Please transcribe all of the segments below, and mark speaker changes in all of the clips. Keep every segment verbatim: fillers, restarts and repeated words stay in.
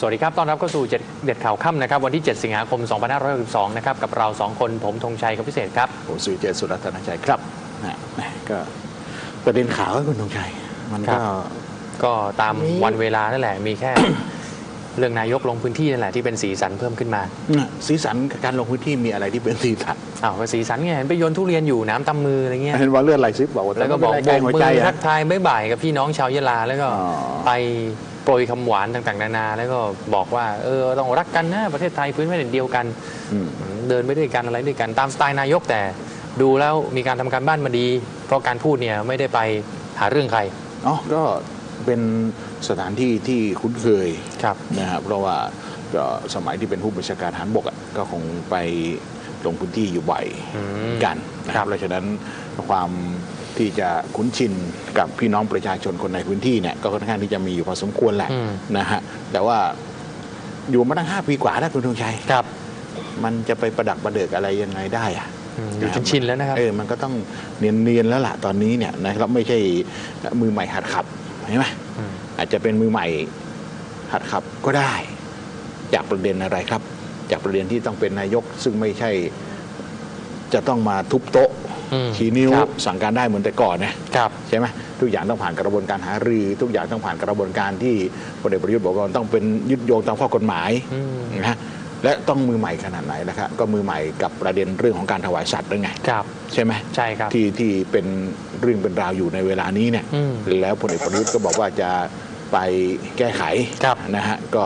Speaker 1: สวัสดีครับต้อนรับเข้าสู่เด็ดข่าวค่ำนะครับวันที่เจ็ดสิงหาคมสองพันห้าร้อยหกสิบสองนะครับกับเราสองคนผมธงชัยกับพิเศษครับ
Speaker 2: ผมสุริเจตสุรัตนชัยครับนะก็ประเด็นข่าวคุณธงชัยมันก็
Speaker 1: ก็ตามวันเวลานั่นแหละมีแค่ เรื่องนายกลงพื้นที่นั่นแหละที่เป็นสีสันเพิ่มขึ้นมา
Speaker 2: สีสันการลงพื้นที่มีอะไรที่เป็นสีสัน
Speaker 1: อ้าวก็สีสันไงเห็นไปโยนทุเรียนอยู่น้ำตำมืออะไรเงี้ย
Speaker 2: เห็นว่าเลือดไหลซิบบอกว่า
Speaker 1: แล้วก็บอกโบกมือทักทายบ๊ายบายกับพี่น้องชาวยะลาแล้วก็ไปโปรยคำหวานต่างๆนานาแล้วก็บอกว่าเออต้องรักกันนะประเทศไทยพื้นแผ่นดินเดียวกันเดินไปด้วยกันอะไรด้วยกันตามสไตล์นายกแต่ดูแล้วมีการทำการบ้านมาดีเพราะการพูดเนี่ยไม่ได้ไปหาเรื่องใคร
Speaker 2: อ๋อก็เป็นสถานที่ที่คุ้นเคยนะครับเพราะว่าก็สมัยที่เป็นผู้บัญชาการทหารบกก็คงไปลงพื้นที่อยู่บ่อยกันนะครับเพราะฉะนั้นความที่จะคุ้นชินกับพี่น้องประชาชนคนในพื้นที่เนี่ยก็ค่อนข้างที่จะมีอยู่พอสมควรแหละนะฮะแต่ว่าอยู่มาตั้งห้าปีกว่าแล้วคุณธงชัย
Speaker 1: ครับ
Speaker 2: มันจะไปประดักประเดิกอะไรยังไงได้อะ
Speaker 1: อยู่จนชินแล้วนะครับ
Speaker 2: เออมันก็ต้องเนียนๆแล้วล่ะตอนนี้เนี่ยนะครับไม่ใช่มือใหม่หัดขับใช่ไหมอาจจะเป็นมือใหม่หัดขับก็ได้จากประเด็นอะไรครับจากประเด็นที่ต้องเป็นนายกซึ่งไม่ใช่จะต้องมาทุบโต๊ะชี้นิ้วสั่งการได้เหมือนแต่ก่อนนะใช่ไหมทุกอย่างต้องผ่านกระบวนการหารือทุกอย่างต้องผ่านกระบวนการที่พลเอกประยุทธ์บอกว่าต้องเป็นยึดโยงตามข้อกฎหมายนะและต้องมือใหม่ขนาดไหนนะครับก็มือใหม่กับประเด็นเรื่องของการถวายสัตว์ด้วยไงใช่ไหม
Speaker 1: ใช่ครับ
Speaker 2: ที่ที่เป็นเรื่องเป็นราวอยู่ในเวลานี้เนี่ยแล้วพลเอกประยุทธ์ก็บอกว่าจะไปแก้ไขนะฮะก็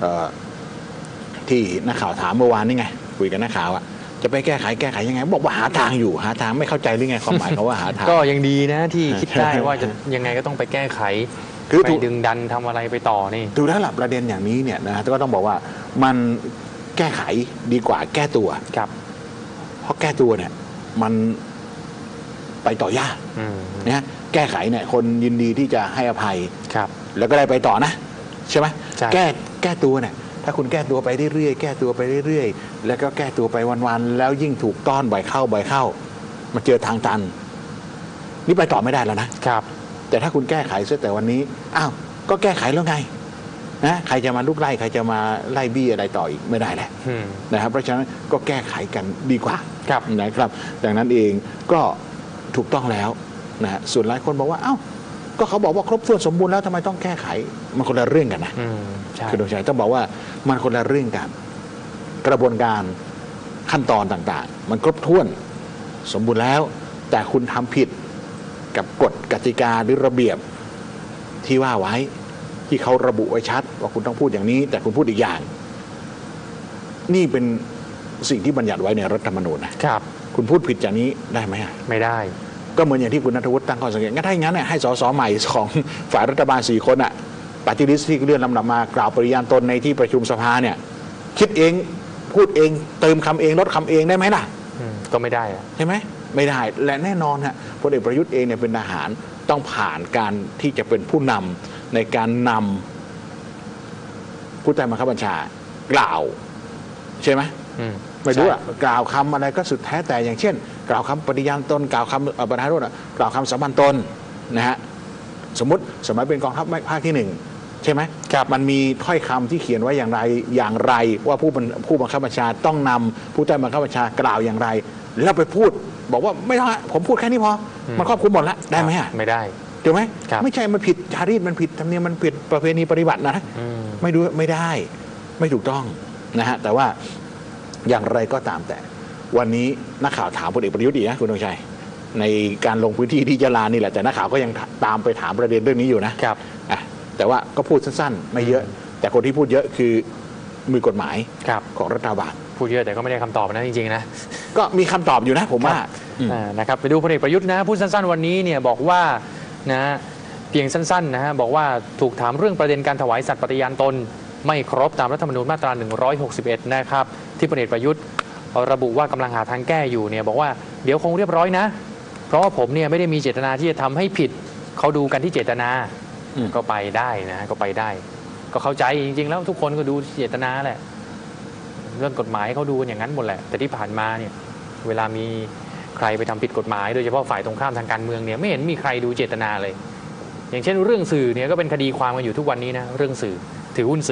Speaker 2: ที่นักข่าวถามเมื่อวานนี่ไงคุยกับนักข่าวอะจะไปแก้ไขแก้ไขยังไงบอกว่าหาทางอยู่หาทางไม่เข้าใจหรือไงความหมายเขาว่าหาทาง
Speaker 1: ก็ยังดีนะที่คิดได้ว่าจะยังไงก็ต้องไปแก้ไขคือไปดึงดันทำอะไรไปต่อนี่
Speaker 2: ถูกแล้วหลับประเด็นอย่างนี้เนี่ยนะก็ต้องบอกว่ามันแก้ไขดีกว่าแก้ตัว
Speaker 1: ครับ
Speaker 2: เพราะแก้ตัวเนี่ยมันไปต่อยากนะแก้ไขเนี่ยคนยินดีที่จะให้อภัย
Speaker 1: ครับ
Speaker 2: แล้วก็ได้ไปต่อนะใช่ไหมแก้แก้ตัวเนี่ยถ้าคุณแก้ตัวไปเรื่อยๆแก้ตัวไปเรื่อยๆแล้วก็แก้ตัวไปวันๆแล้วยิ่งถูกต้อนบ่อยเข้าบ่อยเข้ามาเจอทางตันนี่ไปต่อไม่ได้แล้วนะครับแต่ถ้าคุณแก้ไขเสียแต่วันนี้อ้าวก็แก้ไขแล้วไงนะใครจะมาลุกไล่ใครจะมาไล่บี้อะไรต่ออีกไม่ได้แหละนะครับเพราะฉะนั้นก็แก้ไขกันดีกว่านะครับดังนั้นเองก็ถูกต้องแล้วนะส่วนหลายคนบอกว่าอ้าวก็เขาบอกว่าครบถ้วนสมบูรณ์แล้วทำไมต้องแก้ไขมันคนละเรื่องกันนะคือโดยใช้ต้องบอกว่ามันคนละเรื่องกันกระบวนการขั้นตอนต่างๆมันครบถ้วนสมบูรณ์แล้วแต่คุณทำผิดกับกฎกติกาหรือระเบียบที่ว่าไว้ที่เขาระบุไว้ชัดว่าคุณต้องพูดอย่างนี้แต่คุณพูดอีกอย่างนี่เป็นสิ่งที่บัญญัติไว้ในรัฐธรรมนูญนะครับคุณพูดผิดอย่างนี้ได้ไหม
Speaker 1: ไม่ได้
Speaker 2: ก็เหมือนอย่างที่คุณณัฐวุฒิตั้งข้อสังเกตงั้นถ้าอย่างนั้นเนี่ยให้สสใหม่ของฝ่ายรัฐบาลสี่คนอ่ะปฏิริษีที่เลื่อนลำดับมากล่าวปริญาณตนในที่ประชุมสภาเนี่ยคิดเองพูดเองเติมคำเองลดคำเองได้ไหมล่ะ
Speaker 1: ก็ไม่ได้
Speaker 2: ใช่ไหมไม่ได้และแน่นอนฮะพลเอกประยุทธ์เองเนี่ยเป็นทหารต้องผ่านการที่จะเป็นผู้นำในการนำผู้ใต้บังคับบัญชากล่าวใช่ไหมไม่รู้อะกล่าวคำอะไรก็สุดแท้แต่อย่างเช่นกล่าวคำปฏิญาณตนกล่าวคำประธานโทษกล่าวคำสามัญตนนะฮะสมมติสมัยเป็นกองทัพภาคที่หนึ่งใช่ไหมมันมีถ้อยคำที่เขียนไว้อย่างไรอย่างไรว่าผู้ผู้บังคับบัญชาต้องนำผู้ใต้บังคับบัญชากล่าวอย่างไรแล้วไปพูดบอกว่าไม่ต้องผมพูดแค่นี้พอมันครอบคลุมหมดแล้วได้ไหม
Speaker 1: ไม่ได้
Speaker 2: ถูกไหมไม่ใช่มันผิดจารีตมันผิดธรรมเนียมมันผิดประเพณีปฏิบัตินะไม่ดูไม่ได้ไม่ถูกต้องนะฮะแต่ว่าอย่างไรก็ตามแต่วันนี้นักข่าวถามพลเอกประยุทธ์อีกนะคุณธงชัยในการลงพื้นที่ที่ยะลานี่แหละแต่นักข่าวก็ยังตามไปถามประเด็นเรื่องนี้อยู่นะครับอ่ะแต่ว่าก็พูดสั้นๆไม่เยอะแต่คนที่พูดเยอะคือมือกฎหมายของรัฐบาล
Speaker 1: พูดเยอะแต่ก็ไม่ได้คำตอบนะจริงๆนะ
Speaker 2: ก็มีคำตอบอยู่นะผมว่า
Speaker 1: นะครับไปดูพลเอกประยุทธ์นะพูดสั้นๆวันนี้เนี่ยบอกว่านะเพียงสั้นๆนะฮะบอกว่าถูกถามเรื่องประเด็นการถวายสัตย์ปฏิญาณตนไม่ครบตามรัฐธรรมนูญมาตราหนึ่งร้อยหกสิบเอ็ดนะครับที่พลเอกประยุทธ์ระบุว่ากำลังหาทางแก้อยู่เนี่ยบอกว่าเดี๋ยวคงเรียบร้อยนะเพราะว่าผมเนี่ยไม่ได้มีเจตนาที่จะทำให้ผิดเขาดูกันที่เจตนาก็ไปได้นะก็ไปได้ก็เข้าใจจริงๆแล้วทุกคนก็ดูเจตนาแหละเรื่องกฎหมายเขาดูกันอย่างนั้นหมดแหละแต่ที่ผ่านมาเนี่ยเวลามีใครไปทำผิดกฎหมายโดยเฉพาะฝ่ายตรงข้ามทางการเมืองเนี่ยไม่เห็นมีใครดูเจตนาเลยอย่างเช่นเรื่องสื่อเนี่ยก็เป็นคดีความกันอยู่ทุกวันนี้นะเรื่องสื่อถือหุ้นสื่อ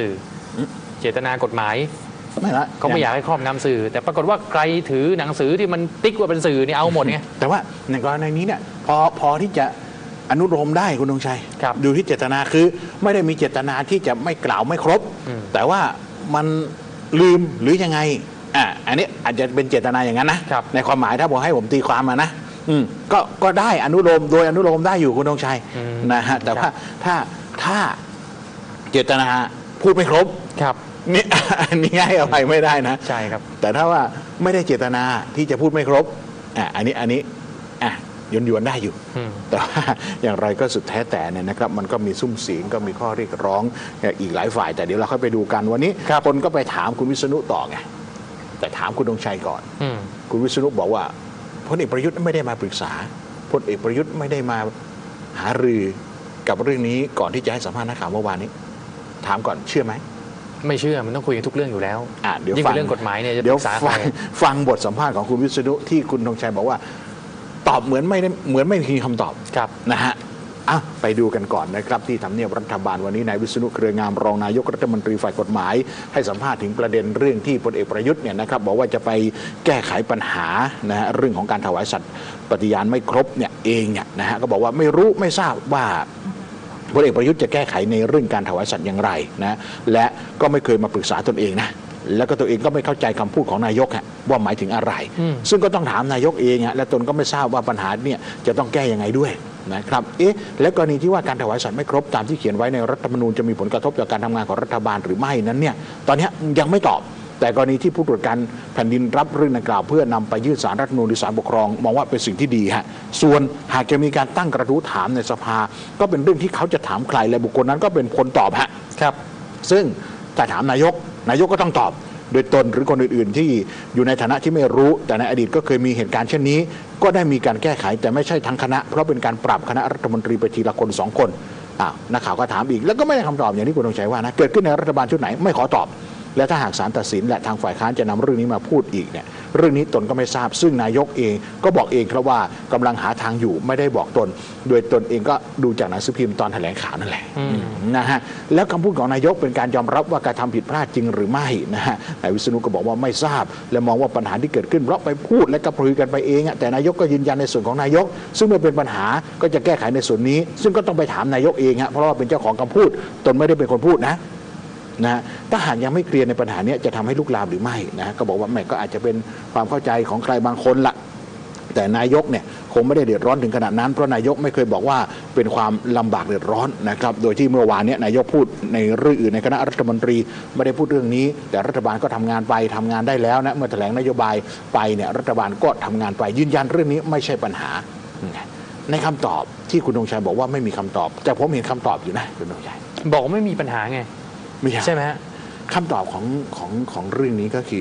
Speaker 1: เจตนากฎหมาย
Speaker 2: ไม่ละ
Speaker 1: เขาไม่อยากให้ครอบงำสื่อ แต่ปรากฏว่าใครถือหนังสือที่มันติ๊กว่าเป็นสื่อนี่เอาหมดไง
Speaker 2: แต่ว่าในกรณีนี้เนี่ยพอพอที่จะอนุโลมได้คุณธงชัย
Speaker 1: ครับ
Speaker 2: ดูที่เจตนาคือไม่ได้มีเจตนาที่จะไม่กล่าวไม่ครบ
Speaker 1: อืม
Speaker 2: แต่ว่ามันลืมหรือยังไงอ่ะอันนี้อาจจะเป็นเจตนาอย่างนั้นนะครับ ในความหมายถ้าผมให้ผมตีความมานะอืมก็ก็ได้อนุโลมโดยอนุโลมได้อยู่คุณธงชัย
Speaker 1: อืม
Speaker 2: นะฮะแต่
Speaker 1: ครั
Speaker 2: ว่า
Speaker 1: บ
Speaker 2: ถ้าถ้าเจตนาพูดไม่ครบ
Speaker 1: ครับ
Speaker 2: นี่ อันนี้ให้อภัยไม่ได้นะ
Speaker 1: ใช่ครับ
Speaker 2: แต่ถ้าว่าไม่ได้เจตนาที่จะพูดไม่ครบอ่ะอันนี้อันนี้อ่ะยนยวนๆได้อยู่
Speaker 1: อืม
Speaker 2: แต่ว่าอย่างไรก็สุดแท้แต่เนี่ยนะครับมันก็มีซุ้มเสียงก็มีข้อเรียกร้องอีกหลายฝ่าย แต่เดี๋ยวเราค่อยไปดูกันวันนี้คนก็ไปถามคุณวิษณุต่อไงแต่ถามคุณธงชัยก่อน
Speaker 1: อืม
Speaker 2: คุณวิษณุบอกว่าพลเอกประยุทธ์ไม่ได้มาปรึกษาพลเอกประยุทธ์ไม่ได้มาหารือกับเรื่องนี้ก่อนที่จะให้สัมภาษณ์นักข่าวเมื่อวานนี้ ถามก่อนเชื่อไหม
Speaker 1: ไม่เชื่อมันต้องคุยกันทุกเรื่องอยู่แล้ว
Speaker 2: อ่ะเดี๋ยว
Speaker 1: ยิ่ง
Speaker 2: ฟั
Speaker 1: เป็
Speaker 2: ง
Speaker 1: นเรื่องกฎหมายเนี่ยจะป
Speaker 2: เดี๋ยว
Speaker 1: รึกษาใคร
Speaker 2: ฟังฟังบทสัมภาษณ์ของคุณวิษณุที่คุณธงชัยบอกว่า ตอบเหมือนไม่ได้เหมือนไม่มีคำตอบ
Speaker 1: ครับ
Speaker 2: นะฮะอ่ะไปดูกันก่อนนะครับที่ทำเนียบรัฐบาลวันนี้นายวิษณุเครืองามรองนายกรัฐมนตรีฝ่ายกฎหมาย ให้สัมภาษณ์ถึงประเด็นเรื่องที่พลเอกประยุทธ์เนี่ยนะครับบอกว่าจะไปแก้ไขปัญหานะฮะเรื่องของการถวายสัตย์ปฏิญาณไม่ครบเนี่ยเองเนี่ยนะฮะก็บอกว่าไม่รู้ไม่ทราบว่าพลเอกประยุทธ์จะแก้ไขในเรื่องการถวายสัตย์อย่างไรนะและก็ไม่เคยมาปรึกษาตนเองนะแล้วก็ตัวเองก็ไม่เข้าใจคำพูดของนายกฮะว่าหมายถึงอะไร
Speaker 1: อืม
Speaker 2: ซึ่งก็ต้องถามนายกเองฮะและตนก็ไม่ทราบว่าปัญหาเนี่ยจะต้องแก้ยังไงด้วยนะครับเอ๊ะและกรณีที่ว่าการถวายสัตย์ไม่ครบตามที่เขียนไว้ในรัฐธรรมนูญจะมีผลกระทบต่อการทำงานของรัฐบาลหรือไม่นั้นเนี่ยตอนนี้ยังไม่ตอบแต่กรณีที่ผู้ตรวจการแผ่นดินรับเรื่องดังกล่าวเพื่อนำไปยื่นศาลรัฐธรรมนูญหรือศาลปกครองมองว่าเป็นสิ่งที่ดีฮะส่วนหากจะมีการตั้งกระทู้ถามในสภาก็เป็นเรื่องที่เขาจะถามใครและบุคคลนั้นก็เป็นคนตอบฮะ
Speaker 1: ครับ
Speaker 2: ซึ่งถ้าถามนายกนายกก็ต้องตอบโดยตนหรือคนอื่นๆที่อยู่ในฐานะที่ไม่รู้แต่ในอดีตก็เคยมีเหตุการณ์เช่นนี้ก็ได้มีการแก้ไขแต่ไม่ใช่ทั้งคณะเพราะเป็นการปรับคณะรัฐมนตรีไปทีละคนสองคนอ้าวนักข่าวก็ถามอีกแล้วก็ไม่ได้คำตอบอย่างที่คุณธงชัยว่านะเกิดขึ้นในรัฐบาลชุดไหนไม่ขอตอบและถ้าหากศาลตัดสินและทางฝ่ายค้านจะนำเรื่องนี้มาพูดอีกเนี่ยเรื่องนี้ตนก็ไม่ทราบซึ่งนายกเองก็บอกเองครับว่ากำลังหาทางอยู่ไม่ได้บอกตนโดยตนเองก็ดูจากหนังสือพิมพ์ตอนแถลงข่าวนั่นแหละ
Speaker 1: อืม
Speaker 2: นะฮะแล้วคำพูดของนายกเป็นการยอมรับว่าการทำผิดพลาดจริงหรือไม่นะฮะนายวิษณุก็บอกว่าไม่ทราบ และมองว่าปัญหาที่เกิดขึ้นเพราะไปพูดและก็พลือกันไปเองอะแต่นายกก็ยืนยันในส่วนของนายก ซึ่งเมื่อเป็นปัญหาก็จะแก้ไขในส่วนนี้ ซึ่งก็ต้องไปถามนายกเองฮะเพราะว่าเป็นเจ้าของคำพูดตนไม่ได้เป็นคนพูดนะนะถ้าหากยังไม่เคลียร์ในปัญหานี้จะทำให้ลุกลามหรือไม่นะก็บอกว่าแม่ก็อาจจะเป็นความเข้าใจของใครบางคนละแต่นายกเนี่ยคงไม่ได้เดือดร้อนถึงขนาดนั้นเพราะนายกไม่เคยบอกว่าเป็นความลำบากเดือดร้อนนะครับโดยที่เมื่อวานนี้นายกพูดในเรื่องอื่นในคณะรัฐมนตรีไม่ได้พูดเรื่องนี้แต่รัฐบาลก็ทำงานไปทำงานได้แล้วนะเมื่อแถลงนโยบายไปเนี่ยรัฐบาลก็ทำงานไปยืนยันเรื่องนี้ไม่ใช่ปัญหาในคำตอบที่คุณธงชัยบอกว่าไม่มีคำตอบแต่ผมเห็นคำตอบอยู่นะคุณธงชัย
Speaker 1: บอกว่าไม่มีปัญหาไง
Speaker 2: ไม่ใช่
Speaker 1: ใช่ไหมฮะ
Speaker 2: คำตอบของของของเรื่องนี้ก็คือ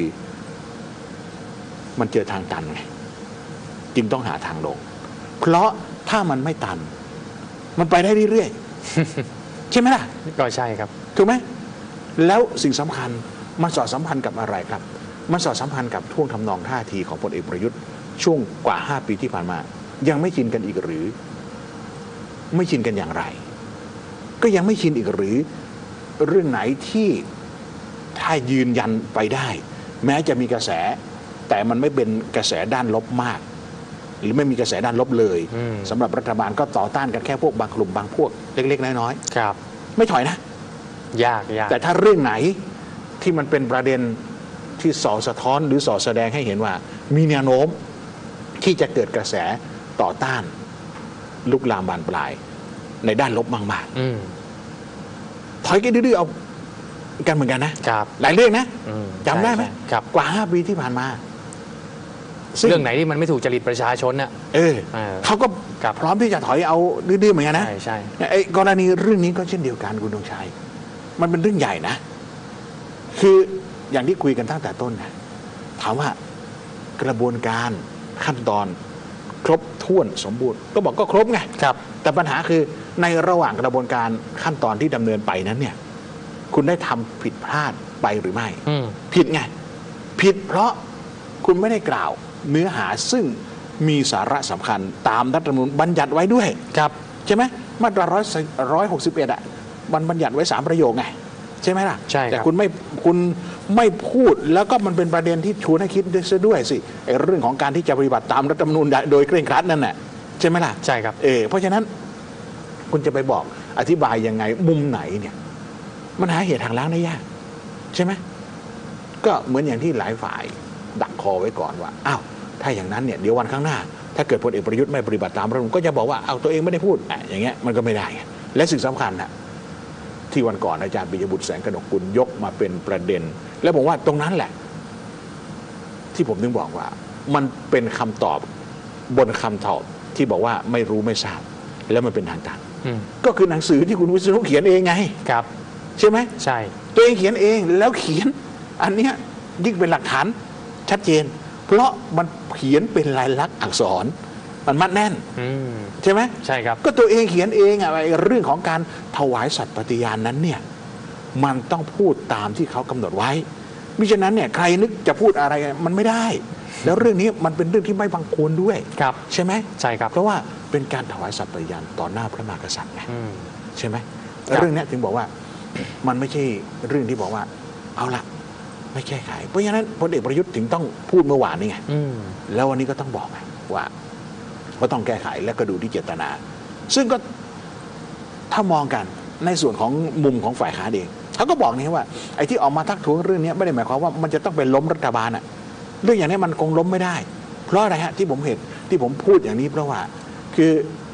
Speaker 2: มันเจอทางตันไงจึงต้องหาทางลง เพราะถ้ามันไม่ตัน มันไปได้เรื่อยๆ ใช่ไหมล่ะ
Speaker 1: ก็ใช่ครับ
Speaker 2: ถูกไหมแล้วสิ่งสำคัญมันสอดสัมพันธ์กับอะไรครับ มันสอดสัมพันธ์กับท่วงทำนองท่าทีของพลเอกประยุทธ์ช่วงกว่าห้าปีที่ผ่านมา ยังไม่ชินกันอีกหรือ ไม่ชินกันอย่างไร ก็ยังไม่ชินอีกหรือ เรื่องไหนที่ถ้ายืนยันไปได้ แม้จะมีกระแส แต่มันไม่เป็นกระแสด้านลบมาก หรือไม่มีกระแสด้านลบเลย
Speaker 1: อืม
Speaker 2: สำหรับรัฐบาลก็ต่อต้านกันแค่พวกบางกลุ่มบางพวกเล็กๆน้อย
Speaker 1: ครับ
Speaker 2: ๆไม่ถอยนะ
Speaker 1: ยากยาก
Speaker 2: แต่ถ้าเรื่องไหนที่มันเป็นประเด็นที่ส่อสะท้อนหรือส่อแสดงให้เห็นว่า มีแนวโน้มที่จะเกิดกระแสต่อต้านลุกลามบานปลาย ในด้านลบมาก
Speaker 1: อืม
Speaker 2: ๆถอยกันดื้อๆเอากันเหมือนกันนะครับ หลายเรื่องนะ
Speaker 1: อืม
Speaker 2: จำได้ไหม
Speaker 1: ใช่ใช่ครับ
Speaker 2: กว่าห้าปีที่ผ่านมาซึ่ง
Speaker 1: เรื่องไหนที่มันไม่ถูกจริตประชาชนน่ะ
Speaker 2: เออ
Speaker 1: เออ
Speaker 2: เขาก็
Speaker 1: ครับ
Speaker 2: พร้อมที่จะถอยเอาดื้อๆเหมือนกันนะ
Speaker 1: ใช่ใช่
Speaker 2: ไอ้กรณีเรื่องนี้ก็เช่นเดียวกันคุณธงชัย มันเป็นเรื่องใหญ่นะ คืออย่างที่คุยกันตั้งแต่ต้นนะถามว่ากระบวนการขั้นตอนครบถ้วนสมบูรณ์ก็บอกก็ครบไง
Speaker 1: ครับ
Speaker 2: แต่ปัญหาคือในระหว่างกระบวนการขั้นตอนที่ดำเนินไปนั้นเนี่ย คุณได้ทำผิดพลาดไปหรือไม่
Speaker 1: อืม
Speaker 2: ผิดไง ผิดเพราะคุณไม่ได้กล่าวเนื้อหาซึ่งมีสาระสำคัญตามรัฐธรรมนูญบัญญัติไว้ด้วย
Speaker 1: ครับ
Speaker 2: ใช่ไหมมาตราร้อยร้อยหกสิบเอ็ดอ่ะมันบัญญัติไว้สามประโยคไงใช่ไหมล่ะ
Speaker 1: ใช่ครับ
Speaker 2: แต่คุณไม่คุณไม่พูดแล้วก็มันเป็นประเด็นที่ชวนให้คิดด้วยซะด้วยสิไอ้เรื่องของการที่จะปฏิบัติตามรัฐธรรมนูญโดยเคร่งครัดนั่นแหละใช่ไหมล่ะ
Speaker 1: ใช่ครับ
Speaker 2: เออเพราะฉะนั้นคุณจะไปบอกอธิบายยังไงมุมไหนเนี่ยมันหาเหตุทางล้างได้ยากใช่ไหมก็เหมือนอย่างที่หลายฝ่ายดักคอไว้ก่อนว่าอ้าวถ้าอย่างนั้นเนี่ยเดี๋ยววันข้างหน้า ถ้าเกิดพลเอกประยุทธ์ไม่ปฏิบัติตามรัฐธรรมนูญก็จะบอกว่าเอาตัวเองไม่ได้พูดอ่ะอย่างเงี้ยมันก็ไม่ได้และสิ่งสำคัญนะที่วันก่อนอาจารย์ปิยบุตรแสงกนกกุลยกมาเป็นประเด็น แล้วผมว่าตรงนั้นแหละ ที่ผมถึงบอกว่า มันเป็นคำตอบบนคำตอบที่บอกว่าไม่รู้ไม่ทราบแล้วมันเป็นทางการก็คือหนังสือที่คุณวิษณุเขียนเองไง
Speaker 1: ครับ
Speaker 2: ใช่ไหม
Speaker 1: ใช่
Speaker 2: ตัวเองเขียนเองแล้วเขียน อันเนี้ยยิ่งเป็นหลักฐานชัดเจน เพราะมันเขียนเป็นลายลักษณ์อักษร มันมัดแน่นใช่ไหม
Speaker 1: ใช่ครับ
Speaker 2: ก็ตัวเองเขียนเองอะไอ้เรื่องของการถวายสัตย์ปฏิญาณนั้นเนี่ยมันต้องพูดตามที่เขากำหนดไว้มิฉะนั้นเนี่ยใครนึกจะพูดอะไรมันไม่ได้ แล้วเรื่องนี้มันเป็นเรื่องที่ไม่บังควรด้วย
Speaker 1: ครับ
Speaker 2: ใช่ไหม
Speaker 1: ใช่ครับ
Speaker 2: เพราะว่าเป็นการถวายสัตย์ปฏิญาณต่อหน้าพระมหากษัตริย์ไงใช่ไหมเรื่องนี้ถึงบอกว่ามันไม่ใช่เรื่องที่บอกว่าเอาละไม่แก้ไขเพราะฉะนั้นพลเอกประยุทธ์ถึงต้องพูดเมื่อวานนี่ไงแล้ววันนี้ก็ต้องบอกว่าก็ต้องแก้ไขแล้วก็ดูที่เจตนา ซึ่งก็ถ้ามองกันในส่วนของมุมของฝ่ายค้านเองเขาก็บอกนี่ว่าไอ้ที่ออกมาทักท้วงเรื่องนี้ไม่ได้หมายความว่ามันจะต้องเป็นล้มรัฐบาลอะเรื่องอย่างนี้มันคงล้มไม่ได้ เพราะอะไรฮะที่ผมเห็นที่ผมพูดอย่างนี้เพราะว่าคือ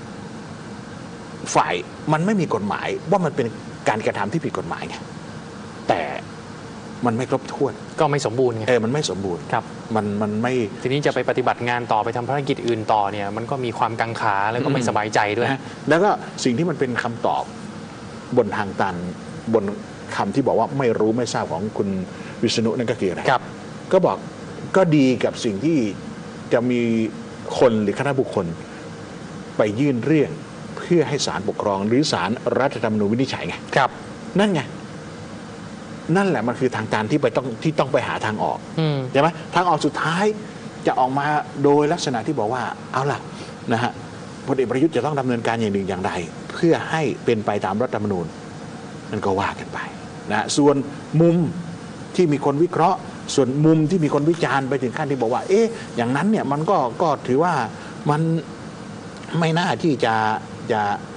Speaker 2: ฝ่ายมันไม่มีกฎหมายว่ามันเป็นการกระทำที่ผิดกฎหมายไงแต่มันไม่ครบถ้วน
Speaker 1: ก็ไม่สมบูรณ์ไง
Speaker 2: เออมันไม่สมบูรณ์
Speaker 1: ครับ
Speaker 2: มันมันไม่
Speaker 1: ทีนี้จะไปปฏิบัติงานต่อไปทำภารกิจอื่นต่อเนี่ยมันก็มีความกังขาแล้วก็ไม่สบายใจด้วย
Speaker 2: นะแล้วก็สิ่งที่มันเป็นคำตอบบนทางตันบนคำที่บอกว่าไม่รู้ไม่ทราบของคุณวิษณุนั่นก็คืออะไร
Speaker 1: ครับ
Speaker 2: ก็บอกก็ดีกับสิ่งที่จะมีคนหรือคณะบุคคลไปยื่นเรื่องเพื่อให้ศาลปกครองหรือศาลรัฐธรรมนูญวินิจฉัยไง
Speaker 1: ครับ
Speaker 2: นั่นไงนั่นแหละมันคือทางการที่ไปต้องที่ต้องไปหาทางออกใช่ไหมทางออกสุดท้ายจะออกมาโดยลักษณะที่บอกว่าเอาล่ะนะฮะพลเอกประยุทธ์จะต้องดำเนินการอย่างหนึ่งอย่างใดเพื่อให้เป็นไปตามรัฐธรรมนูญนั่นก็ว่ากันไปนะส่วนมุมที่มีคนวิเคราะห์ส่วนมุมที่มีคนวิจารณ์ไปถึงขั้นที่บอกว่าเอ๊ะอย่างนั้นเนี่ยมันก็ก็ถือว่ามันไม่น่าที่จะจะ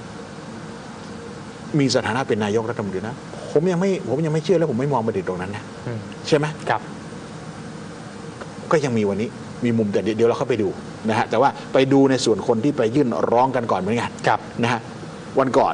Speaker 2: มีสถานะเป็นนายกรัฐมนตรีนะผมยังไม่ผมยังไม่เชื่อแล้วผมไม่มองประเด็นตรงนั้นนะใช่ไหม
Speaker 1: ครับ
Speaker 2: ก็ยังมีวันนี้มีมุมแต่เดี๋ยวเราเข้าไปดูนะฮะแต่ว่าไปดูในส่วนคนที่ไปยื่นร้องกันก่อนเหมือนกันนะฮะวันก่อน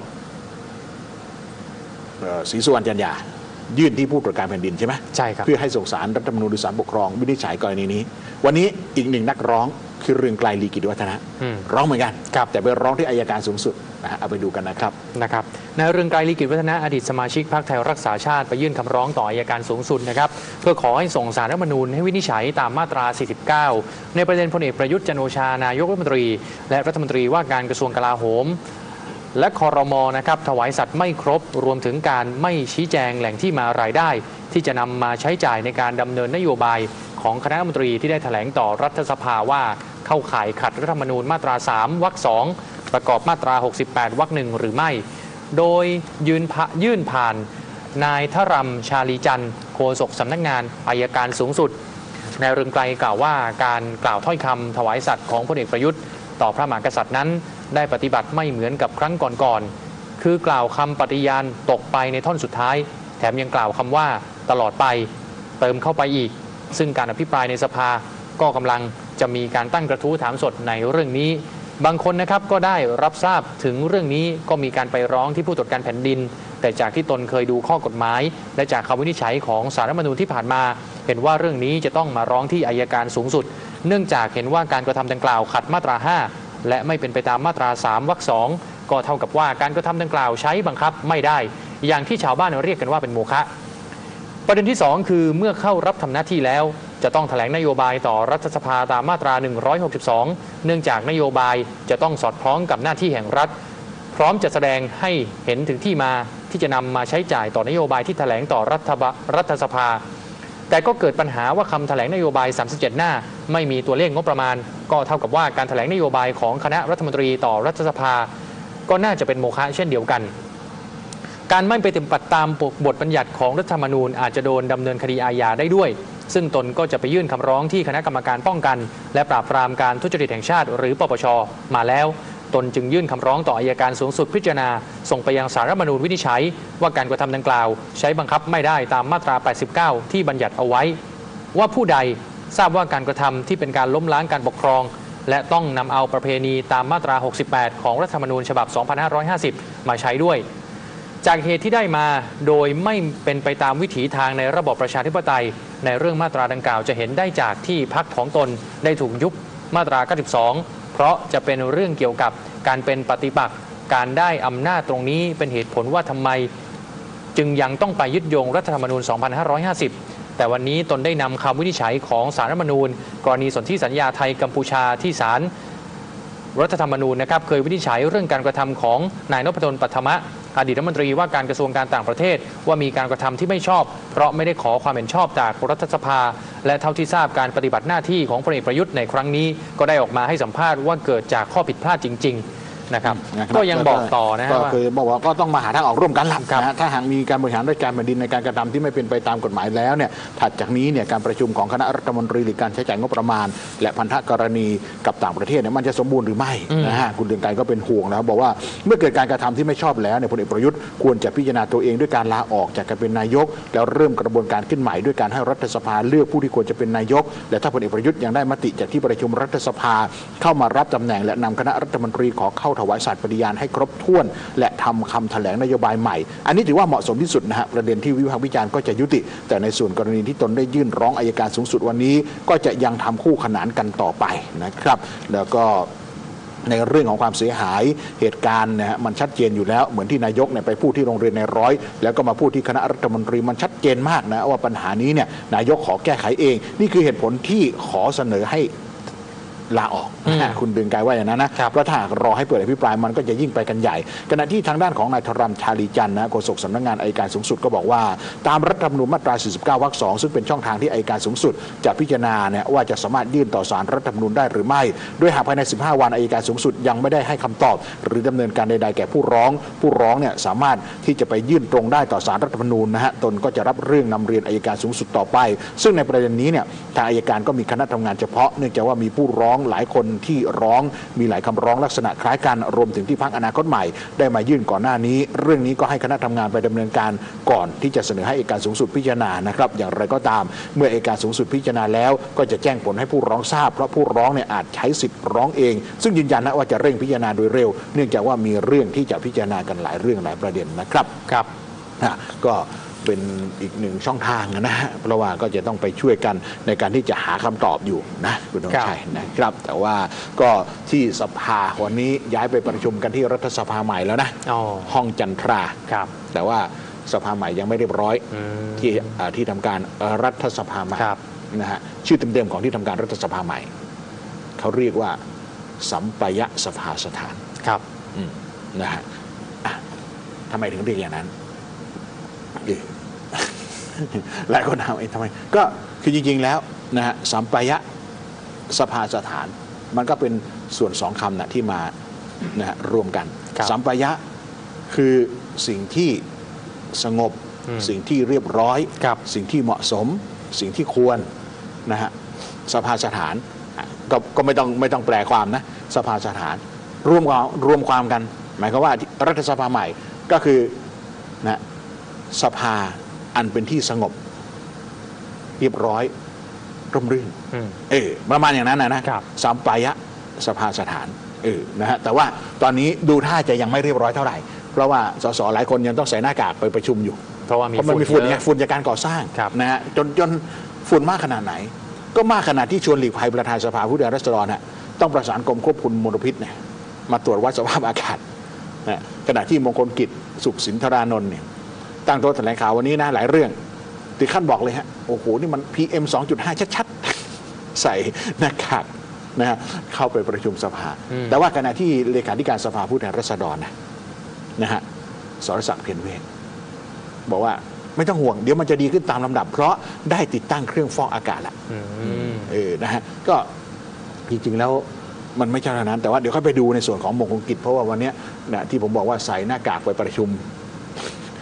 Speaker 2: ศรีสุวรรณจันยายื่นที่ผู้ตรวจการแผ่นดินใช่ไหม
Speaker 1: ใช่ครับ
Speaker 2: เพื่อให้ส่งสารรัฐธรรมนูญหรือศาลปกครองวินิจฉัยกรณีนี้วันนี้อีกหนึ่งนักร้องคือเรืองไกรลีกิจวัฒนะร้องเหมือนกันแต่ไปร้องที่อัยการสูงสุดนะฮะเอาไปดูกันนะครับ
Speaker 1: นะครับในเรืองไกรลีกิจวัฒนะอดีตสมาชิกพรรคไทยรักษาชาติไปยื่นคำร้องต่ออัยการสูงสุดนะครับเพื่อขอให้ส่งสารรัฐธรรมนูญให้วินิจฉัยตามมาตราสี่สิบเก้าในประเด็นพลเอกประยุทธ์จันทร์โอชานายกรัฐมนตรีและรัฐมนตรีว่าการกระทรวงกลาโหมและครม.นะครับถวายสัตย์ไม่ครบรวมถึงการไม่ชี้แจงแหล่งที่มารายได้ที่จะนำมาใช้จ่ายในการดำเนินนโยบายของคณะรัฐมนตรีที่ได้แถลงต่อรัฐสภาว่าเข้าข่ายขัดรัฐธรรมนูญมาตราสามวรรคสองประกอบมาตราหกสิบแปดวรรคหนึ่งหรือไม่โดยยืนยื่นผ่านนายทรัมชาลีจันทร์โฆษกสำนักงานอัยการสูงสุดนายเรืองไกรกล่าวว่าการกล่าวถ้อยคำถวายสัตย์ของพลเอกประยุทธ์ต่อพระมหากษัตริย์นั้นได้ปฏิบัติไม่เหมือนกับครั้งก่อนๆคือกล่าวคำปฏิญาณตกไปในท่อนสุดท้ายแถมยังกล่าวคำว่าตลอดไปเติมเข้าไปอีกซึ่งการอภิปรายในสภาก็กำลังจะมีการตั้งกระทู้ถามสดในเรื่องนี้บางคนนะครับก็ได้รับทราบถึงเรื่องนี้ก็มีการไปร้องที่ผู้ตรวจการแผ่นดินแต่จากที่ตนเคยดูข้อกฎหมายและจากคำวินิจฉัยของศาลรัฐธรรมนูญที่ผ่านมาเห็นว่าเรื่องนี้จะต้องมาร้องที่อัยการสูงสุดเนื่องจากเห็นว่าการกระทำดังกล่าวขัดมาตราห้าและไม่เป็นไปตามมาตราสามวรรคสองก็เท่ากับว่าการกระทำดังกล่าวใช้บังคับไม่ได้อย่างที่ชาวบ้านเรียกกันว่าเป็นโมฆะประเด็นที่สองคือเมื่อเข้ารับทำหน้าที่แล้วจะต้องแถลงนโยบายต่อรัฐสภาตามมาตราหนึ่งร้อยหกสิบสองเนื่องจากนโยบายจะต้องสอดคล้องกับหน้าที่แห่งรัฐพร้อมจะแสดงให้เห็นถึงที่มาที่จะนำมาใช้จ่ายต่อนโยบายที่แถลงต่อรัฐรัฐสภาแต่ก็เกิดปัญหาว่าคำแถลงนโยบายสามสิบเจ็ดหน้าไม่มีตัวเลขงบประมาณก็เท่ากับว่าการแถลงนโยบายของคณะรัฐมนตรีต่อรัฐสภาก็น่าจะเป็นโมฆะเช่นเดียวกันการไม่ไปปฏิบัติตามบทบัญญัติของรัฐธรรมนูญอาจจะโดนดำเนินคดีอาญาได้ด้วยซึ่งตนก็จะไปยื่นคำร้องที่คณะกรรมการป้องกันและปราบปรามการทุจริตแห่งชาติหรือปปชมาแล้วตนจึงยื่นคำร้องต่ออัยการสูงสุดพิจารณาส่งไปยังศาลรัฐธรรมนูญวินิจฉัยว่าการกระทำดังกล่าวใช้บังคับไม่ได้ตามมาตรา แปดสิบเก้า ที่บัญญัติเอาไว้ว่าผู้ใดทราบว่าการกระทำที่เป็นการล้มล้างการปกครองและต้องนำเอาประเพณีตามมาตรา หกสิบแปด ของรัฐธรรมนูญฉบับ สองพันห้าร้อยห้าสิบ มาใช้ด้วยจากเหตุที่ได้มาโดยไม่เป็นไปตามวิถีทางในระบอบประชาธิปไตยในเรื่องมาตราดังกล่าวจะเห็นได้จากที่พรรคของตนได้ถูกยุบมาตรา เก้าสิบสอง เพราะจะเป็นเรื่องเกี่ยวกับการเป็นปฏิปักษ์การได้อำนาจตรงนี้เป็นเหตุผลว่าทำไมจึงยังต้องไปยึดโยงรัฐธรรมนูญ สองพันห้าร้อยห้าสิบ แต่วันนี้ตนได้นำคำวินิจฉัยของศาลรัฐธรรมนูญกรณีสนธิสัญญาไทยกัมพูชาที่ศาลรัฐธรรมนูญนะครับเคยวินิจฉัยเรื่องการกระทำของนายนพดลปัทมะอดีตรัฐมนตรีว่าการกระทรวงการต่างประเทศว่ามีการกระทำที่ไม่ชอบเพราะไม่ได้ขอความเห็นชอบจากรัฐสภาและเท่าที่ทราบการปฏิบัติหน้าที่ของพลเอกประยุทธ์ในครั้งนี้ก็ได้ออกมาให้สัมภาษณ์ว่าเกิดจากข้อผิดพลาดจริงๆนะครับก็ยังบอกต่อนะก็
Speaker 2: คือบอกว่าก็ต้องมาหาทางออกร่วมกันหลักนะถ้าหากมีการบริหารราชการแผ่นดินในการกระทำที่ไม่เป็นไปตามกฎหมายแล้วเนี่ยถัดจากนี้เนี่ยการประชุมของคณะรัฐมนตรีหรือการใช้จ่ายงบประมาณและพันธกรณีกับต่างประเทศเนี่ยมันจะสมบูรณ์หรือไม่นะฮะคุณเดืองไกรก็เป็นห่วงนะครับบอกว่าเมื่อเกิดการกระทำที่ไม่ชอบแล้วเนี่ยพลเอกประยุทธ์ควรจะพิจารณาตัวเองด้วยการลาออกจากการเป็นนายกแล้วเริ่มกระบวนการขึ้นใหม่ด้วยการให้รัฐสภาเลือกผู้ที่ควรจะเป็นนายกและถ้าพลเอกประยุทธ์ยังได้มติจากที่ประชุมรัฐสภาเข้ามารับตำแหน่งและนำคณะรัฐมนตรีขอเข้าถวายสัตย์ปฏิญาณให้ครบถ้วนและทำคำแถลงนโยบายใหม่อันนี้ถือว่าเหมาะสมที่สุดนะฮะประเด็นที่วิพากษ์วิจารณ์ก็จะยุติแต่ในส่วนกรณีที่ตนได้ยื่นร้องอัยการสูงสุดวันนี้ก็จะยังทำคู่ขนานกันต่อไปนะครับแล้วก็ในเรื่องของความเสียหายเหตุการณ์นะฮะมันชัดเจนอยู่แล้วเหมือนที่นายกเนี่ยไปพูดที่โรงเรียนในร้อยแล้วก็มาพูดที่คณะรัฐมนตรีมันชัดเจนมากนะว่าปัญหานี้เนี่ยนายกขอแก้ไขเองนี่คือเหตุผลที่ขอเสนอให้ลาออกคุณเดืองไกรว่าอย่างนั้นนะเพราะถ้ารอให้เปิดอภิปรายมันก็จะยิ่งไปกันใหญ่ขณะที่ทางด้านของนายธรัมชาลีจันทร์นะโฆษกสำนักงานอัยการสูงสุดก็บอกว่าตามรัฐธรรมนูญมาตรา สี่สิบเก้าวรรคสองซึ่งเป็นช่องทางที่อัยการสูงสุดจะพิจารณาเนี่ยว่าจะสามารถยื่นต่อศาลรัฐธรรมนูญได้หรือไม่โดยหากภายในสิบห้าวันอัยการสูงสุดยังไม่ได้ให้คำตอบหรือดำเนินการใดๆแก่ผู้ร้องผู้ร้องเนี่ยสามารถที่จะไปยื่นตรงได้ต่อศาลรัฐธรรมนูญนะฮะตนก็จะรับเรื่องนำเรียนอัยการสูงสุดต่อไปซึ่งในประเด็นนี้เนี่ยทางอัยการก็มีคณะทำงานเฉพาะเนื่องจากว่ามีผู้ร้องหลายคนที่ร้องมีหลายคำร้องลักษณะคล้ายกันรวมถึงที่พรรคอนาคตใหม่ได้มายื่นก่อนหน้านี้เรื่องนี้ก็ให้คณะทำงานไปดำเนินการก่อนที่จะเสนอให้อัยการสูงสุดพิจารณานะครับอย่างไรก็ตามเมื่ออัยการสูงสุดพิจารณาแล้วก็จะแจ้งผลให้ผู้ร้องทราบเพราะผู้ร้องเนี่ยอาจใช้สิทธิ์ร้องเองซึ่งยืนยันนะว่าจะเร่งพิจารณาโดยเร็วเนื่องจากว่ามีเรื่องที่จะพิจารณากันหลายเรื่องหลายประเด็นนะครับ
Speaker 1: ครับ
Speaker 2: ก็เป็นอีกหนึ่งช่องทางนะฮะเพราะว่าก็จะต้องไปช่วยกันในการที่จะหาคำตอบอยู่นะคุณธงชัยนะครับแต่ว่าก็ที่สภาวันนี้ย้ายไปประชุมกันที่รัฐสภาใหม่แล้วนะห้องจันทรา
Speaker 1: ครับ
Speaker 2: แต่ว่าสภาใหม่ยังไม่เรียบร้อยที่ที่ทำการรัฐสภาใหม่นะฮะชื่อเต็มๆของที่ทำการรัฐสภาใหม่เขาเรียกว่าสัมปยสภาสถาน
Speaker 1: ครับ
Speaker 2: นะฮะทำไมถึงเรียกอย่างนั้นหลายคนถามทำไมก็คือจริงๆแล้วนะฮะสัมปยะสภาสถานมันก็เป็นส่วนสองคำนะที่มานะฮะรวมกันสัมปยะคือสิ่งที่สงบสิ่งที่เรียบร้อยสิ่งที่เหมาะสมสิ่งที่ควรนะฮะสภาสถานก็ก็ไม่ต้องไม่ต้องแปลความนะสภาสถานรวมความรวมความกันหมายความว่ารัฐสภาใหม่ก็คือนะสภาอันเป็นที่สงบเรียบร้อยร่มรื่นเออประมาณอย่างนั้นนะนะสัมปยะสภาสถานเออนะฮะแต่ว่าตอนนี้ดูท่าจะยังไม่เรียบร้อยเท่าไหร่เพราะว่าสสหลายคนยังต้องใส่หน้ากากไปประชุมอยู่
Speaker 1: เพราะว่ามี
Speaker 2: ฝุ่นฝุ่นจากการก่อสร้างนะฮะจนจนฝุ่นมากขนาดไหนก็มากขนาดที่ชวนหลีกภัยประธานสภาผู้แทนราษฎรฮะต้องประสานกรมควบคุมมลพิษเนี่ยมาตรวจวัดสภาพอากาศนะขณะที่มงคลกิจสุขสินธารานนท์เนี่ยตั้งโต๊ะแถลงข่าววันนี้นะหลายเรื่องถึงขั้นบอกเลยฮะโอ้โหนี่มัน พี เอ็ม สองจุดห้า ชัดๆใส่หน้ากากนะฮะเข้าไปประชุมสภาแต่ว่าขณะที่เลขาธิการสภาผู้แทนราษฎรนะนะฮะสรศักดิ์เพียรเวชบอกว่าไม่ต้องห่วงเดี๋ยวมันจะดีขึ้นตามลำดับเพราะได้ติดตั้งเครื่องฟอกอากาศละเออนะฮะก็จริงๆแล้วมันไม่ใช่เท่านั้นแต่ว่าเดี๋ยวค่อยไปดูในส่วนของมงคลกิจเพราะว่าวันนี้นะที่ผมบอกว่าใส่หน้ากากไปประชุม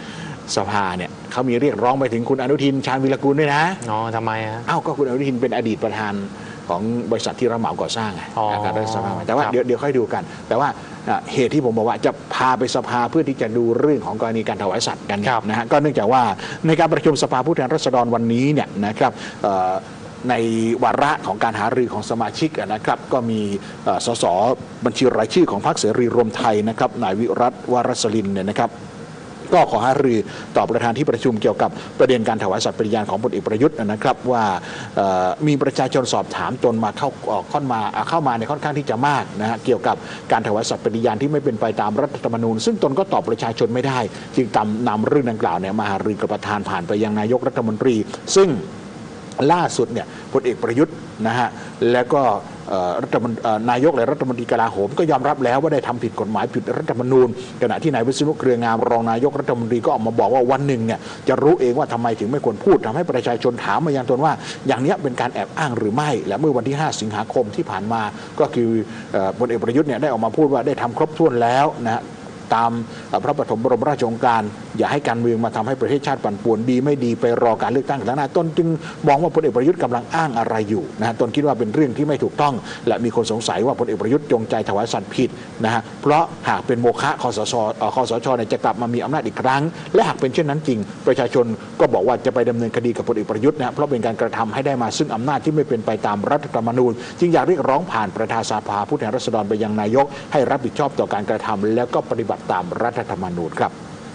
Speaker 2: สภาเนี่ยเขามีเรียกร้องไปถึงคุณอนุทินชาญวิรกูลด้วยนะ
Speaker 1: อ๋อทำไมฮะ
Speaker 2: อ้าวก็คุณอนุทินเป็นอดีตประธานของบริษัทที่รับเหมาก่อสร้างไงการรัฐสภาแต่ว่าเดี๋ยวเดี๋ยวค่อยดูกันแต่ว่าเหตุที่ผมบอกว่าจะพาไปสภาเพื่อที่จะดูเรื่องของกรณีการถวายสัตย์กันนะฮะก็เนื่องจากว่าในการประชุมสภาผู้แทนราษฎรวันนี้เนี่ยนะครับในวาระของการหารือของสมาชิกนะครับก็มีสสบัญชีรายชื่อของพรรคเสรีรวมไทยนะครับนายวิรัตวรสลินเนี่ยนะครับก็ขอหารือต่อประธานที่ประชุมเกี่ยวกับประเด็นการถวายสัตย์ปฏิญาณของพลเอกประยุทธ์นะครับว่ามีประชาชนสอบถามตนมาเข้าเข้ามาเข้ามาในค่อนข้างที่จะมากนะฮะเกี่ยวกับการถวายสัตย์ปฏิญาณที่ไม่เป็นไปตามรัฐธรรมนูญซึ่งตนก็ตอบประชาชนไม่ได้จึงนำเรื่องดังกล่าวเนี่ยมาหารือกับประธานผ่านไปยังนายกรัฐมนตรีซึ่งล่าสุดเนี่ยพลเอกประยุทธ์นะฮะแล้วก็รัฐมนตรีนายกและรัฐมนตรีกลาโหมก็ยอมรับแล้วว่าได้ทำผิดกฎหมายผิดรัฐธรรมนูญขณะที่นายวิษณุเครืองามรองนายกรัฐมนตรีก็ออกมาบอกว่าวันหนึ่งเนี่ยจะรู้เองว่าทำไมถึงไม่ควรพูดทำให้ประชาชนถามมายังตนว่าอย่างนี้เป็นการแอบอ้างหรือไม่และเมื่อวันที่ห้าสิงหาคมที่ผ่านมาก็คือพลเอกประยุทธ์เนี่ยได้ออกมาพูดว่าได้ทำครบถ้วนแล้วนะตามพระปฐมบรมราชโองการอย่าให้การเมืองมาทำให้ประเทศชาติปั่นป่วนดีไม่ดีไปรอการเลือกตั้งข้างหน้าตนจึงมองว่าพลเอกประยุทธ์กำลังอ้างอะไรอยู่นะฮะตนคิดว่าเป็นเรื่องที่ไม่ถูกต้องและมีคนสงสัยว่าพลเอกประยุทธ์จงใจถวายสัตย์ผิดนะฮะเพราะหากเป็นโมฆะคสชคสชจะกลับมามีอำนาจอีกครั้งและหากเป็นเช่นนั้นจริงประชาชนก็บอกว่าจะไปดำเนินคดีกับพลเอกประยุทธ์นะเพราะเป็นการกระทำให้ได้มาซึ่งอำนาจที่ไม่เป็นไปตามรัฐธรรมนูญจึงอยากเรียกร้องผ่านประธานสภาผู้แทนราษฎรไปยังนายกให้รับผิดชอบต่อการกระทำแล้วก็ปฏิบัติตามรัฐธรรมนูญครับ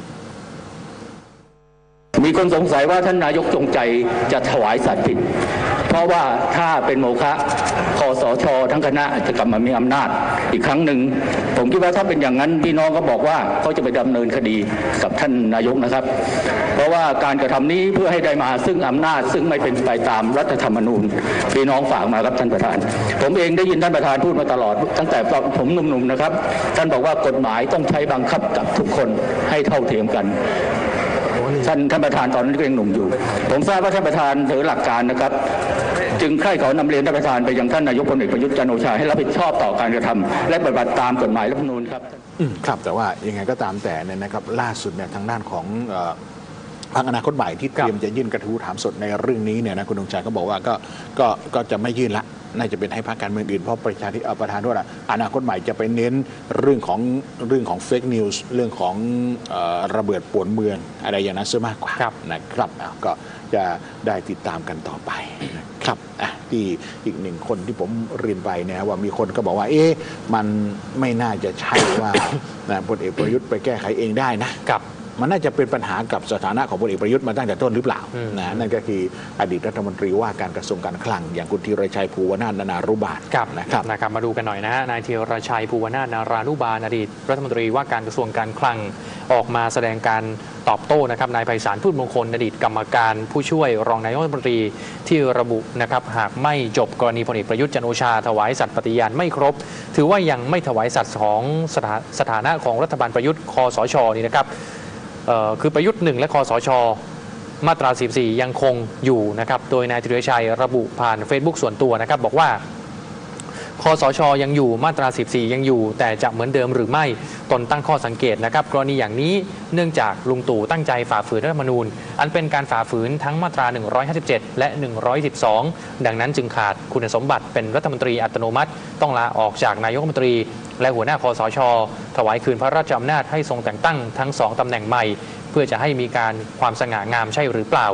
Speaker 3: มีคนสงสัยว่าท่านนายกจงใจจะถวายสัตย์ผิดเพราะว่าถ้าเป็นโมฆะคสชทั้งคณะจะกลับมามีอำนาจอีกครั้งหนึ่งผมคิดว่าถ้าเป็นอย่างนั้นพี่น้องก็บอกว่าเขาจะไปดำเนินคดีกับท่านนายกนะครับเพราะว่าการกระทำนี้เพื่อให้ได้มาซึ่งอำนาจซึ่งไม่เป็นไปตามรัฐธรรมนูญพี่น้องฝากมาครับท่านประธานผมเองได้ยินท่านประธานพูดมาตลอดตั้งแต่ผมหนุ่มๆนะครับท่านบอกว่ากฎหมายต้องใช้บังคับกับทุกคนให้เท่าเทียมกันท่านท่านประธานตอนนั้นก็ยังหนุ่มอยู่ผมทราบว่าท่านประธานถือหลักการนะครับจึงใคร่ขอนำเรียนท่านประธานไปยังท่านนายกพลเอกประยุทธ์จันทร์โอชาให้รับผิดชอบต่อการกระทำและปฏิบัติตามกฎหมายรัฐธรรมนูญครับ
Speaker 2: ครับแต่ว่ายังไงก็ตามแต่เนี่ยนะครับล่าสุดเนี่ยทางด้านของพรรคอนาคตใหม่ที่เตรียมจะยื่นกระทู้ถามสดในเรื่องนี้เนี่ยนะคุณดวงใจก็บอกว่าก็ก็ก็จะไม่ยื่นละน่าจะเป็นให้พรรคการเมืองอื่นเพราะประชาธิปประธานด้วยนะอนาคตใหม่จะไปเน้นเรื่องของเรื่องของเฟกนิวส์เรื่องของระเบิดป่วนเมืองอะไรอย่างนั้นซะมากกว่านะครับก็จะได้ติดตามกันต่อไปนะครับอ่ะที่อีกหนึ่งคนที่ผมเรียนไปนะว่ามีคนก็บอกว่าเอ๊ะมันไม่น่าจะใช่ว่าพลเอกประยุทธ์ไปแก้ไขเองได้นะครับมันน่าจะเป็นปัญหากับสถานะของพลเอกประยุทธ์มาตั้งแต่ต้นหรือเปล่านะนั่นก็คืออดีตรัฐมนตรีว่าการกระทรวงการคลังอย่างคุณธีรชัยภูวนาถนานารุบาล
Speaker 1: นะครับนะครับมาดูกันหน่อยนะฮะนายธีรชัยภูวนาถนารานุบาลอดีตรัฐมนตรีว่าการกระทรวงการคลังออกมาแสดงการตอบโต้นะครับนายไพศาลพืชมงคลอดีตกรรมการผู้ช่วยรองนายกรัฐมนตรีที่ระบุนะครับหากไม่จบกรณีพลเอกประยุทธ์จันทร์โอชาถวายสัตย์ปฏิญาณไม่ครบถือว่ายังไม่ถวายสัตย์ของสถานะของรัฐบาลประยุทธ์คสชนี่นะครับคือประยุทธ์หนึ่งและคสชมาตราสิบสี่ยังคงอยู่นะครับโดยนายธีรชัยระบุผ่าน Facebook ส่วนตัวนะครับบอกว่าคสชยังอยู่มาตราสิบสี่ยังอยู่แต่จะเหมือนเดิมหรือไม่ตนตั้งข้อสังเกตนะครับกรณีอย่างนี้เนื่องจากลุงตู่ตั้งใจฝ่าฝืนรัฐธรรมนูญอันเป็นการฝ่าฝืนทั้งมาตราหนึ่งร้อยห้าสิบเจ็ดและหนึ่งร้อยสิบสองดังนั้นจึงขาดคุณสมบัติเป็นรัฐมนตรีอัตโนมัติต้องลาออกจากนายกรัฐมนตรีและหัวหน้าคสชถวายคืนพระราชอำนาจให้ทรงแต่งตั้งทั้งสองตำแหน่งใหม่เพื่อจะให้มีการความสง่างามใช่หรือเปล่า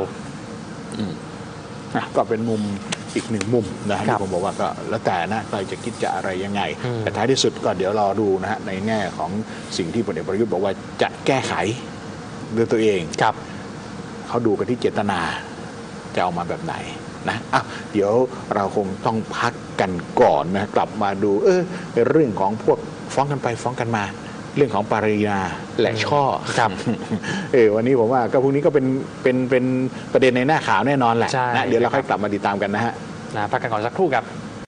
Speaker 2: ก็เป็นมุมอีกหนึ่งมุมนะที่ผมบอกว่าก็แล้วแต่นะใครจะคิดจะอะไรยังไงแต่ท้ายที่สุดก็เดี๋ยวรอดูนะฮะในแง่ของสิ่งที่พลเอกประยุทธ์บอกว่าจะแก้ไขด้วยตัวเอง
Speaker 1: ครับ
Speaker 2: เขาดูกันที่เจตนาจะเอามาแบบไหนนะอ่ะเดี๋ยวเราคงต้องพักกันก่อนนะกลับมาดูเออเป็นเรื่องของพวกฟ้องกันไปฟ้องกันมาเรื่องของปารีนาและช่อ
Speaker 1: ครับ
Speaker 2: เออวันนี้ผมว่าก็พรุ่งนี้ก็เป็นเป็นเป็นประเด็นในหน้าข่าวแน่นอนแหละนะเดี๋ยวเราค่อยกลับมาติดตามกันนะฮะ
Speaker 1: นะพักกันก่อนสักครู่ครับ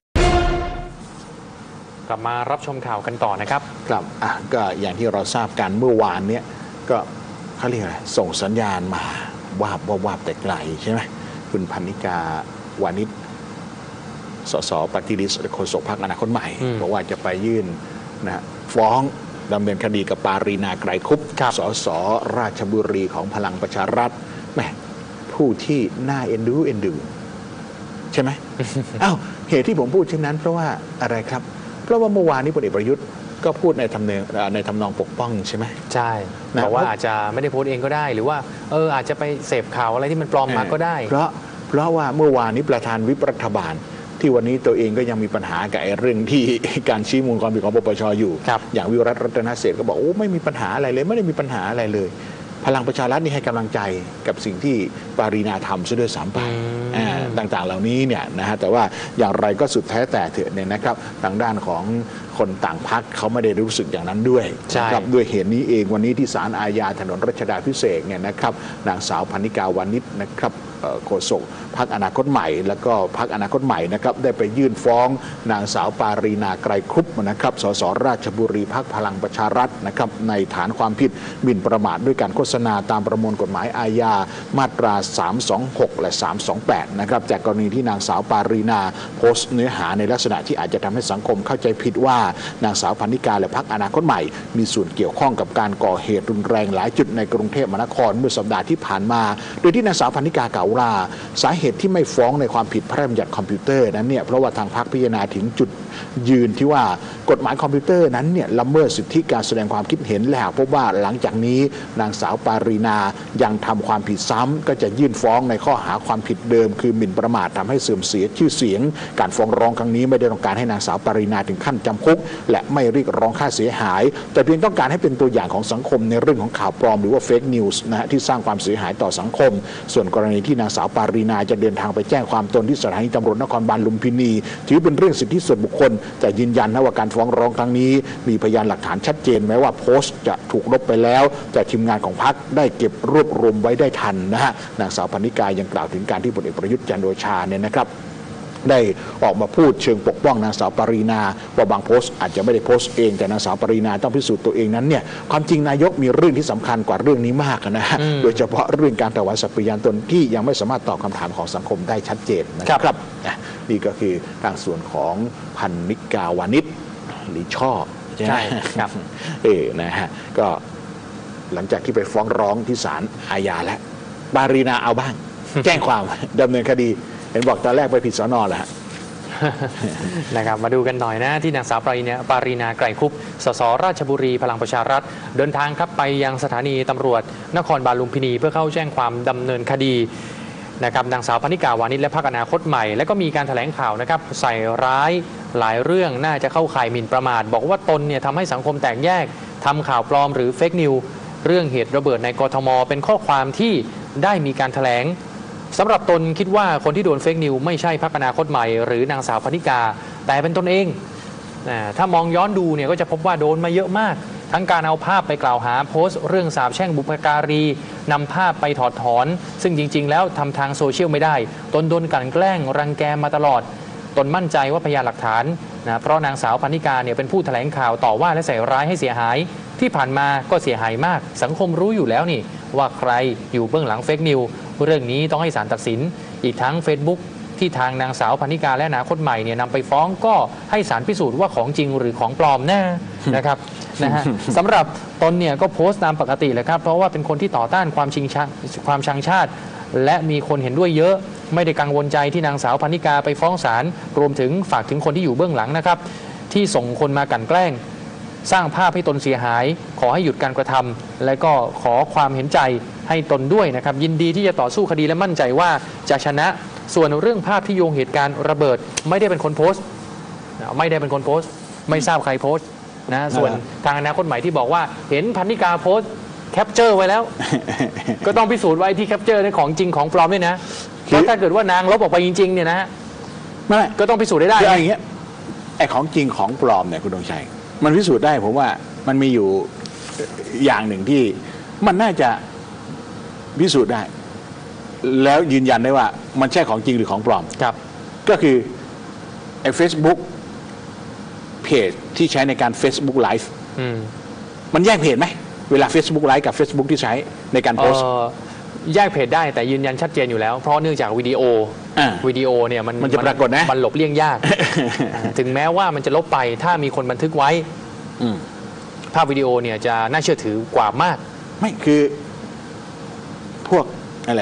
Speaker 1: กลับมารับชมข่าวกันต่อนะครับ
Speaker 2: ครับอ่ะก็อย่างที่เราทราบกันเมื่อวานเนี้ยก็เขาเรียกอะไรส่งสัญญาณมาวาบวาบวาบแต่ไกลใช่ไหมคุณพนิกาวานิชสสปฏิริษีโฆษกพรรคอนาคตใหม่บอกว่าจะไปยื่นนะฟ้องดำเนินคดีกับปารีนาไกรคุป
Speaker 1: ครับ
Speaker 2: สสราชบุรีของพลังประชารัฐแหมผู้ที่น่าเอ็นดูเอ็นดูใช่ไหม อ้าวเหตุที่ผมพูดเช่นนั้นเพราะว่าอะไรครับ เพราะว่าเมื่อวานนี้พลเอกประยุทธ์ก็พูดในทำเนียงในทำนองปกป้องใช่ไหม
Speaker 1: ใช่
Speaker 2: นะ
Speaker 1: บอกว่าอาจจะไม่ได้โพสต์เองก็ได้ หรือว่าเอออาจจะไปเสพข่าวอะไรที่มันปลอมมาก็ได้
Speaker 2: เพราะเพราะว่าเมื่อวานนี้ประธานวิปรัฐบาล ที่วันนี้ตัวเองก็ยังมีปัญหากับไอ้เรื่องที่ การชี้มูลความผิดของปปชอยู่ อย่างวิรัตรัตนเศรษฐ์ก็บอกโอ้ไม่มีปัญหาอะไรเลยไม่ได้มีปัญหาอะไรเลย พลังประชารัฐนี่ให้กำลังใจกับสิ่งที่ปารีนาทำซะด้วยซ้ำไปต่างๆเหล่านี้เนี่ยนะฮะแต่ว่าอย่างไรก็สุดแท้แต่เถอะเนี่ยนะครับทางด้านของคนต่างพรรคเขาไม่ได้รู้สึกอย่างนั้นด้วยนะครับด้วยเหตุนี้เองวันนี้ที่ศาลอาญาถนนรัชดาภิเษกเนี่ยนะครับนางสาวพรรณิกาวานิชนะครับโฆษกพรรคอนาคตใหม่แล้วก็พรรคอนาคตใหม่นะครับได้ไปยื่นฟ้องนางสาวปารีนาไกรคุปนะครับสสราชบุรีพรรคพลังประชารัฐนะครับในฐานความผิดหมิ่นประมาทด้วยการโฆษณาตามประมวลกฎหมายอาญามาตราสามสองหกและสามสองแปดนะครับจากกรณีที่นางสาวปารีนาโพสต์เนื้อหาในลักษณะที่อาจจะทำให้สังคมเข้าใจผิดว่านางสาวพรรณิกาและพรรคอนาคตใหม่มีส่วนเกี่ยวข้องกับการก่อเหตุรุนแรงหลายจุดในกรุงเทพมหานครเมื่อสัปดาห์ที่ผ่านมาโดยที่นางสาวพรรณิกากล่าวว่าสาเหตุที่ไม่ฟ้องในความผิดพระราชบัญญัติคอมพิวเตอร์นั้นเนี่ยเพราะว่าทางพรรคพิจารณาถึงจุดยืนที่ว่ากฎหมายคอมพิวเตอร์นั้นเนี่ยละเมิดสิทธิการแสดงความคิดเห็นและหากพบว่าหลังจากนี้นางสาวปารีนายังทำความผิดซ้ำก็จะยื่นฟ้องในข้อหาความผิดเดิมคือหมิ่นประมาททำให้เสื่อมเสียชื่อเสียงการฟ้องร้องครั้งนี้ไม่ได้ต้องการให้นางสาวปารีนาถึงขั้นจำคุกและไม่เรียกร้องค่าเสียหายแต่เพียงต้องการให้เป็นตัวอย่างของสังคมในเรื่องของข่าวปลอมหรือว่าเฟกนิวส์นะฮะที่สร้างความเสียหายต่อสังคมส่วนกรณีที่นางสาวปารีนาจะเดินทางไปแจ้งความตนที่สถานีตำรวจนครบาลลุมพินีถือเป็นเรื่องสิทธิส่วนบุคคลแต่ยืนยันนะว่าการฟ้องร้องครั้งนี้มีพยานหลักฐานชัดเจนแม้ว่าโพสต์จะถูกลบไปแล้วแต่ทีมงานของพรรคได้เก็บรวบรวมไว้ได้ทันนะฮะนางสาวพรรณิกายังกล่าวถึงการที่พลเอกประยุทธ์จันทร์โอชาเนี่ยนะครับได้ออกมาพูดเชิงปกป้องนางสาวปารีนาว่าบางโพสต์อาจจะไม่ได้โพสต์เองแต่นางสาวปารีนาต้องพิสูจน์ตัวเองนั้นเนี่ยความจริงนายกมีเรื่องที่สำคัญกว่าเรื่องนี้มากนะฮะโดยเฉพาะเรื่องการถวายสัตย์ปฏิญาณตนที่ยังไม่สามารถตอบคำถามของสังคมได้ชัดเจนนะครับนี่ก็คือทางส่วนของพรรณิกาวานิชหรือช่อใช่ครับเออนะฮะก็หลังจากที่ไปฟ้องร้องที่ศาลอาญาแล้วปารีนาเอาบ้าง แจ้งความดำเนินคดีเห็นบอกตอนแรกไปผิดสน.แหละ
Speaker 1: นะครับมาดูกันหน่อยนะที่นางสาวปารีนาปารีนาไกรคุปสสราชบุรีพลังประชารัฐเดินทางครับไปยังสถานีตำรวจนครบาลลุมพินีเพื่อเข้าแจ้งความดำเนินคดีนะครับนางสาวพรรณิกาวานิชและพรรคอนาคตใหม่และก็มีการแถลงข่าวนะครับใส่ร้ายหลายเรื่องน่าจะเข้าข่ายหมิ่นประมาทบอกว่าตนเนี่ยทำให้สังคมแตกแยกทำข่าวปลอมหรือเฟกนิวเรื่องเหตุระเบิดในกทมเป็นข้อความที่ได้มีการแถลงสำหรับตนคิดว่าคนที่โดนเฟกนิวไม่ใช่พรรคอนาคตใหม่หรือนางสาวพรรณิกาแต่เป็นตนเองถ้ามองย้อนดูเนี่ยก็จะพบว่าโดนมาเยอะมากทั้งการเอาภาพไปกล่าวหาโพสต์เรื่องสาปแช่งบุพการีนำภาพไปถอดถอนซึ่งจริงๆแล้วทำทางโซเชียลไม่ได้ตนโดนกลั่นแกล้งรังแกมาตลอดตนมั่นใจว่าพยานหลักฐานนะเพราะนางสาวพรรณิกาเนี่ยเป็นผู้แถลงข่าวต่อว่าและใส่ร้ายให้เสียหายที่ผ่านมาก็เสียหายมากสังคมรู้อยู่แล้วนี่ว่าใครอยู่เบื้องหลังเฟกนิวเรื่องนี้ต้องให้ศาลตัดสินอีกทั้ง Facebook ที่ทางนางสาวพรรณิกาและอนาคตใหม่เนี่ยนำไปฟ้องก็ให้ศาลพิสูจน์ว่าของจริงหรือของปลอมแน่ นะครับนะฮะสำหรับตนเนี่ยก็โพสต์ตามปกติเลยครับเพราะว่าเป็นคนที่ต่อต้านความชิงชาความชังชาติและมีคนเห็นด้วยเยอะไม่ได้กังวลใจที่นางสาวพรรณิกาไปฟ้องศาลรวมถึงฝากถึงคนที่อยู่เบื้องหลังนะครับที่ส่งคนมากลั่นแกล้งสร้างภาพให้ตนเสียหายขอให้หยุดการกระทำและก็ขอความเห็นใจให้ตนด้วยนะครับยินดีที่จะต่อสู้คดีและมั่นใจว่าจะชนะส่วนเรื่องภาพที่โยงเหตุการณ์ระเบิดไม่ได้เป็นคนโพสต์ไม่ได้เป็นคนโพสต์ไม่ทราบใครโพสต์นะส่วนทางอนาคตใหม่ที่บอกว่าเห็นพรรณิกาโพสต์แคปเจอร์ไว้แล้ว ก็ต้องพิสูจน์ไว้ที่แคปเจอร์ในของจริงของปลอมด้วยนะเพราะถ้าเกิดว่านางลบออกไปจริงๆเนี่ยนะไม่ก็ต้องพิสูจน์ได้ได้
Speaker 2: อย่างเงี้ยไอ้ของจริงของปลอมเนี่ยคุณดวงชัยมันพิสูจน์ได้ผมว่ามันมีอยู่อย่างหนึ่งที่มันน่าจะพิสูจน์ได้แล้วยืนยันได้ว่ามันใช่ของจริงหรือของปลอม
Speaker 1: ครับ
Speaker 2: ก็คือไอ้ Facebook เพจที่ใช้ในการ Facebook Live มันแยกเพจไหมเวลา Facebook Live กับ Facebook ที่ใช้ในการโพสต์
Speaker 1: แยกเพจได้แต่ยืนยันชัดเจนอยู่แล้วเพราะเนื่องจากวิดีโอวิดีโอเนี่ยมัน
Speaker 2: มันจะปรากฏนะ
Speaker 1: มันหลบเลี่ยงยาก ถึงแม้ว่ามันจะลบไปถ้ามีคนบันทึกไว้ภาพวิดีโอเนี่ยจะน่าเชื่อถือกว่ามาก
Speaker 2: ไม่คือพวกอะไร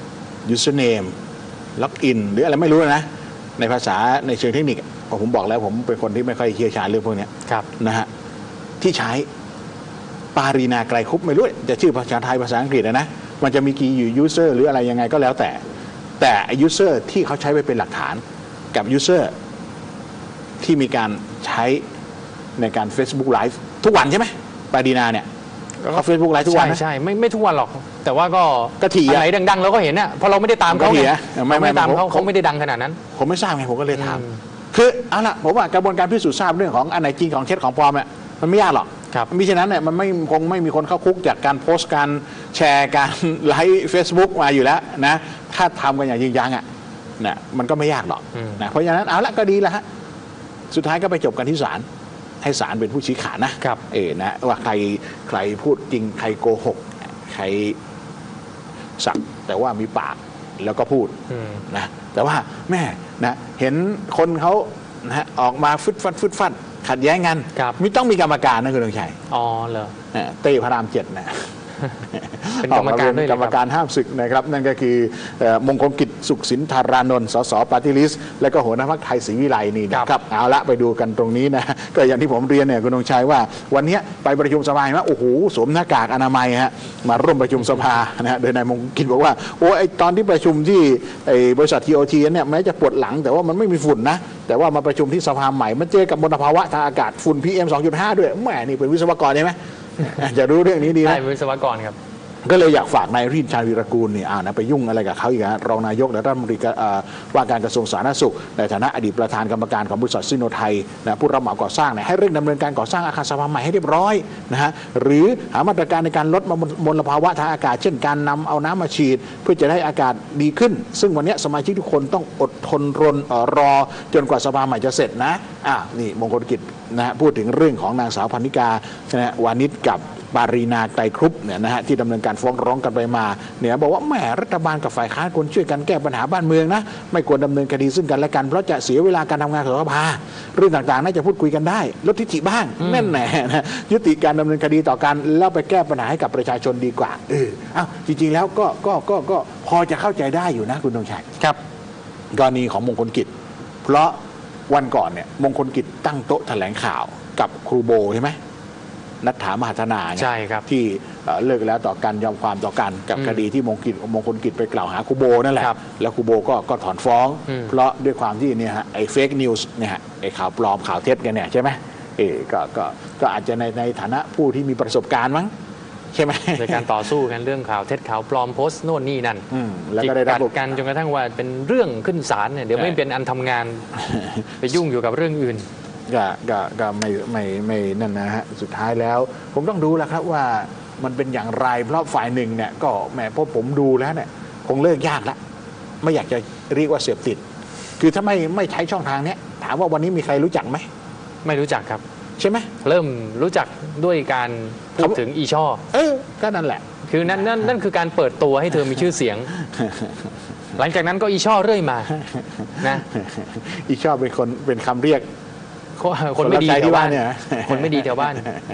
Speaker 2: username login หรืออะไรไม่รู้นะในภาษาในเชิงเทคนิคผมบอกแล้วผมเป็นคนที่ไม่ค่อยเชี่ยวชาญเรื่องพวกนี้
Speaker 1: ครับ
Speaker 2: นะฮะที่ใช้ปารีนาไกรคุปไม่รู้จะชื่อภาษาไทยภาษาอังกฤษนะมันจะมีกี่อยู่ user หรืออะไรยังไงก็แล้วแต่แต่ user ที่เขาใช้ไปเป็นหลักฐานกับ user ที่มีการใช้ในการ Facebook Live ทุกวันใช่ไหมปารีนาเนี่ยเขา Facebook Live ทุกวัน
Speaker 1: ใช่
Speaker 2: นะ
Speaker 1: ใช่ไม่ไม่ทุกวันหรอก แต่ว่าก็
Speaker 2: ก็ถี่อะ
Speaker 1: อันไหนดังๆเราก็เห็นน่ะเพราะเราไม่ได้ตามเขา
Speaker 2: ก็ถี่
Speaker 1: ไง
Speaker 2: อะไม่
Speaker 1: เรา
Speaker 2: ไม่
Speaker 1: ไม่ได้ตาม
Speaker 2: ผม
Speaker 1: เขา
Speaker 2: ผม
Speaker 1: เขาไม่ได้ดังขนาดนั้น
Speaker 2: ผมไม่ทราบไงผมก็เลยถาม
Speaker 1: อืม
Speaker 2: คือเอาละผมว่ากระบวนการพิสูจน์ทราบเรื่องของอันไหนจริงของเท็จของปลอมเนี่ยมันไม่ยากหรอก
Speaker 1: ครับ
Speaker 2: มิฉะนั้นเนี่ยมันไม่คงไม่มีคนเข้าคุกจากการโพสต์การแชร์การไลฟ์เฟซบุ๊กมาอยู่แล้วนะถ้าทำกันอย่างจริงจังอ่ะนะมันก็ไม่ยากหรอกนะเพราะฉะนั้นเอาละก็ดีแล้วฮะสุดท้ายก็ไปจบกันที่ศาลให้ศาลเป็นผู้ชี้ขาดนะครับ เออนะว่าใครใครพูดจริงใครโกหกใครสักแต่ว่ามีปากแล้วก็พูด
Speaker 1: อืม
Speaker 2: นะแต่ว่าแม่นะเห็นคนเขานะฮะออกมาฟึดฟัดฟึดฟัดขัดแย้งกัน
Speaker 1: ครับ
Speaker 2: ไม่ต้องมีกรรมการนะคุณดวงชัย
Speaker 1: อ๋อเหรอ
Speaker 2: เอ่อเต้พระรามเจ็ดนะ
Speaker 1: เป็นกรรมการด้วยเหร
Speaker 2: ก
Speaker 1: อ
Speaker 2: ร
Speaker 1: ค
Speaker 2: รม
Speaker 1: รับ
Speaker 2: การห้ามศึกนะครับนั่นก็คือเอ่อมงคลกิจสุขสินธารานนท์สสปาร์ตี้ลิสต์และก็หัวหน้าพรรคไทยศรีวิไลนี่นะครับเอาละไปดูกันตรงนี้นะก็อย่างที่ผมเรียนเนี่ยคุณดวงชัยว่าวันนี้ไปประชุมสภาว่าโอ้โหสวมหน้ากากอนามัยฮะมาร่วมประชุมสภานะฮะโดยนายมงคลกิจบอกว่าโอ้ไอตอนที่ประชุมที่ไอบริษัททีโอทีเนี่ยแม้จะปวดหลังแต่ว่ามันไม่มีฝุ่นนะแต่ว่ามาประชุมที่สภาใหม่มันเจอกับมลภาวะทางอากาศฝุ่น พี เอ็ม สองจุดห้า ด้วยแหมนี่เป็นวิศวกรใช่ไหม จะรู้เรื่องนี้ดี
Speaker 1: ใช่
Speaker 2: นะ
Speaker 1: วิศวกรครับ
Speaker 2: ก็เลยอยากฝากนายรินชาญวีรกูลนี่อ่านะไปยุ่งอะไรกับเขาอีกฮะรองนายกและรัฐมนตรีอ่าว่าการกระทรวงสาธารณสุขในฐานะอดีตประธานกรรมการของบริษัทซิโนไทยนะผู้รับเหมาก่อสร้างเนี่ยให้เร่งดำเนินการก่อสร้างอาคารสภาใหม่ให้เรียบร้อยนะฮะหรือหามาตรการในการลดมลภาวะทางอากาศ เช่นการนำเอาน้ำมาฉีด เพื่อจะได้อากาศดีขึ้น ซึ่งวันนี้สมาชิกทุกคนต้องอดทนรนเอ่อรอจนกว่าสภาใหม่จะเสร็จนะอ่านี่มงคลกิจนะฮะพูดถึงเรื่องของนางสาวพันนิกานะฮะวานิชกับปารีนาไกรคุปเนี่ยนะฮะที่ดำเนินการฟ้องร้องกันไปมาเนี่ยบอกว่าแหมรัฐบาลกับฝ่ายค้านควรช่วยกันแก้ปัญหาบ้านเมืองนะไม่ควรดำเนินคดีซึ่งกันและกันเพราะจะเสียเวลาการทำงานของสภาเรื่องต่างๆน่าจะพูดคุยกันได้ลดทิฐิบ้างแน่นแน่นะยุติการดำเนินคดีต่อกันแล้วไปแก้ปัญหาให้กับประชาชนดีกว่าเออเอ้าจริงๆแล้วก็ก็ก็ก็พอจะเข้าใจได้อยู่นะคุณธงชัย
Speaker 1: ครับ
Speaker 2: กรณีของมงคลกิจเพราะวันก่อนเนี่ยมงคลกิจตั้งโต๊ะแถลงข่าวกับครูโบใช่ไหมนัทธามหาธนาเนี่ย
Speaker 1: ใช่ครับ
Speaker 2: ที่เอ่อเลิกแล้วต่อกันยอมความต่อกันกับ
Speaker 1: อืม
Speaker 2: คดีที่มงคลกิจมงคลกิจไปกล่าวหาครูโบนั่นแหละ
Speaker 1: ครับ
Speaker 2: แล้วครูโบก็ก็ถอนฟ้อง
Speaker 1: อืม
Speaker 2: เพราะด้วยความที่เนี่ยฮะไอ้เฟกนิวส์เนี่ยฮะไอ้ข่าวปลอมข่าวเท็จกันเนี่ยใช่ไหมเออก็ก็ก็อาจจะในในฐานะผู้ที่มีประสบการณ์มั้งใช่ไหม
Speaker 1: ในการต่อสู้กันเรื่องข่าวเท็จข่าวปลอมโพสต์โน่นนี่นั่น
Speaker 2: อืมแล้วก็ได้รับ
Speaker 1: จิกกัดกันจนกระทั่งว่าเป็นเรื่องขึ้นศาลเนี่ยเดี๋ยวไม่เป็นอันทำงาน ไปยุ่งอยู่กับเรื่องอื่น
Speaker 2: ก็ก็ก็ไม่ไม่ไม่นั่นนะฮะสุดท้ายแล้วผมต้องดูแล้วครับว่ามันเป็นอย่างไรเพราะฝ่ายหนึ่งเนี่ยก็แหมพอผมดูแล้วเนี่ยคงเลิกยากละไม่อยากจะเรียกว่าเสพติด คือถ้าไม่ไม่ใช้ช่องทางเนี้ยถามว่าวันนี้มีใครรู้จักไหม
Speaker 1: ไม่รู้จักครับ
Speaker 2: ใช่ไหม
Speaker 1: เริ่มรู้จักด้วยการพูดถึงอีช่อ
Speaker 2: เออก็นั่นแหละ
Speaker 1: คือนั่นนั่นนั่นคือการเปิดตัวให้เธอมีชื่อเสียง หลังจากนั้นก็อีช่อเรื่อยมานะ
Speaker 2: อีชอบเป็นคนเป็นคำเรียก
Speaker 1: คนไม่ดี
Speaker 2: รับใช้
Speaker 1: แถ
Speaker 2: ที่
Speaker 1: วบ้าน
Speaker 2: เนี่ย
Speaker 1: คนไม่ดีแถวบ้าน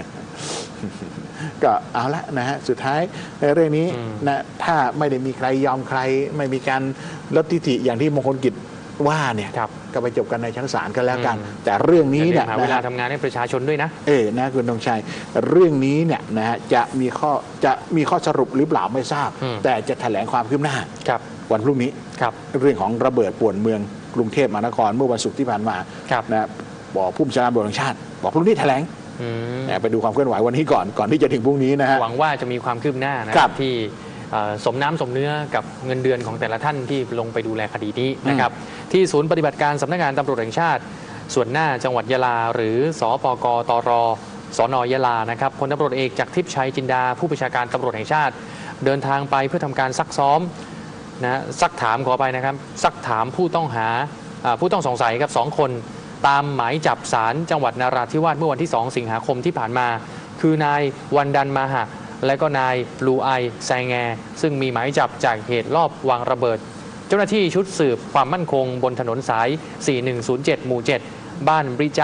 Speaker 2: ก็เอาละนะฮะสุดท้ายในเรื่องนี้
Speaker 1: อืม
Speaker 2: นะถ้าไม่ได้มีใครยอมใคร ไม่มีการลดทิฐิอย่างที่มงคลกิจว่าเนี่ย
Speaker 1: ครับ
Speaker 2: ก็ไปจบกันในชั้นศาลกันแล้วกัน
Speaker 1: อืม
Speaker 2: แต่เรื่องนี้
Speaker 1: อย่าลื
Speaker 2: เนี่ย
Speaker 1: มหาเวลา
Speaker 2: นะฮะ
Speaker 1: ทำงานให้ประชาชนด้วยนะ
Speaker 2: เออนะคุณธงชัยเรื่องนี้เนี่ยนะฮะจะมีข้อจะมีข้อสรุปหรือเปล่าไม่ทราบ
Speaker 1: อืม
Speaker 2: แต่จะแถลงความคืบหน้า
Speaker 1: ครับ
Speaker 2: วันพรุ่งนี้
Speaker 1: ครับ
Speaker 2: เรื่องของระเบิดป่วนเมืองกรุงเทพมหานครเมื่อวันศุกร์ที่ผ่านมา
Speaker 1: ครับ
Speaker 2: นะบอกผู้บัญชาการตำรวจแห่งชาติ บอกพรุ่งนี้แถลง
Speaker 1: อืม
Speaker 2: นะไปดูความเคลื่อนไหววันนี้ก่อนก่อนที่จะถึงพรุ่งนี้นะฮะ
Speaker 1: หวังว่าจะมีความคืบหน้านะครับ ที่เอ่อสมน้ำสมเนื้อกับเงินเดือนของแต่ละท่านที่ลงไปดูแลคดีนี้นะครับ ที่ศูนย์ปฏิบัติการสำนักงานตำรวจแห่งชาติ ส่วนหน้าจังหวัดยะลา หรือสปกตรสนยะลานะครับพลตำรวจเอกจากทิพย์ชัยจินดาผู้บัญชาการตำรวจแห่งชาติ เดินทางไปเพื่อทำการซักซ้อมนะซักถามขอไปนะครับซักถามผู้ต้องหาอ่าผู้ต้องสงสัยครับสองคนตามหมายจับศาลจังหวัดนราธิวาสเมื่อวันที่สองสิงหาคมที่ผ่านมา คือนายวันดันมาหะและก็นายลูไอแซงแงซึ่งมีหมายจับจากเหตุลอบวางระเบิด เจ้าหน้าที่ชุดสืบความมั่นคงบนถนนสาย สี่หนึ่งศูนย์เจ็ด หมู่ เจ็ด บ้านบริจะต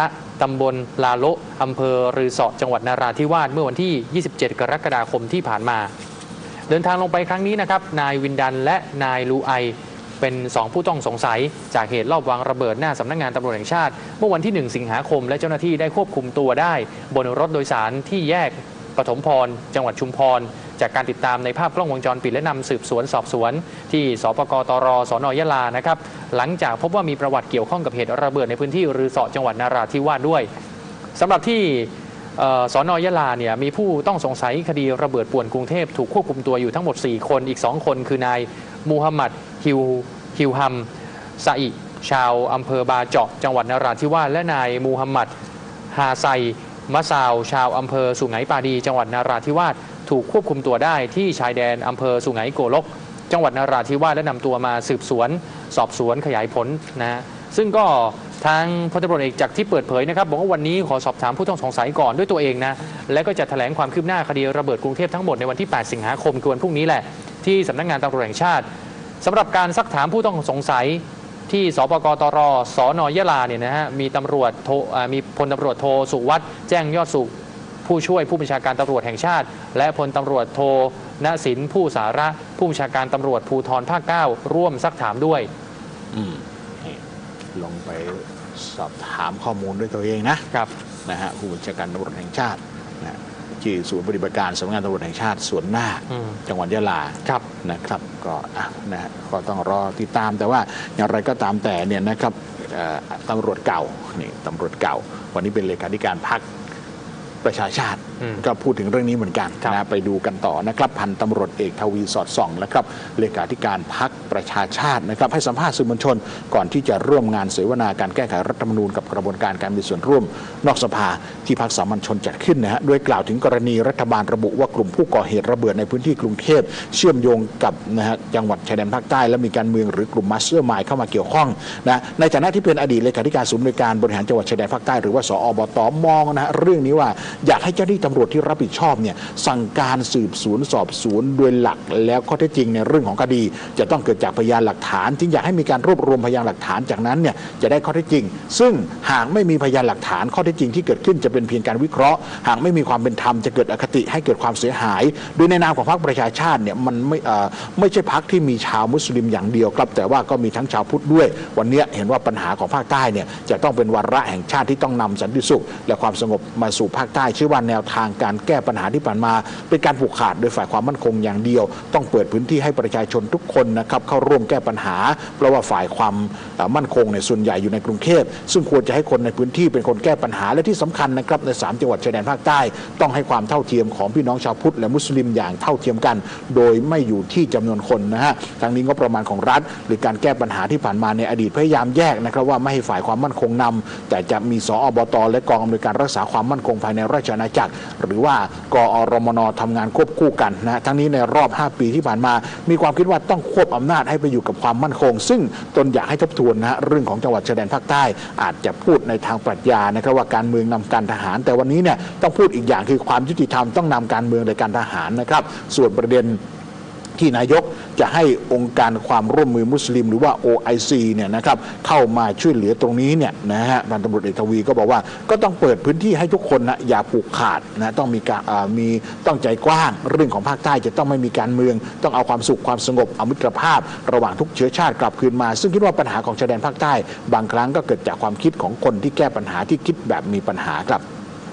Speaker 1: ตำบลลาโละอำเภอรือเสาะจังหวัดนราธิวาสเมื่อวันที่ ยี่สิบเจ็ด กรกฎาคมที่ผ่านมา เดินทางลงไปครั้งนี้นะครับนายวินดันและนายลูไอเป็นสองผู้ต้องสงสัยจากเหตุลอบวางระเบิดหน้าสำนักงานตำรวจแห่งชาติเมื่อวันที่ หนึ่ง สิงหาคมและเจ้าหน้าที่ได้ควบคุมตัวได้บนรถโดยสารที่แยกปฐมพรจังหวัดชุมพรจากการติดตามในภาพกล้องวงจรปิดและนำสืบสวนสอบสวนที่สปกตรสนยะลานะครับหลังจากพบว่ามีประวัติเกี่ยวข้องกับเหตุระเบิดในพื้นที่รือเสาะจังหวัดนราธิวาสด้วยสำหรับที่สนยะลาเนี่ยมีผู้ต้องสงสัยคดีระเบิดป่วนกรุงเทพถูกควบคุมตัวอยู่ทั้งหมดสี่คนอีกสองคนคือนายมูฮัมหมัดฮิวฮิวฮัมซาอิชาวอำเภอบาเจาะจังหวัดนราธิวาสและนายมูฮัมหมัดฮาไซมะซาวชาวอำเภอสุไหงปาดีจังหวัดนราธิวาสถูกควบคุมตัวได้ที่ชายแดนอำเภอสุไหงโกลกจังหวัดนราธิวาสและนำตัวมาสืบสวนสอบสวนขยายผลนะซึ่งก็ทางพลตำรวจเอกจากที่เปิดเผยนะครับบอกว่าวันนี้ขอสอบถามผู้ต้องสงสัยก่อนด้วยตัวเองนะและก็จะแถลงความคืบหน้าคดีระเบิดกรุงเทพทั้งหมดในวันที่ แปด สิงหาคมคือวันพรุ่งนี้แหละที่สำนักงานตำรวจแห่งชาติสำหรับการซักถามผู้ต้องสงสัยที่สปกตรสนยะลาเนี่ยนะฮะมีตำรวจโทมีพลตำรวจโทสุวัฒน์แจ้งยอดสุขผู้ช่วยผู้บัญชาการตำรวจแห่งชาติและพลตำรวจโทณศิลป์ผู้สาระผู้บัญชาการตำรวจภูธรภาคเก้าร่วมซักถามด้วย
Speaker 2: อืมลงไปสอบถามข้อมูลด้วยตัวเองนะครับนะฮะผู้บัญชาการตำรวจแห่งชาตินะที่ศูนย์ปฏิบัติการสำนักงานตำรวจแห่งชาติส่วนหน้าจังหวัดยะลาครับนะครับก็นะฮะก็ต้องรอติดตามแต่ว่าอย่างไรก็ตามแต่เนี่ยนะครับตำรวจเก่านี่ตำรวจเก่าวันนี้เป็นเลขาธิการพรรคประชาชาติก็พูดถึงเรื่องนี้เหมือนกันนะไปดูกันต่อนะครับพันตำรวจเอกทวีสอดส่องนะครับเลขาธิการพรรคประชาชาตินะครับให้สัมภาษณ์สื่อมวลชนก่อนที่จะร่วมงานเสวนาการแก้ไขรัฐธรรมนูญกับกระบวนการการมีส่วนร่วมนอกสภาที่พรรคสามัญชนจัดขึ้นนะฮะโดยกล่าวถึงกรณีรัฐบาลระบุว่ากลุ่มผู้ก่อเหตุระเบิดในพื้นที่กรุงเทพเชื่อมโยงกับนะฮะจังหวัดชายแดนภาคใต้และมีการเมืองหรือกลุ่มมาสเตอร์มายด์เข้ามาเกี่ยวข้องนะในฐานะที่เป็นอดีตเลขาธิการศูนย์บริการบริหารจังหวัดชายแดนภาคใต้หรือว่าสอบต.มองนะเรื่องนี้ว่าอยากให้เจ้าหน้าที่ตำรวจที่รับผิดชอบเนี่ยสั่งการสืบสวนสอบสวนโดยหลักแล้วข้อเท็จจริงในเรื่องของคดีจะต้องเกิดจากพยานหลักฐานจึงอยากให้มีการรวบรวมพยานหลักฐานจากนั้นเนี่ยจะได้ข้อเท็จจริงซึ่งหากไม่มีพยานหลักฐานข้อเท็จจริงที่เกิดขึ้นจะเป็นเพียงการวิเคราะห์หากไม่มีความเป็นธรรมจะเกิดอคติให้เกิดความเสียหายโดยในนามของพรรคประชาชาติเนี่ยมันไม่เอ่อไม่ใช่พรรคที่มีชาวมุสลิมอย่างเดียวครับแต่ว่าก็มีทั้งชาวพุทธด้วยวันนี้เห็นว่าปัญหาของภาคใต้เนี่ยจะต้องเป็นวาระแห่งชาติที่ต้องนำสันติสุขและความสงบมาสู่ภาคใต้เชื่อว่าแนวทางการแก้ปัญหาที่ผ่านมาเป็นการผูกขาดโดยฝ่ายความมั่นคงอย่างเดียวต้องเปิดพื้นที่ให้ประชาชนทุกคนนะครับเข้าร่วมแก้ปัญหาเพราะว่าฝ่ายความมั่นคงในส่วนใหญ่อยู่ในกรุงเทพซึ่งควรจะให้คนในพื้นที่เป็นคนแก้ปัญหาและที่สำคัญนะครับในสามจังหวัดชายแดนภาคใต้ต้องให้ความเท่าเทียมของพี่น้องชาวพุทธและมุสลิมอย่างเท่าเทียมกันโดยไม่อยู่ที่จำนวนคนนะฮะทางนี้งบประมาณของรัฐหรือการแก้ปัญหาที่ผ่านมาในอดีตพยายามแยกนะครับว่าไม่ให้ฝ่ายความมั่นคงนำแต่จะมีสอบต.และกองอำนวยการรักษาความมั่นคงภายในราชอาณาจักรหรือว่ากอรมน.ทำงานควบคู่กันนะทั้งนี้ในรอบห้าปีที่ผ่านมามีความคิดว่าต้องควบอำนาจให้ไปอยู่กับความมั่นคงซึ่งตนอยากให้ทบทวนนะเรื่องของจังหวัดชายแดนภาคใต้อาจจะพูดในทางปรัชญานะครับว่าการเมืองนำการทหารแต่วันนี้เนี่ยต้องพูดอีกอย่างคือความยุติธรรมต้องนำการเมืองในการทหารนะครับส่วนประเด็นที่นายกจะให้องค์การความร่วมมือมุสลิมหรือว่า โอ ไอ ซี เนี่ยนะครับเข้ามาช่วยเหลือตรงนี้เนี่ยนะฮะพันตำรวจเอกทวีก็บอกว่าก็ต้องเปิดพื้นที่ให้ทุกคนนะอย่าผูกขาดนะต้องมีการมีต้องใจกว้างเรื่องของภาคใต้จะต้องไม่มีการเมืองต้องเอาความสุขความสงบเอามิตรภาพระหว่างทุกเชื้อชาติกลับคืนมาซึ่งคิดว่าปัญหาของชายแดนภาคใต้บางครั้งก็เกิดจากความคิดของคนที่แก้ปัญหาที่คิดแบบมีปัญหาครับ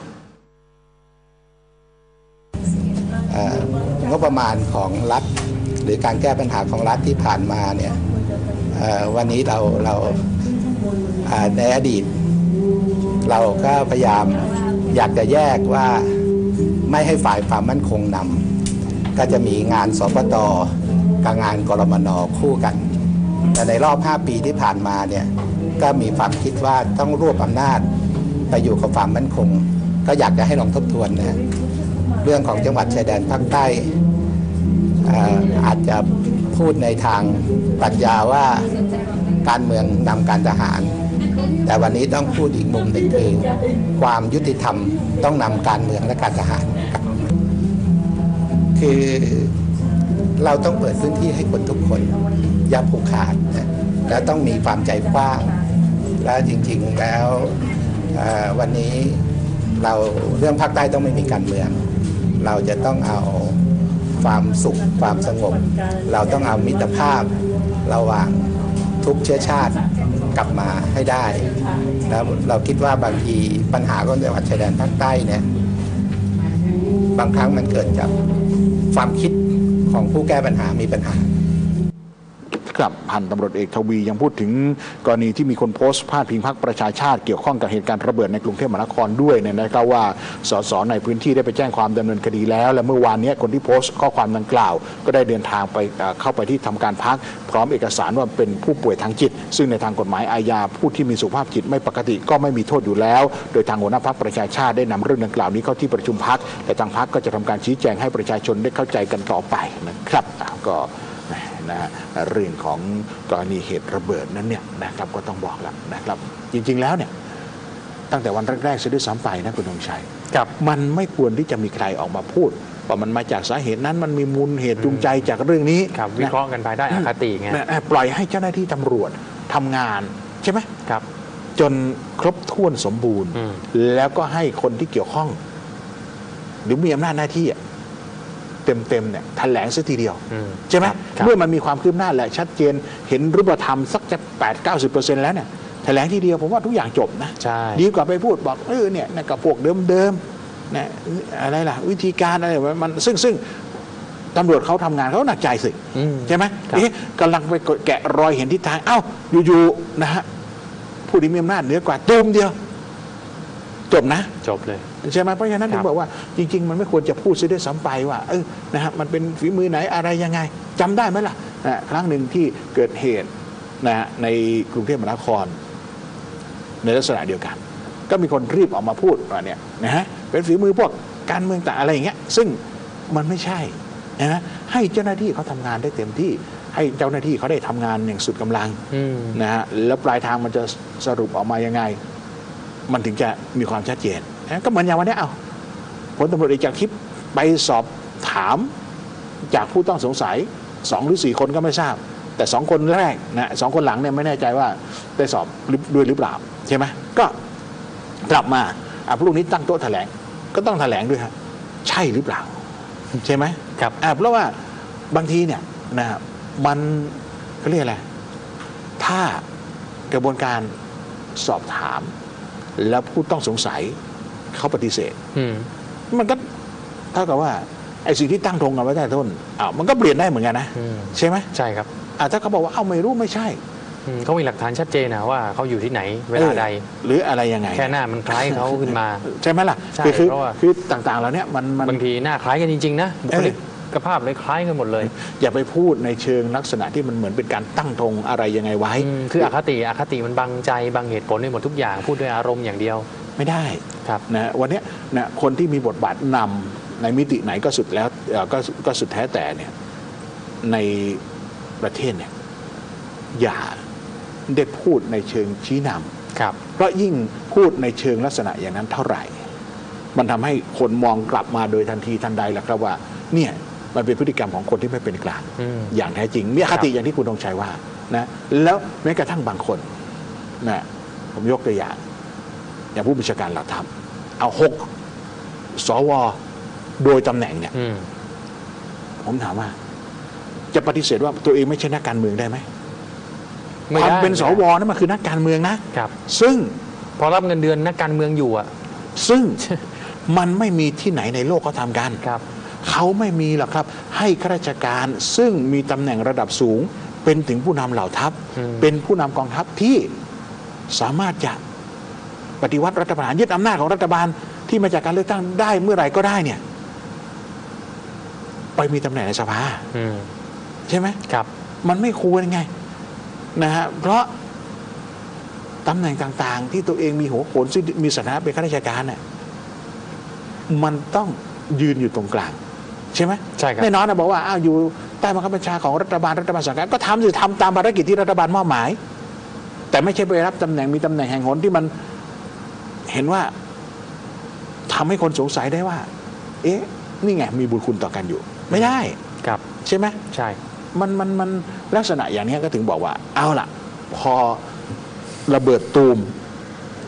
Speaker 4: งบประมาณของรัฐหรือการแก้ปัญหาของรัฐที่ผ่านมาเนี่ยวันนี้เราเราในอดีตเราก็พยายามอยากจะแยกว่าไม่ให้ฝ่ายความมั่นคงนำก็จะมีงานสปต.กับงานกรมน.คู่กันแต่ในรอบห้าปีที่ผ่านมาเนี่ยก็มีความคิดว่าต้องรวบอำนาจไปอยู่กับความมั่นคงก็อยากจะให้ลองทบทวนนะเรื่องของจังหวัดชายแดนภาคใต้อาจจะพูดในทางปรัชญาว่าการเมืองนำการทหารแต่วันนี้ต้องพูดอีกมุมหนึ่งคือความยุติธรรมต้องนำการเมืองและการทหารคือเราต้องเปิดพื้นที่ให้คนทุกคนอย่าผูกขาดนะและต้องมีความใจกว้างและจริงๆแล้วเอ่อวันนี้เราเรื่องภาคใต้ต้องไม่มีการเมือง เราจะต้องเอาความสุขความสงบ เราต้องเอามิตรภาพระหว่างทุกเชื้อชาติกลับมาให้ได้แล้วเราคิดว่าบางทีปัญหาของจังหวัดชายแดนภาคใต้เนี่ยบางครั้งมันเกิดจากความคิดของผู้แก้ปัญหามีปัญหา
Speaker 2: ครับพันตำรวจเอกทวียังพูดถึงกรณีที่มีคนโพสต์พาดพิงพรรคประชาชาติเกี่ยวข้องกับเหตุการณ์ระเบิดในกรุงเทพมหานครด้วยเนี่ยนะครับว่าสสในพื้นที่ได้ไปแจ้งความดำเนินคดีแล้วและเมื่อวานนี้คนที่โพสต์ข้อความดังกล่าวก็ได้เดินทางไปเข้าไปที่ทำการพักพร้อมเอกสารว่าเป็นผู้ป่วยทางจิตซึ่งในทางกฎหมายอาญาผู้ที่มีสุขภาพจิตไม่ปกติก็ไม่มีโทษอยู่แล้วโดยทางหัวหน้าพรรคประชาชาติได้นำเรื่องดังกล่าวนี้เข้าที่ประชุมพรรคและทางพรรคก็จะทำการชี้แจงให้ประชาชนได้เข้าใจกันต่อไปนะครับก็นะเรื่องของกรณีเหตุระเบิดนั้นเนี่ยนะครับก็ต้องบอกแล้วนะครับจริงๆแล้วเนี่ยตั้งแต่วันแรกๆเสียด้วยซ้ำไปนะคุณธงชัยครับมันไม่ควรที่จะมีใครออกมาพูดว่ามันมาจากสาเหตุนั้นมันมีมูลเหตุจูงใจจากเรื่องนี้
Speaker 1: ครับวิเคราะห์กันไปได้อคติไง
Speaker 2: ปล่อยให้เจ้าหน้าที่ตำรวจทำงานใช่ไหมครับจนครบถ้วนสมบูรณ์แล้วก็ให้คนที่เกี่ยวข้องหรือมีอำนาจหน้าที่เต็มๆเนี่ยแถลงสักทีเดียวใช่ไหมเมื่อมันมีความคืบหน้าและชัดเจนเห็นรูปธรรมสักจะแปดเก้าสิบเปอร์เซ็นต์แล้วเนี่ยแถลงทีเดียวผมว่าทุกอย่างจบนะดีกว่าไปพูดบอกเออเนี่ยกับพวกเดิมๆนะอะไรล่ะวิธีการอะไรมันซึ่งซึ่งตำรวจเขาทำงานเขาหนักใจสิใช่ไหมกำลังไปแกะรอยเห็นทิศทางเอ้าอยู่ๆนะฮะผู้ที่มีอำนาจเหนือกว่าตูมเดียวจบนะ
Speaker 1: จบเลย
Speaker 2: ใช่ไหมเพราะฉะนั้นถึงบอกว่าจริงๆมันไม่ควรจะพูดซะด้วยซ้ำไปว่าเออนะฮะมันเป็นฝีมือไหนอะไรยังไงจำได้ไหมล่ะนะครั้งหนึ่งที่เกิดเหตุนะฮะในกรุงเทพมหานครในลักษณะเดียวกันก็มีคนรีบออกมาพูดว่าเนี่ยนะฮะเป็นฝีมือพวกการเมืองต่างอะไรอย่างเงี้ยซึ่งมันไม่ใช่นะให้เจ้าหน้าที่เขาทำงานได้เต็มที่ให้เจ้าหน้าที่เขาได้ทำงานอย่างสุดกำลังนะฮะแล้วปลายทางมันจะสรุปออกมายังไงมันถึงจะมีความชัดเจนก็เหมือนอย่างวันนี้เอาพลตำรวจเอกจากทิพย์ไปสอบถามจากผู้ต้องสงสัยสองหรือสี่คนก็ไม่ทราบแต่สองคนแรกนะสองคนหลังเนี่ยไม่แน่ใจว่าได้สอบด้วยหรือเปล่าใช่ไหมก็กลับมาอ่ะพรุ่งนี้ตั้งโต๊ะแถลงก็ต้องแถลงด้วยครับใช่หรือเปล่าใช่ไหมครับอ่ะเพราะว่าบางทีเนี่ยนะมันเขาเรียกอะไรถ้ากระบวนการสอบถามแล้วผู้ต้องสงสัยเขาปฏิเสธมันก็เท่ากับว่าไอ้สิ่งที่ตั้งธงกันไว้แต่ต้นอ้าวมันก็เปลี่ยนได้เหมือนกันนะใช่ไหม
Speaker 1: ใช่ครับ
Speaker 2: อ่าถ้าเขาบอกว่าเอ้าไม่รู้ไม่ใช่
Speaker 1: เขามีหลักฐานชัดเจนนะว่าเขาอยู่ที่ไหนเวลาใด
Speaker 2: หรืออะไรยังไง
Speaker 1: แค่หน้ามันคล้ายเขาขึ้นมา
Speaker 2: ใช่ไหมล่ะคือคือต่างๆแล้วเนี่ยมัน
Speaker 1: บางทีหน้าคล้ายกันจริงๆนะบุคลิกภาพเลยคล้ายกันหมดเลย
Speaker 2: อย่าไปพูดในเชิงลักษณะที่มันเหมือนเป็นการตั้งธงอะไรยังไงไว้
Speaker 1: คืออคติอคติมันบังใจบังเหตุผลในหมดทุกอย่างพูดด้วยอารมณ์อย่างเดียว
Speaker 2: ไม่ได้ครับนะวันนี้นะคนที่มีบทบาทนำในมิติไหนก็สุดแล้วก็ก็สุดแท้แต่เนี่ยในประเทศเนี่ยอย่าได้พูดในเชิงชี้นำครับเพราะยิ่งพูดในเชิงลักษณะอย่างนั้นเท่าไหร่มันทำให้คนมองกลับมาโดยทันทีทันใดแหละครับว่าเนี่ยมันเป็นพฤติกรรมของคนที่ไม่เป็นกลางอย่างแท้จริงมีอคติอย่างที่คุณธงชัยว่านะแล้วแม้กระทั่งบางคนนะผมยกตัวอย่างอย่างผู้บัญชาการเหล่าทัพเอาหกสวโดยตำแหน่งเนี่ยผมถามว่าจะปฏิเสธว่าตัวเองไม่ใช่นักการเมืองได้ไหมความเป็นสวนั่นมันคือนักการเมืองนะครับซึ่ง
Speaker 1: พอรับเงินเดือนนักการเมืองอยู่อ่ะ
Speaker 2: ซึ่งมันไม่มีที่ไหนในโลกเขาทำกัน
Speaker 1: ครับ
Speaker 2: เขาไม่มีหรอกครับให้ข้าราชการซึ่งมีตำแหน่งระดับสูงเป็นถึงผู้นำเหล่าทัพเป็นผู้นำกองทัพที่สามารถจะปฏิวัติรัฐประหารยึดอำนาจของรัฐบาลที่มาจากการเลือกตั้งได้เมื่อไหร่ก็ได้เนี่ยไปมีตำแหน่งในสภาใช่ไหม
Speaker 1: ครับ
Speaker 2: มันไม่ควรไงนะฮะเพราะตำแหน่งต่างๆที่ตัวเองมีหัวโขนซึ่งมีสถานะเป็นข้าราชการเนี่ยมันต้องยืนอยู่ตรงกลางใช่ไหม
Speaker 1: ใช่ครับ
Speaker 2: แน่นอนนะบอกว่าอ้าวอยู่ใต้บังคับบัญชาของรัฐบาลรัฐบาลสั่งการก็ทำสิทำตามภารกิจที่รัฐบาลมอบหมายแต่ไม่ใช่ไปรับตำแหน่งมีตำแหน่งแห่งหนที่มันเห็นว่าทำให้คนสงสัยได้ว่าเอ๊ะนี่ไงมีบุญคุณต่อกันอยู่ไม่ได้
Speaker 1: ครับ
Speaker 2: ใช่ไหม
Speaker 1: ใช่
Speaker 2: มันมันมันลักษณะอย่างนี้ก็ถึงบอกว่าเอาล่ะพอระเบิดตูม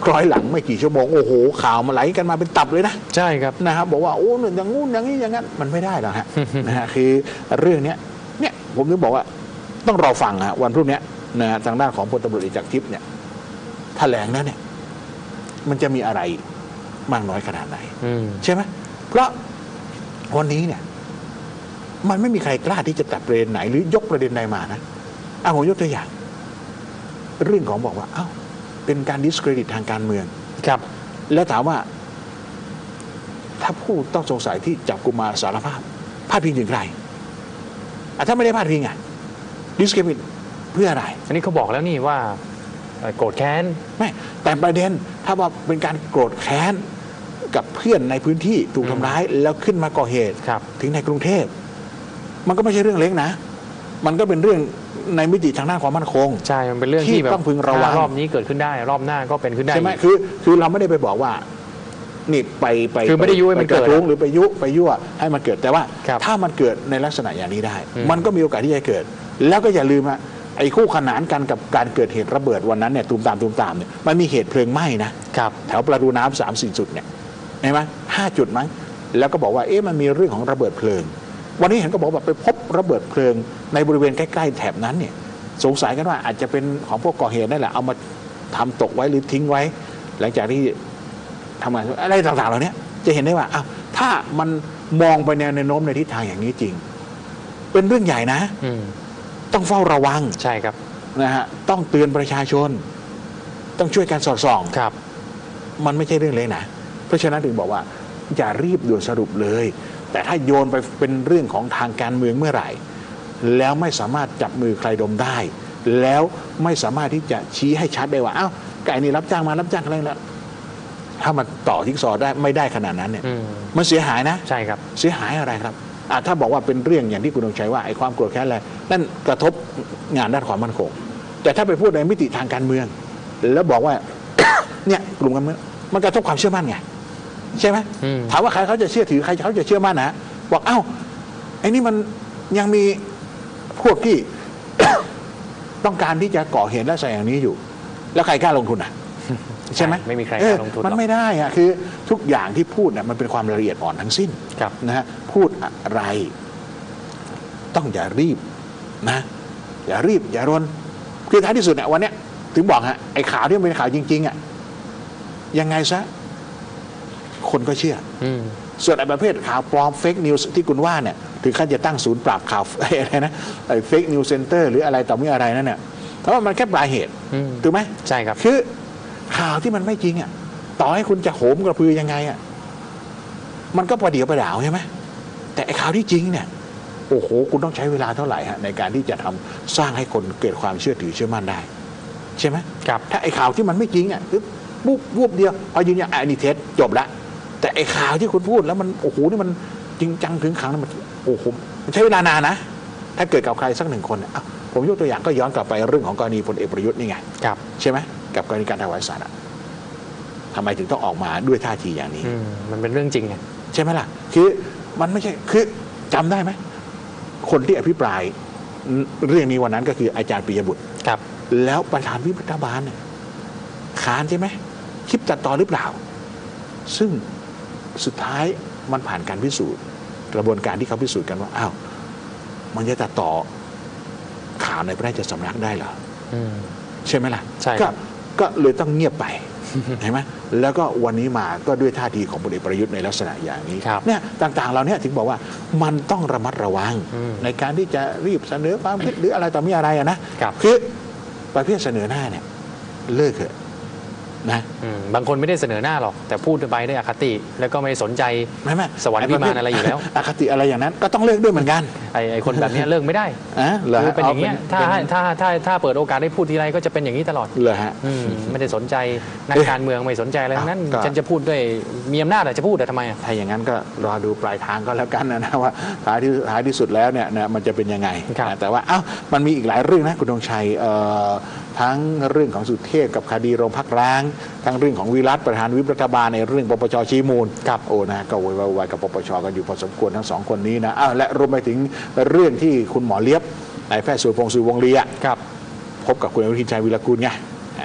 Speaker 2: คล้อยหลังไม่กี่ชั่วโมงโอ้โหข่าวมาไหลกันมาเป็นตับเลยนะ
Speaker 1: ใช่ครับ
Speaker 2: นะครับบอกว่าโอ้หนึ่งอย่างงู้นอย่างนี้อย่างนั้นมันไม่ได้หรอกฮะ นะฮะคือเรื่องเนี้ยเนี่ยผมถึงบอกว่าต้องรอฟังฮะวันพรุ่งนี้นะฮะทางด้านของพลตำรวจเอกจากทิพย์เนี่ยแถลงแล้วเนี่ยมันจะมีอะไรมากน้อยขนาดไหน
Speaker 1: อืม
Speaker 2: ใช่ไหมเพราะวันนี้เนี่ยมันไม่มีใครกล้าที่จะตัดประเด็นไหน หรือยกประเด็นใดมานะอ่ะผมยกตัวอย่าง เรื่องของบอกว่าเอ้าเป็นการ discredit ทางการเมือง
Speaker 1: ครับ
Speaker 2: แล้วถามว่า ถ้าผู้ต้องสงสัยที่จับกุมมาสารภาพพาดพิงถึงใครอ่ะถ้าไม่ได้พาดพิงอ่ะ discredit เพื่ออะไร
Speaker 1: อันนี้เขาบอกแล้วนี่ว่าเอ่อโกรธแค้น
Speaker 2: ไม่แต่ประเด็นถ้าว่าเป็นการโกรธแค้นกับเพื่อนในพื้นที่ถูกทำร้าย แล้วขึ้นมาก่อเหตุ
Speaker 1: ครับ
Speaker 2: ถึงในกรุงเทพมันก็ไม่ใช่เรื่องเล็กนะ มันก็เป็นเรื่องในมิติทางด้านความมั่นคง
Speaker 1: ใช่ มันเป็นเรื่องที่
Speaker 2: ที่
Speaker 1: แบบ
Speaker 2: ต้องพึงระวัง
Speaker 1: ถ้ารอบนี้เกิดขึ้นได้ รอบหน้าก็เป็นขึ้นได้
Speaker 2: ใช่ไหม
Speaker 1: อีก
Speaker 2: คือคือเราไม่ได้ไปบอกว่า นี่ไปไป
Speaker 1: คือไม่ได้ยุให้มัน
Speaker 2: ปกระ
Speaker 1: เกิด
Speaker 2: ทุ้งหรือไปยุไปยั่วให้มันเกิดแต่ว่า
Speaker 1: ครับ
Speaker 2: ถ้ามันเกิดในลักษณะอย่างนี้ได้
Speaker 1: อืม
Speaker 2: มันก็มีโอกาสที่จะเกิด แล้วก็อย่าลืมอะไอ้คู่ขนานกันกับการเกิดเหตุระเบิดวันนั้นเนี่ยตูมตามตูมตามเนี่ยมันมีเหตุเพลิงไหม้นะครับ แถวประตูน้ำสามสี่จุดเนี่ยเห็นไหมห้าจุดมั้งแล้วก็บอกว่าเอ๊ะมันมีเรื่องของระเบิดเพลิง วันนี้เห็นก็บอกว่าไปพบระเบิดเพลิงในบริเวณใกล้ๆแถบนั้นเนี่ยสงสัยกันว่าอาจจะเป็นของพวกก่อเหตุนั่นแหละเอามาทำตกไว้หรือทิ้งไว้ หลังจากที่ทำงานอะไรต่างๆเหล่านี้จะเห็นได้ว่าอ้าวถ้ามันมองไปในแนวโน้มในทิศทางอย่างนี้จริง เป็นเรื่องใหญ่นะ
Speaker 1: อืม
Speaker 2: ต้องเฝ้าระวัง
Speaker 1: ใช่ครับ
Speaker 2: นะฮะต้องเตือนประชาชน ต้องช่วยกันสอดส่อง
Speaker 1: ครับ
Speaker 2: มันไม่ใช่เรื่องเล็กนะเพราะฉะนั้นถึงบอกว่าอย่ารีบด่วนสรุปเลย แต่ถ้าโยนไปเป็นเรื่องของทางการเมืองเมื่อไหร่ แล้วไม่สามารถจับมือใครดมได้ แล้วไม่สามารถที่จะชี้ให้ชัดได้ว่าอ้าวไก่นี่รับจ้างมารับจ้างอะไรแล้วถ้ามันต่อจิ๊กซอว์ได้ไม่ได้ขนาดนั้นเนี่ย
Speaker 1: อืม
Speaker 2: มันเสียหายนะ
Speaker 1: ใช่ครับ
Speaker 2: เสียหายอะไรครับอ่ะถ้าบอกว่าเป็นเรื่องอย่างที่คุณธงชัยว่าไอ้ความโกรธแค้นอะไรนั่นกระทบงานด้านความมั่นคง แต่ถ้าไปพูดในมิติทางการเมือง แล้วบอกว่า เนี่ยกลุ่มการเมืองมันกระทบความเชื่อมั่นไงใช่ไหม
Speaker 1: อืม
Speaker 2: ถามว่าใครเขาจะเชื่อถือใครเขาจะเชื่อมั่นนะบอกเอ้าไอ้นี่มันยังมีพวกที่ ต้องการที่จะก่อเหตุและใส่อย่างนี้อยู่ แล้วใครกล้าลงทุนอ่ะ ใช่ไหม
Speaker 1: ไม่มีใคร
Speaker 2: เอก อ
Speaker 1: ล้าลงทุนหร
Speaker 2: มัน
Speaker 1: อก
Speaker 2: ไม่ได้อะคือทุกอย่างที่พูดเนี่ยมันเป็นความละเอียดอ่อนทั้งสิ้น
Speaker 1: ครับ
Speaker 2: นะฮะพูดอะไร ต้องอย่ารีบนะ อย่ารีบ อย่ารนคือท้ายที่สุดเนี่ยวันเนี้ยถึงบอกฮะไอ้ข่าวที่มันเป็นข่าวจริงๆอ่ะยังไงซะคนก็เชื่อ
Speaker 1: อืม
Speaker 2: ส่วนไอ้ประเภทข่าวปลอมเฟกนิวส์ที่คุณว่าเนี่ยถึงขั้นจะตั้งศูนย์ปราบข่าว อะไรนะไอ้เฟกนิวส์เซ็นเตอร์หรืออะไรต่อมีอะไรนั่นเนี่ยเพราะว่ามันแค่ปลายเหตุ
Speaker 1: อืม
Speaker 2: ถูกไหม
Speaker 1: ใช่ครับ
Speaker 2: คือข่าวที่มันไม่จริงอ่ะต่อให้คุณจะโหมกระพือยังไงอ่ะมันก็ประเดี๋ยวประดาวใช่ไหมแต่ไอ้ข่าวที่จริงเนี่ยโอ้โหคุณต้องใช้เวลาเท่าไหร่ฮะในการที่จะทำสร้างให้คนเกิดความเชื่อถือเชื่อมั่นได้ ใช่ไหม
Speaker 1: ครับ
Speaker 2: ถ้าไอ้ข่าวที่มันไม่จริงอ่ะปุ๊บปุ๊บวูบเดียวพอยืนยันอ่ะอันนี้เท็จจบละแต่ไอ้ข่าวที่คุณพูดแล้วมันโอ้โหนี่มันจริงจังถึงขังนะมันโอ้โหมันใช้เวลานานนะถ้าเกิดกับใครสักหนึ่งคนเนี่ยอ่ะผมยกตัวอย่างก็ย้อนกลับไปเรื่องของกรณีพลเอกประยุทธ์นี่ไง
Speaker 1: ครับ
Speaker 2: ใช่ไหมกับกรณีการถวายสัตย์อะทำไมถึงต้องออกมาด้วยท่าทีอย่างนี้
Speaker 1: อืม มันเป็นเรื่องจริงไง
Speaker 2: ใช่ไหมล่ะ คือมันไม่ใช่คือจำได้ไหมคนที่อภิปรายเรื่องนี้วันนั้นก็คืออาจารย์ปิยบุตร
Speaker 1: ครับ
Speaker 2: แล้วประธานวิปรัฐบาลเนี่ยค้านใช่ไหมคลิปตัดต่อหรือเปล่า ซึ่งสุดท้ายมันผ่านการพิสูจน์กระบวนการที่เขาพิสูจน์กันว่าอ้าวมันจะตัดต่อข่าวในพระราชสำนักได้เหรอ
Speaker 1: อืม
Speaker 2: ใช่ไหมล่ะ
Speaker 1: ใช่
Speaker 2: ก็
Speaker 1: ครับ
Speaker 2: ก็เลยต้องเงียบไป เห็นไหมแล้วก็วันนี้มาก็ด้วยท่าทีของพลเอกประยุทธ์ในลักษณะอย่างนี้
Speaker 1: ครับ
Speaker 2: เนี่ยต่างๆเราเนี่ยถึงบอกว่ามันต้องระมัดระวัง
Speaker 1: อืม
Speaker 2: ในการที่จะรีบเสนอความคิดหรืออะไรต่อมีอะไรอะนะครับ คือประเภทเสนอหน้าเนี่ยเลิกเถอะนะ
Speaker 1: อืม บางคนไม่ได้เสนอหน้าหรอก แต่พูดไปด้วยอคติ แล้วก็ไม่สนใจ
Speaker 2: ไม่ไม่
Speaker 1: สวรรค์วิมานอะไรอยู่แล้ว
Speaker 2: อคติอะไรอย่างนั้น ก็ต้องเลิกด้วยเหมือนกัน
Speaker 1: ไอ้ไอ้คนแบบเนี้ยเลิกไม่ได้
Speaker 2: อ่ะเหรอ
Speaker 1: คือ
Speaker 2: ฮะ
Speaker 1: เป็นอย่างเงี้ย ถ้า
Speaker 2: เป็น
Speaker 1: ถ้าถ้าถ้าเปิดโอกาสได้พูดทีไรก็จะเป็นอย่างนี้ตลอด
Speaker 2: เหรอฮะ
Speaker 1: อืม ไม่ได้สนใจนัก
Speaker 2: เอ๊ะ
Speaker 1: การเมืองไม่สนใจอะไรทั้งนั้น
Speaker 2: ก็
Speaker 1: ฉันจะพูดด้วยมีอำนาจแต่จะพูดแต่ทำไมอะ
Speaker 2: ถ้าอย่างนั้นก็รอดูปลายทางก็แล้วกันนะนะว่าท้ายที่ท้ายที่สุดแล้วเนี่ยนะมันจะเป็นยังไง
Speaker 1: ครับ
Speaker 2: นะแต่ว่าเอ้ามันมีอีกหลายเรื่องนะคุณธงชัยเอ่อทั้งเรื่องของสุเทพกับคดีโรงพักร้าง ทั้งเรื่องของวิรัตประธานวิปรัฐบาลในเรื่องปปชชี้มูล
Speaker 1: ครับ
Speaker 2: โอ้นะก็โวยวายกับปปชกันอยู่พอสมควรทั้งสองคนนี้นะอ้าวและรวมไปถึงเรื่องที่คุณหมอเลียบนายแพทย์สุรพงศ์สุวงศ์ลีอะ
Speaker 1: ครับ
Speaker 2: พบกับคุณอนุทินชาญวีรกูลไงอ่า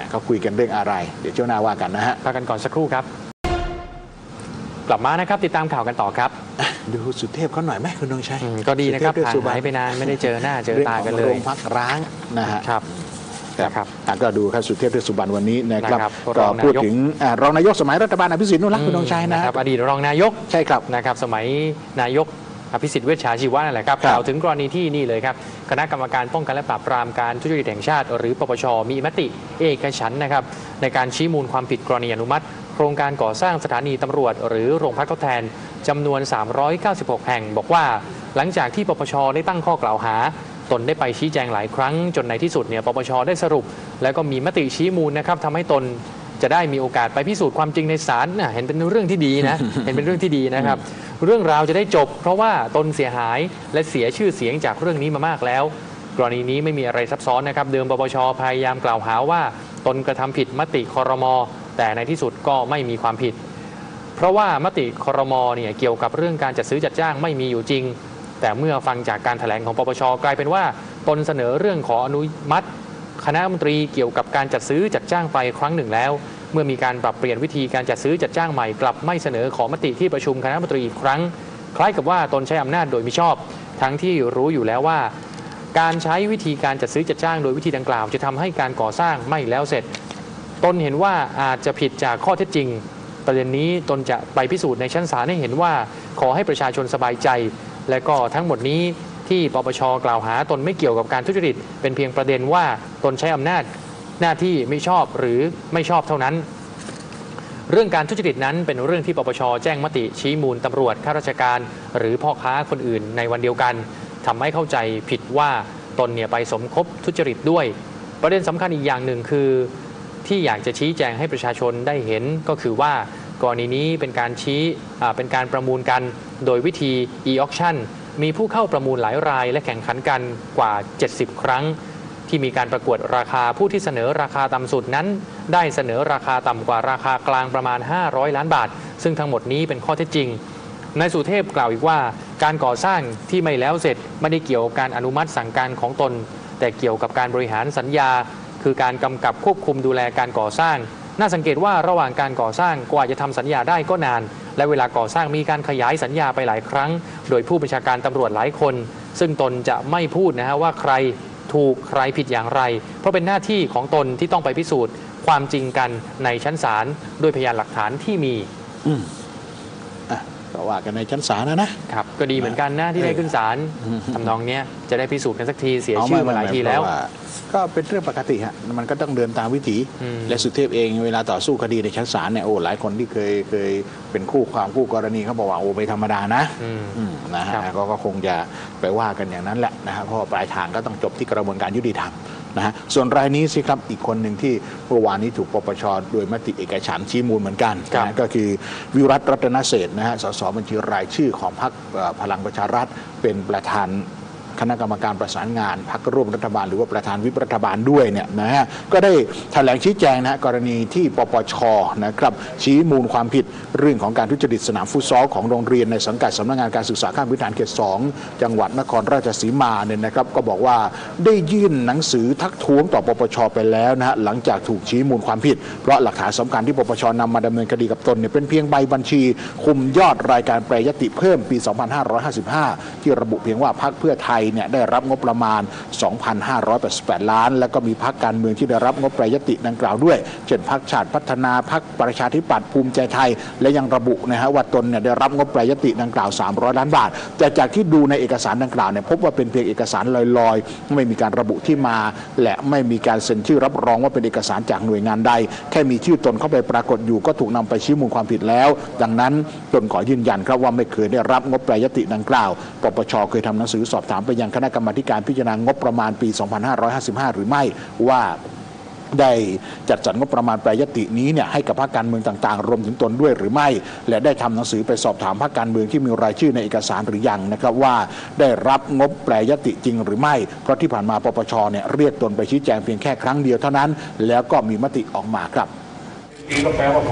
Speaker 2: เขาคุยกันเรื่องอะไรเดี๋ยวช่วงหน้าว่ากันนะฮะ
Speaker 1: พักกันก่อนสักครู่ครับ กลับมานะครับติดตามข่าวกันต่อครับ
Speaker 2: ดูสุเทพเขาหน่อยไหมคุณดวงชัย
Speaker 1: อืมก็ดีนะครับ
Speaker 2: สุเทพ
Speaker 1: ห่าง
Speaker 2: สุบรร
Speaker 1: หาย
Speaker 2: ณ
Speaker 1: ไปนานไม่ได้เจอหน้าเจอตากันเล
Speaker 2: เรื่อง
Speaker 1: ย
Speaker 2: ของโรงพักร้างนะฮะ
Speaker 1: ครับ
Speaker 2: ครับอ่ะก็ดูครับสุเทพเทือกสุบรรณวันนี้นะครับ
Speaker 1: นะครับ
Speaker 2: ก็
Speaker 1: รองนายก
Speaker 2: พูดถึงอ่ารองนายกสมัยรัฐบาลอภิสิทธิ์นู่นละคุณดวงชัยนะ
Speaker 1: นะครับอดีตรองนายก
Speaker 2: ใช่ครับ
Speaker 1: นะครับสมัยนายกอภิสิทธิ์เวชชาชีวะนั่นแหละครับ
Speaker 2: ครับ
Speaker 1: กล่าวถึงกรณีที่นี่เลยครับคณะกรรมการป้องกันและปราบปรามการทุจริตแห่งชาติ หรือปปชมีมติเอกฉันท์นะครับในการชี้มูลความผิดกรณีอนุมัติ โครงการก่อสร้างสถานีตำรวจ หรือโรงพักทดแทนจำนวน สามร้อยเก้าสิบหก แห่ง บอกว่า หลังจากที่ปปชได้ตั้งข้อกล่าวหา ตนได้ไปชี้แจงหลายครั้งจนในที่สุดเนี่ยปปชได้สรุป แล้วก็มีมติชี้มูลนะครับทำให้ตนจะได้มีโอกาสไปพิสูจน์ความจริงในศาลนะเห็นเป็นเรื่องที่ดีนะ เห็นเป็นเรื่องที่ดีนะครับ เรื่องราวจะได้จบ เพราะว่าตนเสียหายและเสียชื่อเสียงจากเรื่องนี้มามากแล้ว กรณีนี้ไม่มีอะไรซับซ้อนนะครับเดิมปปชพยายามกล่าวหาว่าตนกระทำผิดมติครม.แต่ในที่สุดก็ไม่มีความผิด เพราะว่ามติครม.เนี่ยเกี่ยวกับเรื่องการจัดซื้อจัดจ้างไม่มีอยู่จริง แต่เมื่อฟังจากการแถลงของปปชกลายเป็นว่าตนเสนอเรื่องขออนุมัติคณะรัฐมนตรีเกี่ยวกับการจัดซื้อจัดจ้างไปครั้งหนึ่งแล้ว เมื่อมีการปรับเปลี่ยนวิธีการจัดซื้อจัดจ้างใหม่กลับไม่เสนอขอมติที่ประชุมคณะรัฐมนตรีอีกครั้ง คล้ายกับว่าตนใช้อำนาจโดยมิชอบ ทั้งที่รู้อยู่แล้วว่า การใช้วิธีการจัดซื้อจัดจ้างโดยวิธีดังกล่าวจะทำให้การก่อสร้างไม่แล้วเสร็จ ตนเห็นว่าอาจจะผิดจากข้อเท็จจริง ประเด็นนี้ตนจะไปพิสูจน์ในชั้นศาลให้เห็นว่าขอให้ประชาชนสบายใจ และก็ทั้งหมดนี้ที่ปปชกล่าวหาตนไม่เกี่ยวกับการทุจริตเป็นเพียงประเด็นว่าตนใช้อำนาจหน้าที่ไม่ชอบหรือไม่ชอบเท่านั้น เรื่องการทุจริตนั้นเป็นเรื่องที่ปปชแจ้งมติชี้มูลตำรวจข้าราชการ หรือพ่อค้าคนอื่นในวันเดียวกันทำให้เข้าใจผิดว่าตนเนี่ยไปสมคบทุจริตด้วย ประเด็นสำคัญอีกอย่างหนึ่งคือ ที่อยากจะชี้แจงให้ประชาชนได้เห็นก็คือว่ากรณีนี้เป็นการชี้เป็นการประมูลกันโดยวิธี e-auction มีผู้เข้าประมูลหลายรายและแข่งขันกันกว่า เจ็ดสิบ ครั้ง ที่มีการประกวดราคาผู้ที่เสนอราคาต่ำสุดนั้น ได้เสนอราคาต่ำกว่าราคากลางประมาณ ห้าร้อย ล้านบาท ซึ่งทั้งหมดนี้เป็นข้อเท็จจริงนายสุเทพกล่าวอีกว่าการก่อสร้างที่ไม่แล้วเสร็จไม่ได้เกี่ยวกับการอนุมัติสั่งการของตน แต่เกี่ยวกับการบริหารสัญญา คือการกำกับควบคุมดูแลการก่อสร้าง น่าสังเกตว่าระหว่างการก่อสร้างกว่าจะทำสัญญาได้ก็นาน และเวลาก่อสร้างมีการขยายสัญญาไปหลายครั้ง โดยผู้บัญชาการตำรวจหลายคน ซึ่งตนจะไม่พูดนะฮะว่าใครถูกใครผิดอย่างไร เพราะเป็นหน้าที่ของตนที่ต้องไปพิสูจน์ความจริงกันในชั้นศาลด้วยพยานหลักฐานที่มี
Speaker 2: อืมอ่ะก็ว่ากันในชั้นศาลนะนะครับ
Speaker 1: ก็ดีเหมือนกันนะที่ได้ขึ้นศาล
Speaker 2: อืม
Speaker 1: ทำนองเนี้ยจะได้พิสูจน์กันสักทีเสีย
Speaker 2: เ
Speaker 1: ชื่อมาหลายทีแล้ว
Speaker 2: เพระก็เป็นเรื่องปกติฮะมันก็ต้องเดินตามวิถี
Speaker 1: อืม
Speaker 2: และสุเทพเองเวลาต่อสู้คดีในชั้นศาลเนี่ยโอ้หลายคนที่เคยเคยเป็นคู่ความคู่กรณีเขาบอกว่าโอ้ไม่ธรรมดานะ
Speaker 1: อืม
Speaker 2: อืมนะฮะ
Speaker 1: ครับ
Speaker 2: ก็ก็คงจะไปว่ากันอย่างนั้นแหละนะฮะเพราะว่าปลายทางก็ต้องจบที่กระบวนการยุติธรรมนะฮะส่วนรายนี้สิครับอีกคนหนึ่งที่เมื่อวานนี้ถูกปปชโดยมติเอกฉันท์ชี้มูลเหมือนกัน
Speaker 1: ครับ
Speaker 2: นะก็คือวิรัตรัตนเศรษฐ์นะฮะสสบัญชีรายชื่อของพรรคเอ่อพลังประชารัฐเป็นประธานคณะกรรมการประสานงานพรรคร่วมรัฐบาลหรือว่าประธานวิปรัฐบาลด้วยเนี่ยนะฮะก็ได้แถลงชี้แจงนะฮะกรณีที่ปปชนะครับชี้มูลความผิดเรื่องของการทุจริตสนามฟุตซอลของโรงเรียนในสังกัดสำนักงานการศึกษาขั้นพื้นฐานเขตสองจังหวัดนครราชสีมาเนี่ยนะครับก็บอกว่าได้ยื่นหนังสือทักท้วงต่อปปชไปแล้วนะฮะหลังจากถูกชี้มูลความผิดเพราะหลักฐานสำคัญที่ปปชนำมาดำเนินคดีกับตนเนี่ยเป็นเพียงใบบัญชีคุมยอดรายการแปรยติเพิ่มปี สองพันห้าร้อยห้าสิบห้า ที่ระบุเพียงว่าพรรคเพื่อไทยเนี่ยได้รับงบประมาณ สองพันห้าร้อยแปดสิบแปด ล้าน แล้วก็มีพรรคการเมืองที่ได้รับงบแปรยติดังกล่าวด้วยเช่นพรรคชาติพัฒนาพรรคประชาธิปัตย์ภูมิใจไทยและยังระบุนะฮะว่าตนเนี่ยได้รับงบแปรยติดังกล่าว สามร้อย ล้านบาทแต่จากที่ดูในเอกสารดังกล่าวเนี่ยพบว่าเป็นเพียงเอกสารลอยๆไม่มีการระบุที่มาและไม่มีการเซ็นชื่อรับรองว่าเป็นเอกสารจากหน่วยงานใดแค่มีชื่อตนเข้าไปปรากฏอยู่ก็ถูกนำไปชี้มูลความผิดแล้วดังนั้นตนขอยืนยันครับว่าไม่เคยได้รับงบแปรยติดังกล่าวปปชเคยทำหนังสือสอบถามไปยังคณะกรรมาธิการพิจารณางบประมาณปี สองพันห้าร้อยห้าสิบห้า หรือไม่ว่าได้จัดสรรงบประมาณแปรยตินี้เนี่ยให้กับพรรคการเมืองต่างๆรวมถึงตนด้วยหรือไม่และได้ทำหนังสือไปสอบถามพรรคการเมืองที่มีรายชื่อในเอกสารหรือยังนะครับว่าได้รับงบแปรยติจริงหรือไม่เพราะที่ผ่านมาปปชเนี่ยเรียกตนไปชี้แจงเพียงแค่ครั้งเดียวเท่านั้นแล้วก็มีมติออกมาครับ
Speaker 5: ก็แปลว่า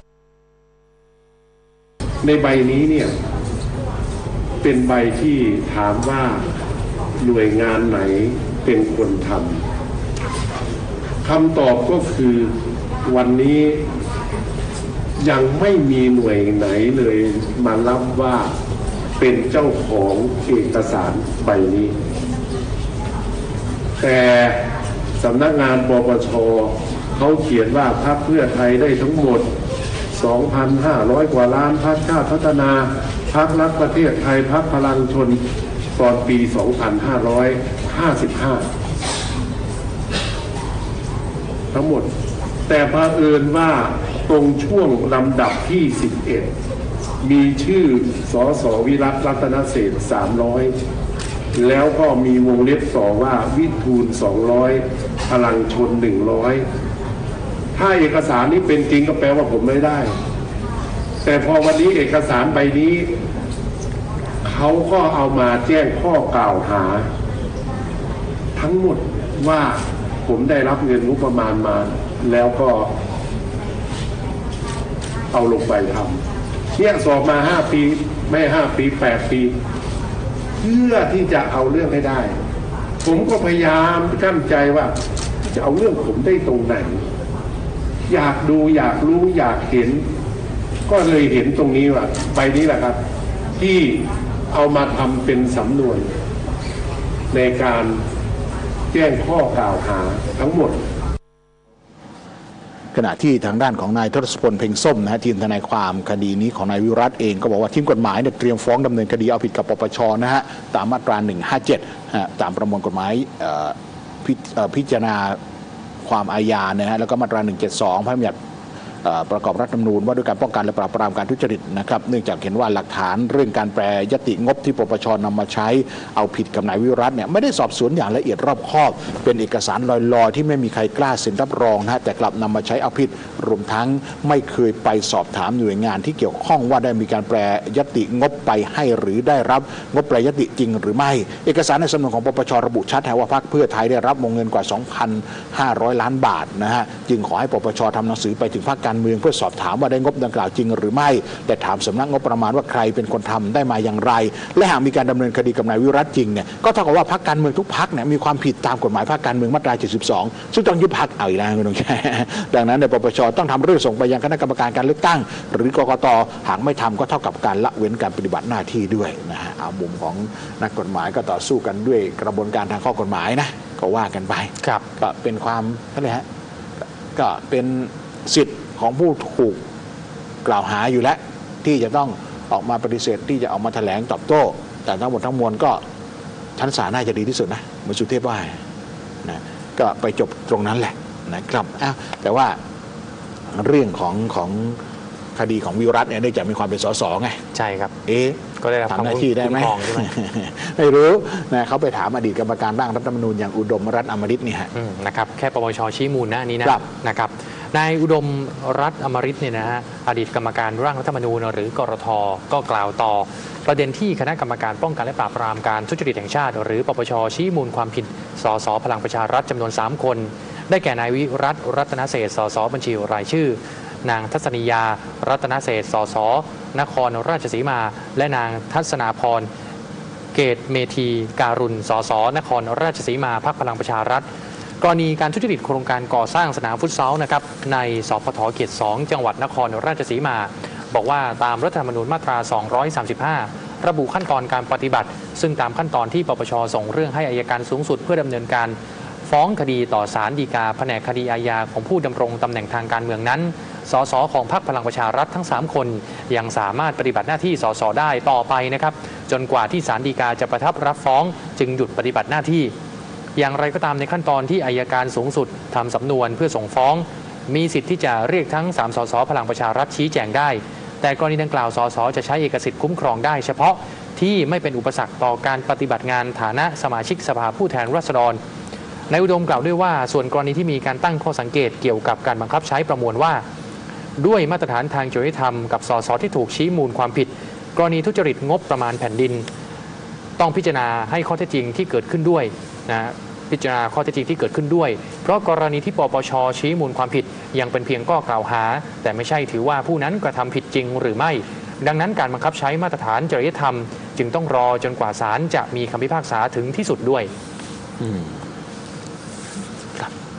Speaker 5: ในใบนี้เนี่ยเป็นใบที่ถามว่าหน่วยงานไหนเป็นคนทำคำตอบก็คือวันนี้ยังไม่มีหน่วยไหนเลยมารับว่าเป็นเจ้าของเอกสารใบนี้ แต่สำนักงานปปชเขาเขียนว่าพรรคเพื่อไทยได้ทั้งหมด สองพันห้าร้อย กว่าล้านพรรคชาติพัฒนาพรรครักประเทศไทยพรรคพลังชนตอนปี สองพันห้าร้อยห้าสิบห้า ทั้งหมดแต่เผอิญว่าตรงช่วงลำดับที่ สิบเอ็ด มีชื่อสสวิรัตรัตนเศรษฐ์สามร้อยแล้วก็มีวงเล็บต่อว่าวิทูลสองร้อยพลังชนหนึ่งร้อยถ้าเอกสารนี้เป็นจริงก็แปลว่าผมไม่ได้แต่พอวันนี้เอกสารใบนี้เขาก็เอามาแจ้งข้อกล่าวหาทั้งหมดว่าผมได้รับเงินงบประมาณมาแล้วก็เอาลงไปทำเนี่ยสอบมาห้าปีไม่ห้าปีแปดปีเพื่อที่จะเอาเรื่องให้ได้ผมก็พยายามกั้นใจว่าจะเอาเรื่องผมได้ตรงไหนอยากดูอยากรู้อยากเห็นก็เลยเห็นตรงนี้ว่าใบนี้แหละครับที่เอามาทำเป็นสำนวนในการแจ้งข้อกล่าวหาทั้งหมด
Speaker 2: ขณะที่ทางด้านของนายทศพลเพ็งส้มนะฮะทีมทนายความคดีนี้ของนายวิรัตเองก็บอกว่าทีมกฎหมายเนี่ยเตรียมฟ้องดำเนินคดีเอาผิดกับปปชนะฮะตามมาตราหนึ่งห้าเจ็ดฮะตามประมวลกฎหมายพิพิจารณาความอาญานะฮะแล้วก็มาตราหนึ่งเจ็ดสองพระราชบัญญัติประกอบรัฐธรรมนูญว่าด้วยการป้องกันและปราบปรามการทุจริตนะครับเนื่องจากเห็นว่าหลักฐานเรื่องการแปรยติงบที่ปปชนำมาใช้เอาผิดกับนายวิรัตเนี่ยไม่ได้สอบสวนอย่างละเอียดรอบคอบเป็นเอกสารลอยๆที่ไม่มีใครกล้าเซ็นรับรองนะแต่กลับนำมาใช้เอาผิดรวมทั้งไม่เคยไปสอบถามหน่วยงานที่เกี่ยวข้องว่าได้มีการแปรยติงบไปให้หรือได้รับงบแปรยติจริงหรือไม่เอกสารในสำนวนของปปชระบุชัดว่าพรรคเพื่อไทยได้รับวงเงินกว่า สองพันห้าร้อย ล้านบาทนะฮะจึงขอให้ปปชทำหนังสือไปถึงพรรคการเมืองเพื่อสอบถามว่าได้งบดังกล่าวจริงหรือไม่แต่ถามสำนักงบประมาณว่าใครเป็นคนทำได้มาอย่างไรและหากมีการดำเนินคดีกับนายวิรัตจริงเนี่ยก็เท่ากับว่าพรรคการเมืองทุกพรรคเนี่ยมีความผิดตามกฎหมายพรรคการเมืองมาตราเจ็ดสิบสองซึ่งต้องยุบพรรคเอาอีกแล้วคุณต้องแช่ดังนั้นในปปชต้องทำเรื่องส่งไปยังคณะกรรมการการเลือกตั้งหรือกกตหากไม่ทำก็เท่ากับการละเว้นการปฏิบัติหน้าที่ด้วยนะฮะเอามุมของนักกฎหมายก็ต่อสู้กันด้วยกระบวนการทางข้อกฎหมายนะก็ว่ากันไปครับก็เป็นความอะไรฮะก็เป็นสิทธิ์ของผู้ถูกกล่าวหาอยู่แล้วที่จะต้องออกมาปฏิเสธที่จะออกมาแถลงตอบโต้แต่ทั้งหมดทั้งมวลก็ชั้นศาลน่าจะดีที่สุดนะเหมือนสุเทพว่านะก็ไปจบตรงนั้นแหละนะครับอ้าวแต่ว่าเรื่องของของคดีของวิรัตเนี่ยเนื่องจากมีความเป็นสสไงใช่ครับเอ๊ะก็ได้รับทำหน้าที่ได้ไหมไม่รู้นะเขาไปถามอดีตกรรมการร่างรัฐธรรมนูญอย่างอุดมรัตน์อมฤตนี่ฮะนะครับแค่ปปชชี้มูลนะนี้นะนะครับนายอุดมรัตน์อมฤตเนี่ยนะฮะอดีตกรรมการร่างรัฐธรรมนูญหรือกรท.ก็กล่าวต่อประเด็นที่คณะกรรมการป้องกันและปราบปรามการทุจริตแห่งชาติหรือปปชชี้มูลความผิดสสพลังประชารัฐจำนวนสามคนได้แก่นายวิรัตน์รัตนเศรษฐ์สสบัญชีรายชื่อนางทัศนียารัตนเศรษฐ์สสนครราชสีมาและนางทัศนาพรเกตเมธีการุณสสนครราชสีมาพรรคพลังประชารัฐกรณีการทุจริตโครงการก่อสร้างสนามฟุตซอลนะครับในสพทเขตสองจังหวัดนครราชสีมาบอกว่าตามรัฐธรรมนูญมาตราสองร้อยสามสิบห้าระบุขั้นตอนการปฏิบัติซึ่งตามขั้นตอนที่ปปชส่งเรื่องให้อัยการสูงสุดเพื่อดำเนินการฟ้องคดีต่อศาลฎีกาแผนกคดีอาญาของผู้ดำรงตำแหน่งทางการเมืองนั้นสสของพรรคพลังประชารัฐทั้งสามคนยังสามารถปฏิบัติหน้าที่สสได้ต่อไปนะครับจนกว่าที่ศาลฎีกาจะประทับรับฟ้องจึงหยุดปฏิบัติหน้าที่อย่างไรก็ตามในขั้นตอนที่อัยการสูงสุดทำสำนวนเพื่อส่งฟ้องมีสิทธิ์ที่จะเรียกทั้งสามสสพลังประชารัฐชี้แจงได้แต่กรณีดังกล่าวสสจะใช้เอกสิทธิ์คุ้มครองได้เฉพาะที่ไม่เป็นอุปสรรคต่อการปฏิบัติงานฐานะสมาชิกสภาผู้แทนราษฎรนายอุดมกล่าวด้วยว่าส่วนกรณีที่มีการตั้งข้อสังเกตเกี่ยวกับการบังคับใช้ประมวลว่าด้วยมาตรฐานทางจริยธรรมกับสสที่ถูกชี้มูลความผิดกรณีทุจริตงบประมาณแผ่นดินต้องพิจารณาให้ข้อเท็จจริงที่เกิดขึ้นด้วยนะพิจารณาข้อเท็จจริงที่เกิดขึ้นด้วยเพราะกรณีที่ปปชชี้มูลความผิดยังเป็นเพียงข้อกล่าวหาแต่ไม่ใช่ถือว่าผู้นั้นกระทำผิดจริงหรือไม่ดังนั้นการบังคับใช้มาตรฐานจริยธรรมจึงต้องรอจนกว่าศาลจะมีคำพิพากษาถึงที่สุดด้วย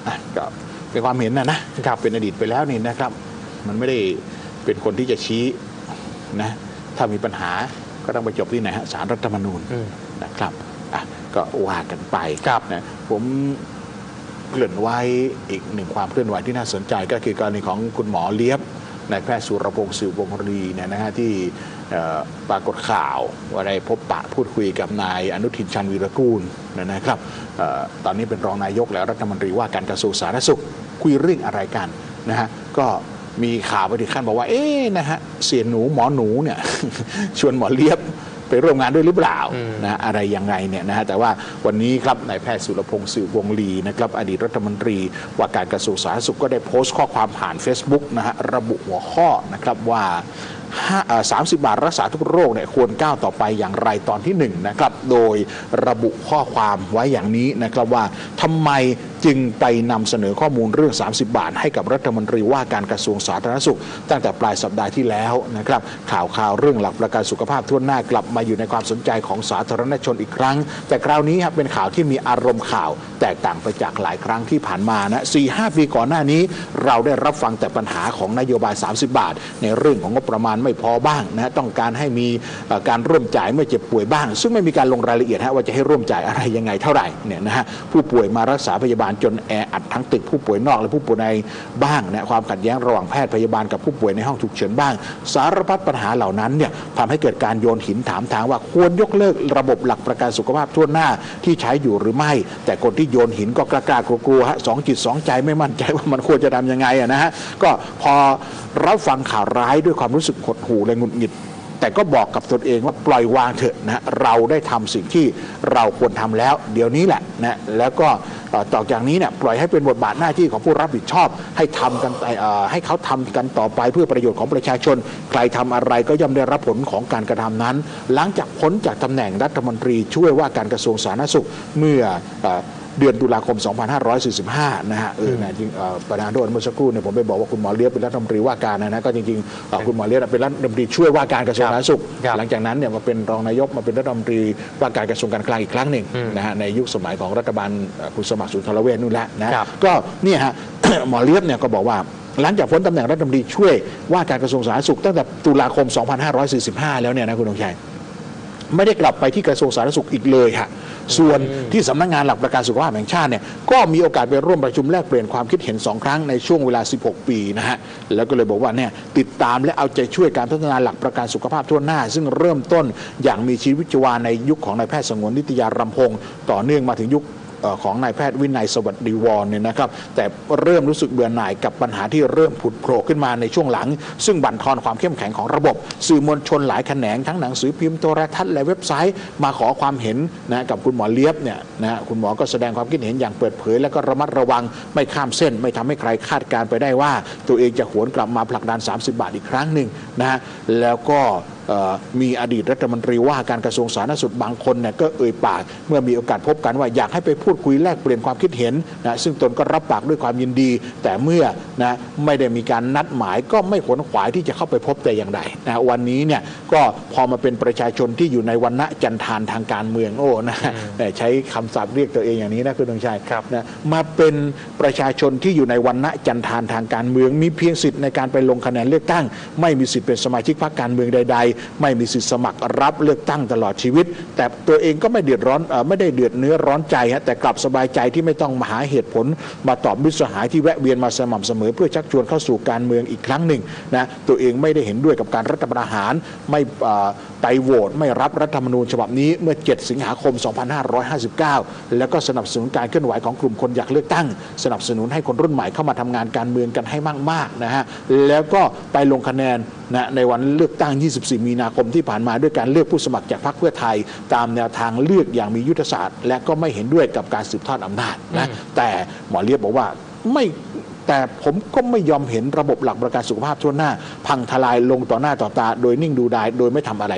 Speaker 2: อ่ะก็เป็นความเห็นนะนะครับเป็นอดีตไปแล้วนี่นะครับมันไม่ได้เป็นคนที่จะชี้นะถ้ามีปัญหาก็ต้องไปจบที่ไหนฮะศาลรัฐธรรมนูญนะครับอ่ะก็ว่ากันไปนะผมเคลื่อนไหวอีกหนึ่งความเคลื่อนไหวที่น่าสนใจก็คือกรณีของคุณหมอเลียบนายแพทย์สุรพงศ์สิววงศ์รีเนี่ยนะฮะที่ปรากฏข่าวว่าได้พบปะพูดคุยกับนายอนุทินชาญวีรกูลนะครับตอนนี้เป็นรองนายกแล้วรัฐมนตรีว่าการกระทรวงสาธารณสุขคุยเรื่องอะไรกันนะฮะก็มีข่าวไปถึงขั้นบอกว่าเอ๊ะนะฮะเสียหนูหมอหนูเนี่ยชวนหมอเลียบไปร่วมงานด้วยหรือเปล่านะอะไรยังไงเนี่ยนะฮะแต่ว่าวันนี้ครับนายแพทย์สุรพงศ์สิววงศ์ลีนะครับอดีตรัฐมนตรีว่าการกระทรวงสาธารณสุขก็ได้โพสต์ข้อความผ่าน Facebook นะฮะระบุหัวข้อนะครับว่าสามสิบบาทรักษาทุกโรคเนี่ยควรก้าวต่อไปอย่างไรตอนที่หนึ่งนะครับโดยระบุข้อความไว้อย่างนี้นะครับว่าทำไมจึงไปนำเสนอข้อมูลเรื่องสามสิบบาทให้กับรัฐมนตรีว่าการกระทรวงสาธารณสุขตั้งแต่ปลายสัปดาห์ที่แล้วนะครับข่าวข่าวเรื่องหลักประกันสุขภาพทั่วหน้ากลับมาอยู่ในความสนใจของสาธารณชนอีกครั้งแต่คราวนี้ครับเป็นข่าวที่มีอารมณ์ข่าวแตกต่างไปจากหลายครั้งที่ผ่านมานะ สี่ห้า ปีก่อนหน้านี้เราได้รับฟังแต่ปัญหาของนโยบายสามสิบบาทในเรื่องของงบประมาณไม่พอบ้างนะต้องการให้มีการร่วมจ่ายเมื่อเจ็บป่วยบ้างซึ่งไม่มีการลงรายละเอียดว่าจะให้ร่วมจ่ายอะไรยังไงเท่าไหร่เนี่ยนะฮะผู้ป่วยมารักษาพยาบาลจนแออัดทั้งตึกผู้ป่วยนอกและผู้ป่วยในบ้างนะความขัดแย้งระหว่างแพทย์พยาบาลกับผู้ป่วยในห้องฉุกเฉินบ้างสารพัดปัญหาเหล่านั้นเนี่ยทำให้เกิดการโยนหินถามทางว่าควรยกเลิกระบบหลักประกันสุขภาพทั่วหน้าที่ใช้อยู่หรือไม่แต่คนที่โยนหินก็กล้ากลัวๆฮะสองจิตสองใจไม่มั่นใจว่ามันควรจะทำยังไงอะนะฮะก็พอรับฟังข่าวร้ายด้วยความรู้สึกหดหู่และหงุดหงิดแต่ก็บอกกับตนเองว่าปล่อยวางเถอะนะเราได้ทำสิ่งที่เราควรทำแล้วเดี๋ยวนี้แหละนะแล้วก็ต่อจากนี้เนี่ยปล่อยให้เป็นบทบาทหน้าที่ของผู้รับผิดชอบให้ทำกันให้เขาทำกันต่อไปเพื่อประโยชน์ของประชาชนใครทำอะไรก็ย่อมได้รับผลของการกระทำนั้น หลังจากพ้นจากตำแหน่งรัฐมนตรีช่วยว่าการกระทรวงสาธารณสุขเมื่อเดือนตุลาคม สองพันห้าร้อยสี่สิบห้า นะฮะเออนะจริงประธานโทษเมื่อสักครู่เนี่ยผมไปบอกว่าคุณหมอเลียบเป็นรัฐมนตรีว่าการนะนะก็จริงๆคุณหมอเลียบเป็นรัฐมนตรีช่วยว่าการกระทรวงสาธารณสุขหลังจากนั้นเนี่ยมาเป็นรองนายกมาเป็นรัฐมนตรีว่าการกระทรวงการคลังอีกครั้งหนึ่งนะฮะในยุคสมัยของรัฐบาลคุณสมัครสุนทรเวชนู่นแหละนะก็เนี่ยฮะ หมอเลียบเนี่ยก็บอกว่าหลังจากพ้นตำแหน่งรัฐมนตรีช่วยว่าการกระทรวงสาธารณสุขตั้งแต่ตุลาคม สองพันห้าร้อยสี่สิบห้า แล้วเนี่ยนะคุณธงชัยไม่ได้กลับไปที่กระทรวงสาธารณสุขอีกเลยค่ะส่วนที่สำนักงานหลักประกันสุขภาพแห่งชาติเนี่ยก็มีโอกาสไปร่วมประชุมแลกเปลี่ยนความคิดเห็นสองครั้งในช่วงเวลาสิบหกปีนะฮะแล้วก็เลยบอกว่าเนี่ยติดตามและเอาใจช่วยการพัฒนาหลักประกันสุขภาพทั่วหน้าซึ่งเริ่มต้นอย่างมีชีวิตชีวาในยุคของนายแพทย์สงวนนิตยารำพงศ์ต่อเนื่องมาถึงยุคของนายแพทย์วินัยสวัสดิวรเนี่ยนะครับแต่เริ่มรู้สึกเบื่อหน่ายกับปัญหาที่เริ่มผุดโผล่ขึ้นมาในช่วงหลังซึ่งบั่นทอนความเข้มแข็งของระบบสื่อมวลชนหลายแขนงทั้งหนังสือพิมพ์โทรทัศน์และเว็บไซต์มาขอความเห็นนะกับคุณหมอเลียบเนี่ยนะคุณหมอก็แสดงความคิดเห็นอย่างเปิดเผยและก็ระมัดระวังไม่ข้ามเส้นไม่ทำให้ใครคาดการไปได้ว่าตัวเองจะหวนกลับมาผลักดันสามสิบบาทอีกครั้งหนึ่งนะฮะแล้วก็มีอดีตรัฐมนตรีว่าการกระทรวงสาธารณสุขบางคนเนี่ยก็เอ่ยปากเมื่อมีโอกาสพบกันว่าอยากให้ไปพูดคุยแลกเปลี่ยนความคิดเห็นนะซึ่งตนก็รับปากด้วยความยินดีแต่เมื่อนะไม่ได้มีการนัดหมายก็ไม่ขวนขวายที่จะเข้าไปพบแต่อย่างใดนะวันนี้เนี่ยก็พอมาเป็นประชาชนที่อยู่ในวรรณะจันทานทางการเมืองโอ้นะใช้คำศัพท์เรียกตัวเองอย่างนี้นะคุณธงชัยนะมาเป็นประชาชนที่อยู่ในวรรณะจันทานทางการเมืองมีเพียงสิทธิ์ในการไปลงคะแนนเลือกตั้งไม่มีสิทธิ์เป็นสมาชิกพรรคการเมืองใดๆไม่มีสิทธิสมัครรับเลือกตั้งตลอดชีวิตแต่ตัวเองก็ไม่เดือดร้อนไม่ได้เดือดเนื้อร้อนใจฮะแต่กลับสบายใจที่ไม่ต้องมาหาเหตุผลมาตอบมิตรสหายที่แวะเวียนมาสม่ำเสมอเพื่อชักชวนเข้าสู่การเมืองอีกครั้งหนึ่งนะตัวเองไม่ได้เห็นด้วยกับการรัฐประหารไม่ไปโหวตไม่รับรัฐธรรมนูญฉบับนี้เมื่อเจ็ดสิงหาคมสองพันห้าร้อยห้าสิบเก้าแล้วก็สนับสนุนการเคลื่อนไหวของกลุ่มคนอยากเลือกตั้งสนับสนุนให้คนรุ่นใหม่เข้ามาทำงานการเมืองกันให้มากๆนะฮะแล้วก็ไปลงคะแนนนะในวันเลือกตั้งยี่สิบสี่มีนาคมที่ผ่านมาด้วยการเลือกผู้สมัครจากพรรคเพื่อไทยตามแนวทางเลือกอย่างมียุทธศาสตร์และก็ไม่เห็นด้วยกับการสืบทอดอำนาจนะแต่หมอเลียบบอกว่าไม่แต่ผมก็ไม่ยอมเห็นระบบหลักประกันสุขภาพทั่วหน้าพังทลายลงต่อหน้าต่อตาโดยนิ่งดูดายโดยไม่ทำอะไรได้หรอก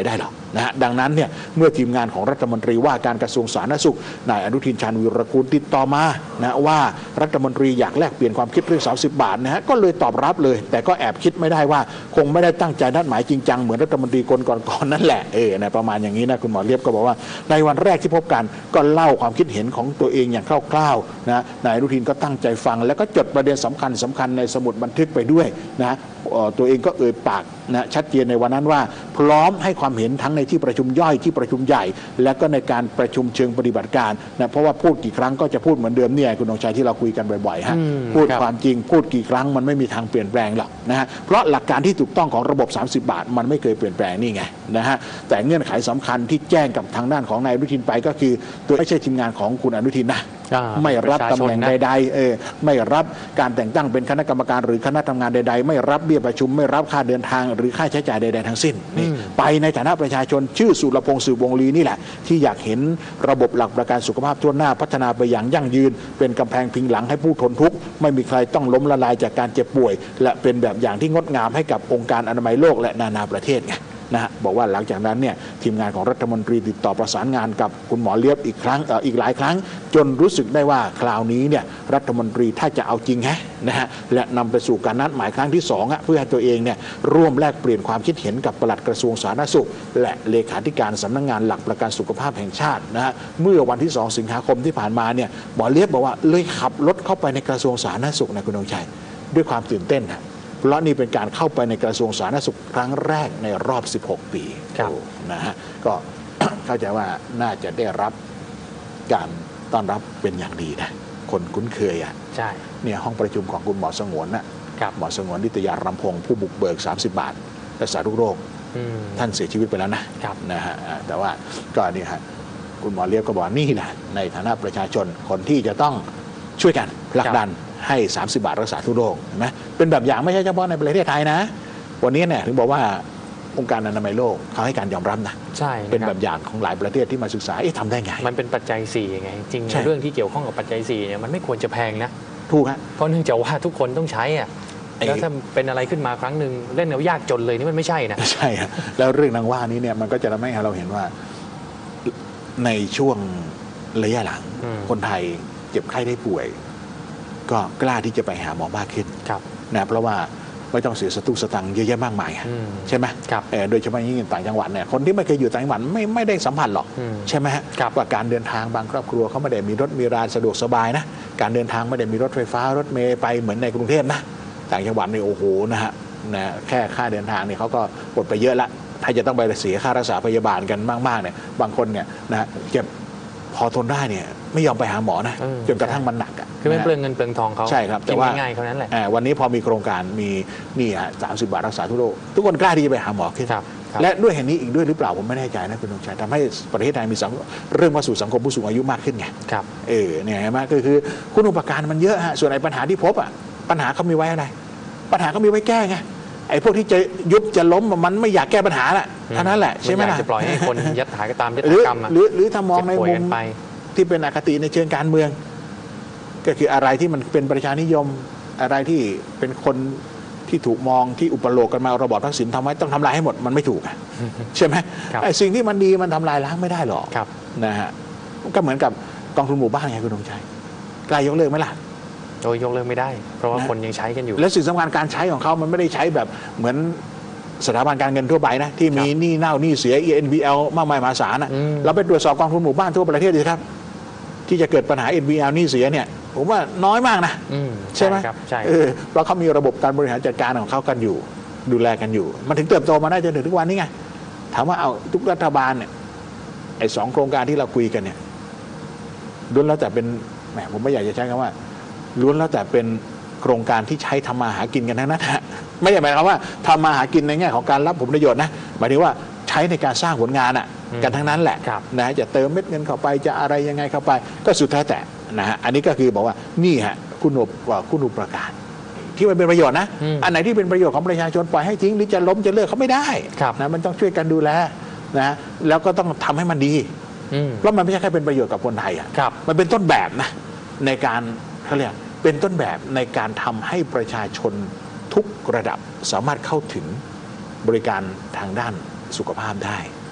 Speaker 2: นะฮะดังนั้นเนี่ยเมื่อทีมงานของรัฐมนตรีว่าการกระทรวงสาธารณสุขนายอนุทินชาญวีรกูลติดต่อมานะว่ารัฐมนตรีอยากแลกเปลี่ยนความคิดเรื่องสามสิบบาทนะฮะก็เลยตอบรับเลยแต่ก็แอบคิดไม่ได้ว่าคงไม่ได้ตั้งใจนัดหมายจริงจังเหมือนรัฐมนตรีคนก่อนๆนั่นแหละเออนะประมาณอย่างนี้นะคุณหมอเลียบก็บอกว่าในวันแรกที่พบกันก็เล่าความคิดเห็นของตัวเองอย่างคร่าวๆนะนายอนุทินก็ตั้งใจฟังแล้วก็จดประเด็นสำคัญสำคัญในสมุดบันทึกไปด้วยนะตัวเองก็เอ่ยปากนะชัดเจนในวันนั้นว่าพร้อมให้ความเห็นทั้งในที่ประชุมย่อยที่ประชุมใหญ่และก็ในการประชุมเชิงปฏิบัติการนะเพราะว่าพูดกี่ครั้งก็จะพูดเหมือนเดิมเนี่ยคุณธงชัยที่เราคุยกันบ่อยๆฮะพูดความจริงพูดกี่ครั้งมันไม่มีทางเปลี่ยนแปลงหรอกนะฮะเพราะหลักการที่ถูกต้องของระบบสามสิบบาทมันไม่เคยเปลี่ยนแปลงนี่ไงนะฮะแต่เงื่อนไขสำคัญที่แจ้งกับทางด้านของนายอนุทินไปก็คือตัวไม่ใช่ทีมงานของคุณอนุทินนะไม่รับตำแหน่งใดๆเออไม่รับการแต่งตั้งเป็นคณะกรรมการหรือคณะทำงานใดๆไม่รับเบี้ยประชุมไม่รับค่าเดินทางหรือค่าใช้จ่ายใดๆทั้งสิ้นนี่ไปในฐานะประชาชนชื่อสุรพงษ์สืบวงลีนี่แหละที่อยากเห็นระบบหลักประกันสุขภาพทั่วหน้าพัฒนาไปอย่างยั่งยืนเป็นกำแพงพิงหลังให้ผู้ทนทุกข์ไม่มีใครต้องล้มละลายจากการเจ็บป่วยและเป็นแบบอย่างที่งดงามให้กับองค์การอนามัยโลกและนานาประเทศไงนะฮะบอกว่าหลังจากนั้นเนี่ยทีมงานของรัฐมนตรีติดต่อประสานงานกับคุณหมอเลียบอีกครั้งเอ่ออีกหลายครั้งจนรู้สึกได้ว่าคราวนี้เนี่ยรัฐมนตรีถ้าจะเอาจริงฮะนะฮะและนำไปสู่การนัดหมายครั้งที่สองอ่ะเพื่อให้ตัวเองเนี่ยร่วมแลกเปลี่ยนความคิดเห็นกับปลัดกระทรวงสาธารณสุขและเลขาธิการสำนักงานหลักประกันสุขภาพแห่งชาตินะฮะเมื่อวันที่สองสิงหาคมที่ผ่านมาเนี่ยหมอเลียบบอกว่าเลยขับรถเข้าไปในกระทรวงสาธารณสุขนะคุณธงชัยด้วยความตื่นเต้นนะเพราะนี่เป็นการเข้าไปในกระทรวงสาธารณสุขครั้งแรกในรอบสิบหกปีนะฮะก็ เข้าใจว่าน่าจะได้รับการต้อนรับเป็นอย่างดีนะคนคุ้นเคยอ่ะใช่เนี่ยห้องประชุมของคุณหมอสงวนนะหมอสงวนนิตยารำพงศ์ผู้บุกเบิกสามสิบบาทรักษาทุกโรคท่านเสียชีวิตไปแล้วนะนะฮะแต่ว่าก็นี่ฮะคุณหมอเลียบก็บอกนี่แหละในฐานะประชาชนคนที่จะต้องช่วยกันผลักดันให้สามสิบบาทรักษาทุกโรคเห็นไหมเป็นแบบอย่างไม่ใช่เฉพาะในประเทศไทยนะวันนี้เนี่ยถึงบอกว่าองค์การอนามัยโลกเขาให้การยอมรับนะใช่เป็นแบบอย่างของหลายประเทศที่มาศึกษาเอ๊ะทำได้ไงมันเป็นปัจจัยสี่ไงจริงเรื่องที่เกี่ยวข้องกับปัจจัยสี่เนี่ยมันไม่ควรจะแพงนะถูกฮะเพราะเนื่องจากว่าทุกคนต้องใช้อ่ะแล้วถ้าเป็นอะไรขึ้นมาครั้งหนึ่งเล่นเอายากจนเลยนี่มันไม่ใช่นะใช่ฮะแล้วเรื่องนางว่านี้เนี่ยมันก็จะทำให้เราเห็นว่าในช่วงระยะหลังคนไทยเจ็บไข้ได้ป่วยก็กล้าที่จะไปหาหมอมากขึ้นนะเพราะว่าไม่ต้องเสียสตุ้งสตังค์เยอะแยะมากมายใช่ไหมโดยเฉพาะยิ่งต่างจังหวัดเนี่ยคนที่ไม่เคยอยู่ต่างจังหวัดไม่ไม่ได้สัมผัสหรอกใช่ไหมฮะว่าการเดินทางบางครอบครัวเขาไม่ได้มีรถมีราสะดวกสบายนะการเดินทางไม่ได้มีรถไฟฟ้ารถเมล์ไปเหมือนในกรุงเทพนะต่างจังหวัดนี่โอ้โหนะฮะนะแค่ค่าเดินทางเนี่ยเขาก็หมดไปเยอะละถ้าจะต้องไปเสียค่ารักษาพยาบาลกันมากๆเนี่ยบางคนเนี่ยนะเจ็บพอทนได้เนี่ยไม่ยอมไปหาหมอนะจนกระทั่งมันหนักอ่ะคือไม่เปลืองเงินเปลืองทองเขาใช่ครับแต่ว่าง่ายๆเขานั้นแหละวันนี้พอมีโครงการมีนี่อ่ะสามสิบบาทรักษาทุกโรคทุกคนกล้าที่จะไปหาหมอขึ้นและด้วยเหตุนี้อีกด้วยหรือเปล่าผมไม่แน่ใจนะคุณธงชัยทำให้ประเทศไทยมีเรื่องมาสู่สังคมผู้สูงอายุมากขึ้นไงครับเออเนี่ยมากก็คือคุณอุปการมันเยอะฮะส่วนไอ้ปัญหาที่พบอ่ะปัญหาเขามีไว้อะไรปัญหาเขามีไว้แก้ไงไอ้พวกที่จะยุบจะล้มมันไม่อยากแก้ปัญหาแหละเท่านั้นแหละใช่ไหมล่ะจะปล่อยให้คนยัดหายก็ตามยัดกรรมหรือหรือถ้ามองในมุมที่เป็นอคติในเชิงการเมืองก็คืออะไรที่มันเป็นประชานิยมอะไรที่เป็นคนที่ถูกมองที่อุปโลกกันมาระบอบทักษิณทำไว้ต้องทำลายให้หมดมันไม่ถูกใช่ไหมไอ้สิ่งที่มันดีมันทำลายล้างไม่ได้หรอกนะฮะก็เหมือนกับกองทุนหมู่บ้านไงคุณธงชัยกล้ายกเลิกไหมล่ะโดยยกเลิกไม่ได้เพราะว่าคนยังใช้กันอยู่และสิ่งสำคัญการใช้ของเขามันไม่ได้ใช้แบบเหมือนสถาบันการเงินทั่วไปนะที่มีหนี้เน่าหนี้เสีย อี เอ็น บี แอล มากมายมหาศาลนะเราไปตรวจสอบกองทุนหมู่บ้านทั่วประเทศดีครับที่จะเกิดปัญหา เอ็น บี แอล หนี้เสียเนี่ยผมว่าน้อยมากนะใช่ไหมใช่เพราะเขามีระบบการบริหารจัดการของเขากันอยู่ดูแลกันอยู่มันถึงเติบโตมาได้จนถึงทุกวันนี้ไงถามว่าเอาทุกรัฐบาลเนี่ยไอ้สองโครงการที่เราคุยกันเนี่ยล้วนแล้วแต่เป็นแหมผมไม่อยากจะใช้คำว่าล้วนแล้วแต่เป็นโครงการที่ใช้ทำมาหากินกันทั้งนั้นนะไม่ใช่หมายความว่าทำมาหากินในแง่ของการรับผลประโยชน์นะหมายถึงว่าใช้ในการสร้างผลงานอ่ะกันทั้งนั้นแหละนะจะเติมเม็ดเงินเข้าไปจะอะไรยังไงเข้าไปก็สุดท้ายแต่นะฮะอันนี้ก็คือบอกว่านี่ฮะคุณอุปคุณอุปการที่มันเป็นประโยชน์นะอันไหนที่เป็นประโยชน์ของประชาชนปล่อยให้ทิ้งหรือจะล้มจะเลิกเขาไม่ได้นะมันต้องช่วยกันดูแลนะแล้วก็ต้องทำให้มันดีเพราะมันไม่ใช่แค่เป็นประโยชน์กับคนไทยอ่ะมันเป็นต้นแบบนะในการเขาเรียกเป็นต้นแบบในการทำให้ประชาชนทุกระดับสามารถเข้าถึงบริการทางด้านสุขภาพได้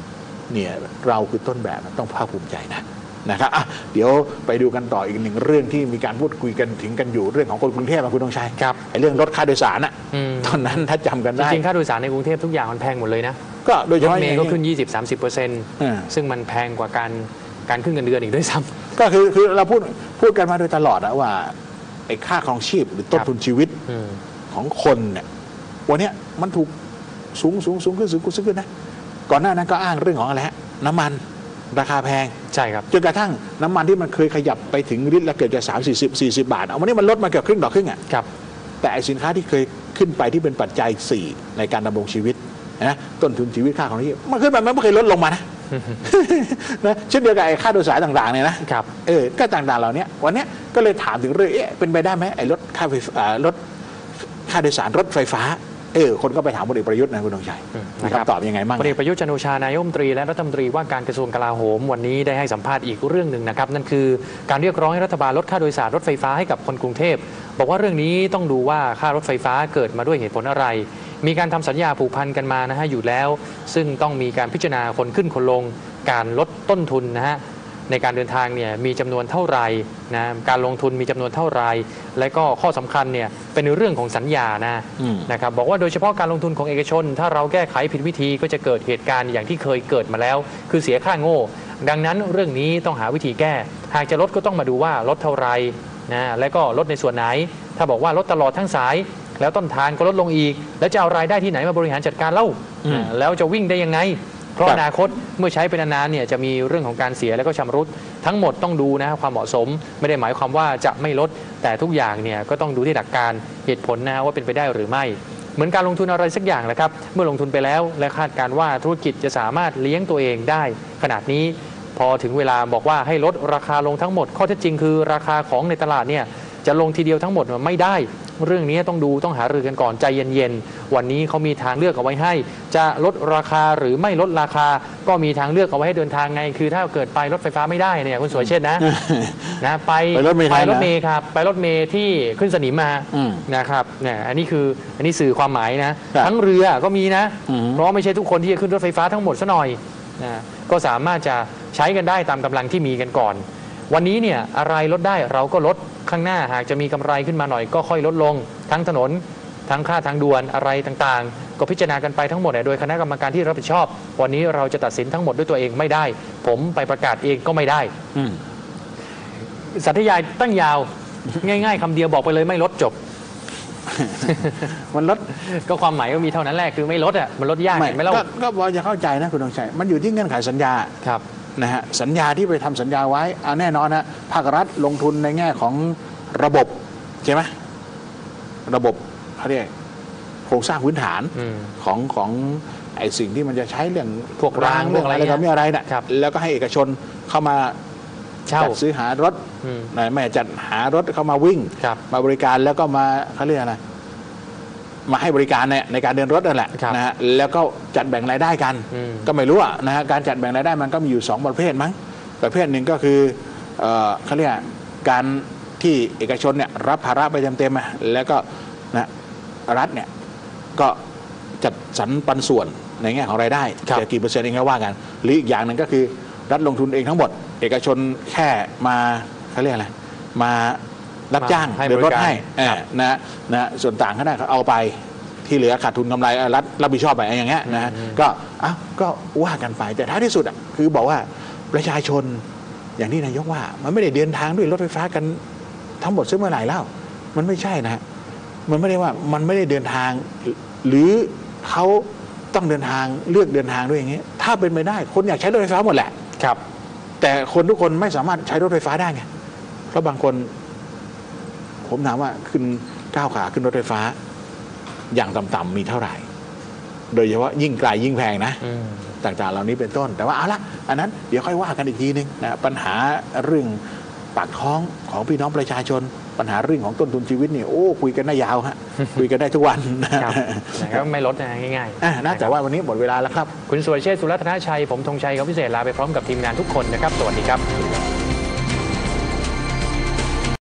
Speaker 2: เนี่ยเราคือต้นแบบต้องภาคภูมิใจนะนะครับอ่ะเดี๋ยวไปดูกันต่ออีกหนึ่งเรื่องที่มีการพูดคุยกันถึงกันอยู่เรื่องของคนกรุงเทพนะคุณธงชัย
Speaker 1: ครับ
Speaker 2: ไอ้เรื่องลดค่าโดยสารอ่ะ
Speaker 1: อืม
Speaker 2: ตอนนั้นถ้าจำกัน
Speaker 1: จ
Speaker 2: ได้
Speaker 1: ริงๆค่าโดยสารในกรุงเทพทุกอย่างมันแพงหมดเลยนะ
Speaker 2: ก็โดยเฉ
Speaker 1: รถ
Speaker 2: พาะ
Speaker 1: เม
Speaker 2: อย่าง
Speaker 1: ย์ก็
Speaker 2: นี้
Speaker 1: ขึ้น ยี่สิบถึงสามสิบเปอร์เซ็นต์
Speaker 2: อ่า
Speaker 1: ซึ่งมันแพงกว่าการการขึ้นเงินเดือนอีกด้วยซ้
Speaker 2: ก็คือคือเราพูดพูดกันมาโดยตลอดอะว่าไอ้ค่าครองชีพหรือต้นทุนชีวิต
Speaker 1: ำอืม
Speaker 2: ของคนเนี่ยวันเนี้ยมันถูกสูงสูงสูงขึ้นสูงขึ้นนะก่อนหน้านั้นก็อ้างเรื่องของอะไรฮะน้ำมันราคาแพง
Speaker 1: ใช่ครับ
Speaker 2: จนกระทั่งน้ำมันที่มันเคยขยับไปถึงลิตรละเกือบจะสามสี่สิบสี่สิบบาทเอาวันนี้มันลดมาเกือบครึ่งต่อครึ่งอ่ะ
Speaker 1: ครับ
Speaker 2: แต่ไอ้สินค้าที่เคยขึ้นไปที่เป็นปัจจัยสี่ในการดำรงชีวิตนะต้นทุนชีวิตค่าของชีพมันขึ้นไปมันไม่เคยลดลงมานะ นะเช่นเดียวกับไอ้ค่าโดยสารต่างๆเนี่ยนะครับ เออก็ต่างๆเหล่านี้วันเนี้ยก็เลยถามถึงเรื่องเอ๊ะเป็นไปได้ไหมไอ้ลดค่าไฟฟ้ารถค่าโดยสารรถไฟฟ้าเออคนก็ไปถามพลเอกประยุทธ์นะคุณธงชัย
Speaker 1: อืม
Speaker 2: มี
Speaker 1: นะครับ
Speaker 2: คำตอบยังไงบ้าง
Speaker 1: พลเอกประยุทธ์จันทร์โอชานายกรัฐมนตรีและรัฐมนตรีว่าการกระทรวงกลาโหมวันนี้ได้ให้สัมภาษณ์อีกเรื่องหนึ่งนะครับนั่นคือการเรียกร้องให้รัฐบาลลดค่าโดยสารรถไฟฟ้าให้กับคนกรุงเทพบอกว่าเรื่องนี้ต้องดูว่าค่ารถไฟฟ้าเกิดมาด้วยเหตุผลอะไร มีการทำสัญญาผูกพันกันมานะฮะอยู่แล้ว ซึ่งต้องมีการพิจารณาคนขึ้นคนลง การลดต้นทุนนะฮะในการเดินทางเนี่ยมีจำนวนเท่าไหร่นะการลงทุนมีจำนวนเท่าไหร่และก็ข้อสำคัญเนี่ยเป็นเรื่องของสัญญานะ
Speaker 2: อืม
Speaker 1: นะครับบอกว่าโดยเฉพาะการลงทุนของเอกชน ถ้าเราแก้ไขผิดวิธีก็จะเกิดเหตุการณ์อย่างที่เคยเกิดมาแล้ว คือเสียค่าโง่ ดังนั้นเรื่องนี้ต้องหาวิธีแก้ หากจะลดก็ต้องมาดูว่าลดเท่าไหร่นะและก็ลดในส่วนไหน ถ้าบอกว่าลดตลอดทั้งสาย แล้วต้นทางก็ลดลงอีก แล้วจะเอารายได้ที่ไหนมาบริหารจัดการเล่า
Speaker 2: อืม
Speaker 1: อ่าแล้วจะวิ่งได้ยังไง เพราะ
Speaker 2: ครับ
Speaker 1: อนาคตเมื่อใช้เป็นนานๆเนี่ยจะมีเรื่องของการเสียและก็ชำรุดทั้งหมดต้องดูนะความเหมาะสม ไม่ได้หมายความว่าจะไม่ลด แต่ทุกอย่างเนี่ยก็ต้องดูที่หลักการเหตุผลนะว่าเป็นไปได้หรือไม่ เหมือนการลงทุนอะไรสักอย่างแหละครับ เมื่อลงทุนไปแล้วและคาดการณ์ว่าธุรกิจจะสามารถเลี้ยงตัวเองได้ ขนาดนี้ พอถึงเวลาบอกว่าให้ลดราคาลงทั้งหมด ข้อเท็จจริงคือราคาของในตลาดเนี่ยจะลงทีเดียวทั้งหมดไม่ได้ เรื่องนี้ต้องดูต้องหารือกันก่อนใจเย็นๆวันนี้เขามีทางเลือกเอาไว้ให้ จะลดราคาหรือไม่ลดราคา ก็มีทางเลือกเอาไว้ให้เดินทางไง คือถ้าเกิดไปรถไฟฟ้าไม่ได้เนี่ยคุณสวยเช่นนะ นะไป
Speaker 2: ไปรถเมล์
Speaker 1: ไปรถ
Speaker 2: นะ
Speaker 1: เมล์ครับไปรถเมล์ที่ขึ้นสนิมมา
Speaker 2: อืม
Speaker 1: นะครับเนี่ยอันนี้คืออันนี้สื่อความหมายนะ
Speaker 2: ครับ
Speaker 1: ทั้งเรือก็มีนะ
Speaker 2: อืม
Speaker 1: เพราะไม่ใช่ทุกคนที่จะขึ้นรถไฟฟ้าทั้งหมดซะหน่อยนะก็สามารถจะใช้กันได้ตามกำลังที่มีกันก่อน วันนี้เนี่ยอะไรลดได้เราก็ลดข้างหน้าหากจะมีกำไรขึ้นมาหน่อยก็ค่อยลดลง ทั้งถนนทั้งค่าทางด่วนอะไรต่างๆ ก็พิจารณากันไปทั้งหมดโดยคณะกรรมการที่รับผิดชอบ วันนี้เราจะตัดสินทั้งหมดด้วยตัวเองไม่ได้ ผมไปประกาศเองก็ไม่ได้
Speaker 2: อืม
Speaker 1: สัตยายตั้งยาว ง่ายๆคำเดียวบอกไปเลยไม่ลดจบ
Speaker 2: มันลด
Speaker 1: ก็ความหมายก็มีเท่านั้นแหละคือไม่ลดอ่ะมันลดยากเห็นไหมเล่า
Speaker 2: ก็ก็พอจะเข้าใจนะคุณธงชัยมันอยู่ที่เงื่อนไขสัญญา
Speaker 1: ครับ
Speaker 2: นะฮะสัญญาที่ไปทำสัญญาไว้เอาแน่นอนนะภาครัฐลงทุนในแง่ของระบบใช่ไหมระบบเขาเรียกโครงสร้างพื้นฐาน
Speaker 1: อืม
Speaker 2: ของของไอ้สิ่งที่มันจะใช้เรื่อง
Speaker 1: พวกราง
Speaker 2: เรื่องอะไร
Speaker 1: พวกอะไร
Speaker 2: ก็ไม่อะไรน่ะ
Speaker 1: ครับ
Speaker 2: แล้วก็ให้เอกชนเข้ามา
Speaker 1: เช่า
Speaker 2: จัดซื้อหารถ
Speaker 1: อืม
Speaker 2: นะไม่จัดหารถเข้ามาวิ่ง
Speaker 1: ครับ
Speaker 2: มาบริการแล้วก็มาเขาเรียกอะไรมาให้บริการเนี่ยในการเดินรถนั่นแหละ
Speaker 1: ครับ
Speaker 2: นะฮะแล้วก็จัดแบ่งรายได้กัน
Speaker 1: อืม
Speaker 2: ก็ไม่รู้อะนะฮะการจัดแบ่งรายได้มันก็มีอยู่สองประเภทมั้งประเภทหนึ่งก็คือเอ่อเขาเรียกการที่เอกชนเนี่ยรับภาระไปเต็มๆอะแล้วก็นะรัฐเนี่ยก็จัดสรรปันส่วนในแง่ของรายได้
Speaker 1: ครับ
Speaker 2: จะกี่เปอร์เซ็นต์เองก็ว่ากันหรืออีกอย่างหนึ่งก็คือรัฐลงทุนเองทั้งหมด เอกชนแค่มาเขาเรียกอะไรมารับจ้าง
Speaker 1: ให้
Speaker 2: เดินรถ
Speaker 1: บริการ
Speaker 2: ให้เออนะนะส่วนต่างเขาได้เขาเอาไปที่เหลือขาดทุนกำไรเอ่อรัฐรับผิดชอบไปอย่างเงี้ยนะฮะก็เอ้าก็ว่ากันไปแต่ท้ายที่สุดอ่ะคือบอกว่าประชาชนอย่างที่นายกว่า มันไม่ได้เดินทางด้วยรถไฟฟ้ากันทั้งหมดซึ่งเมื่อไหร่แล้วมันไม่ใช่นะฮะมันไม่ได้ว่ามันไม่ได้เดินทางหรือเขาต้องเดินทางเลือกเดินทางด้วยอย่างเงี้ยถ้าเป็นไปได้คนอยากใช้รถไฟฟ้าหมดแหละ
Speaker 1: ครับ
Speaker 2: แต่คนทุกคนไม่สามารถใช้รถไฟฟ้าได้ไงเพราะบางคน ผมถามว่าขึ้นก้าวขาขึ้นรถไฟฟ้า อย่างต่ำๆมีเท่าไหร่ โดยเฉพาะยิ่งไกลยิ่งแพงนะ
Speaker 1: อืม
Speaker 2: ต่างๆเหล่านี้เป็นต้น แต่ว่าเอาละอันนั้นเดี๋ยวค่อยว่ากันอีกทีนึงนะปัญหาเรื่องปากท้องของพี่น้องประชาชน ปัญหาเรื่องของต้นทุนชีวิตเนี่ยโอ้คุยกันได้ยาวฮะ คุยกันได้ทุกวันนะครับ
Speaker 1: แต่ก็ไม่ลดนะง่ายๆ
Speaker 2: อ่ะนะแต่ว่าวันนี้หมดเวลาแล้วครับ
Speaker 1: คุณสุรเชษฐ์สุรัตนชัยผมธงชัยเขาพิเศษลาไปพร้อมกับทีมงานทุกคนนะครับ สวัสดีครับ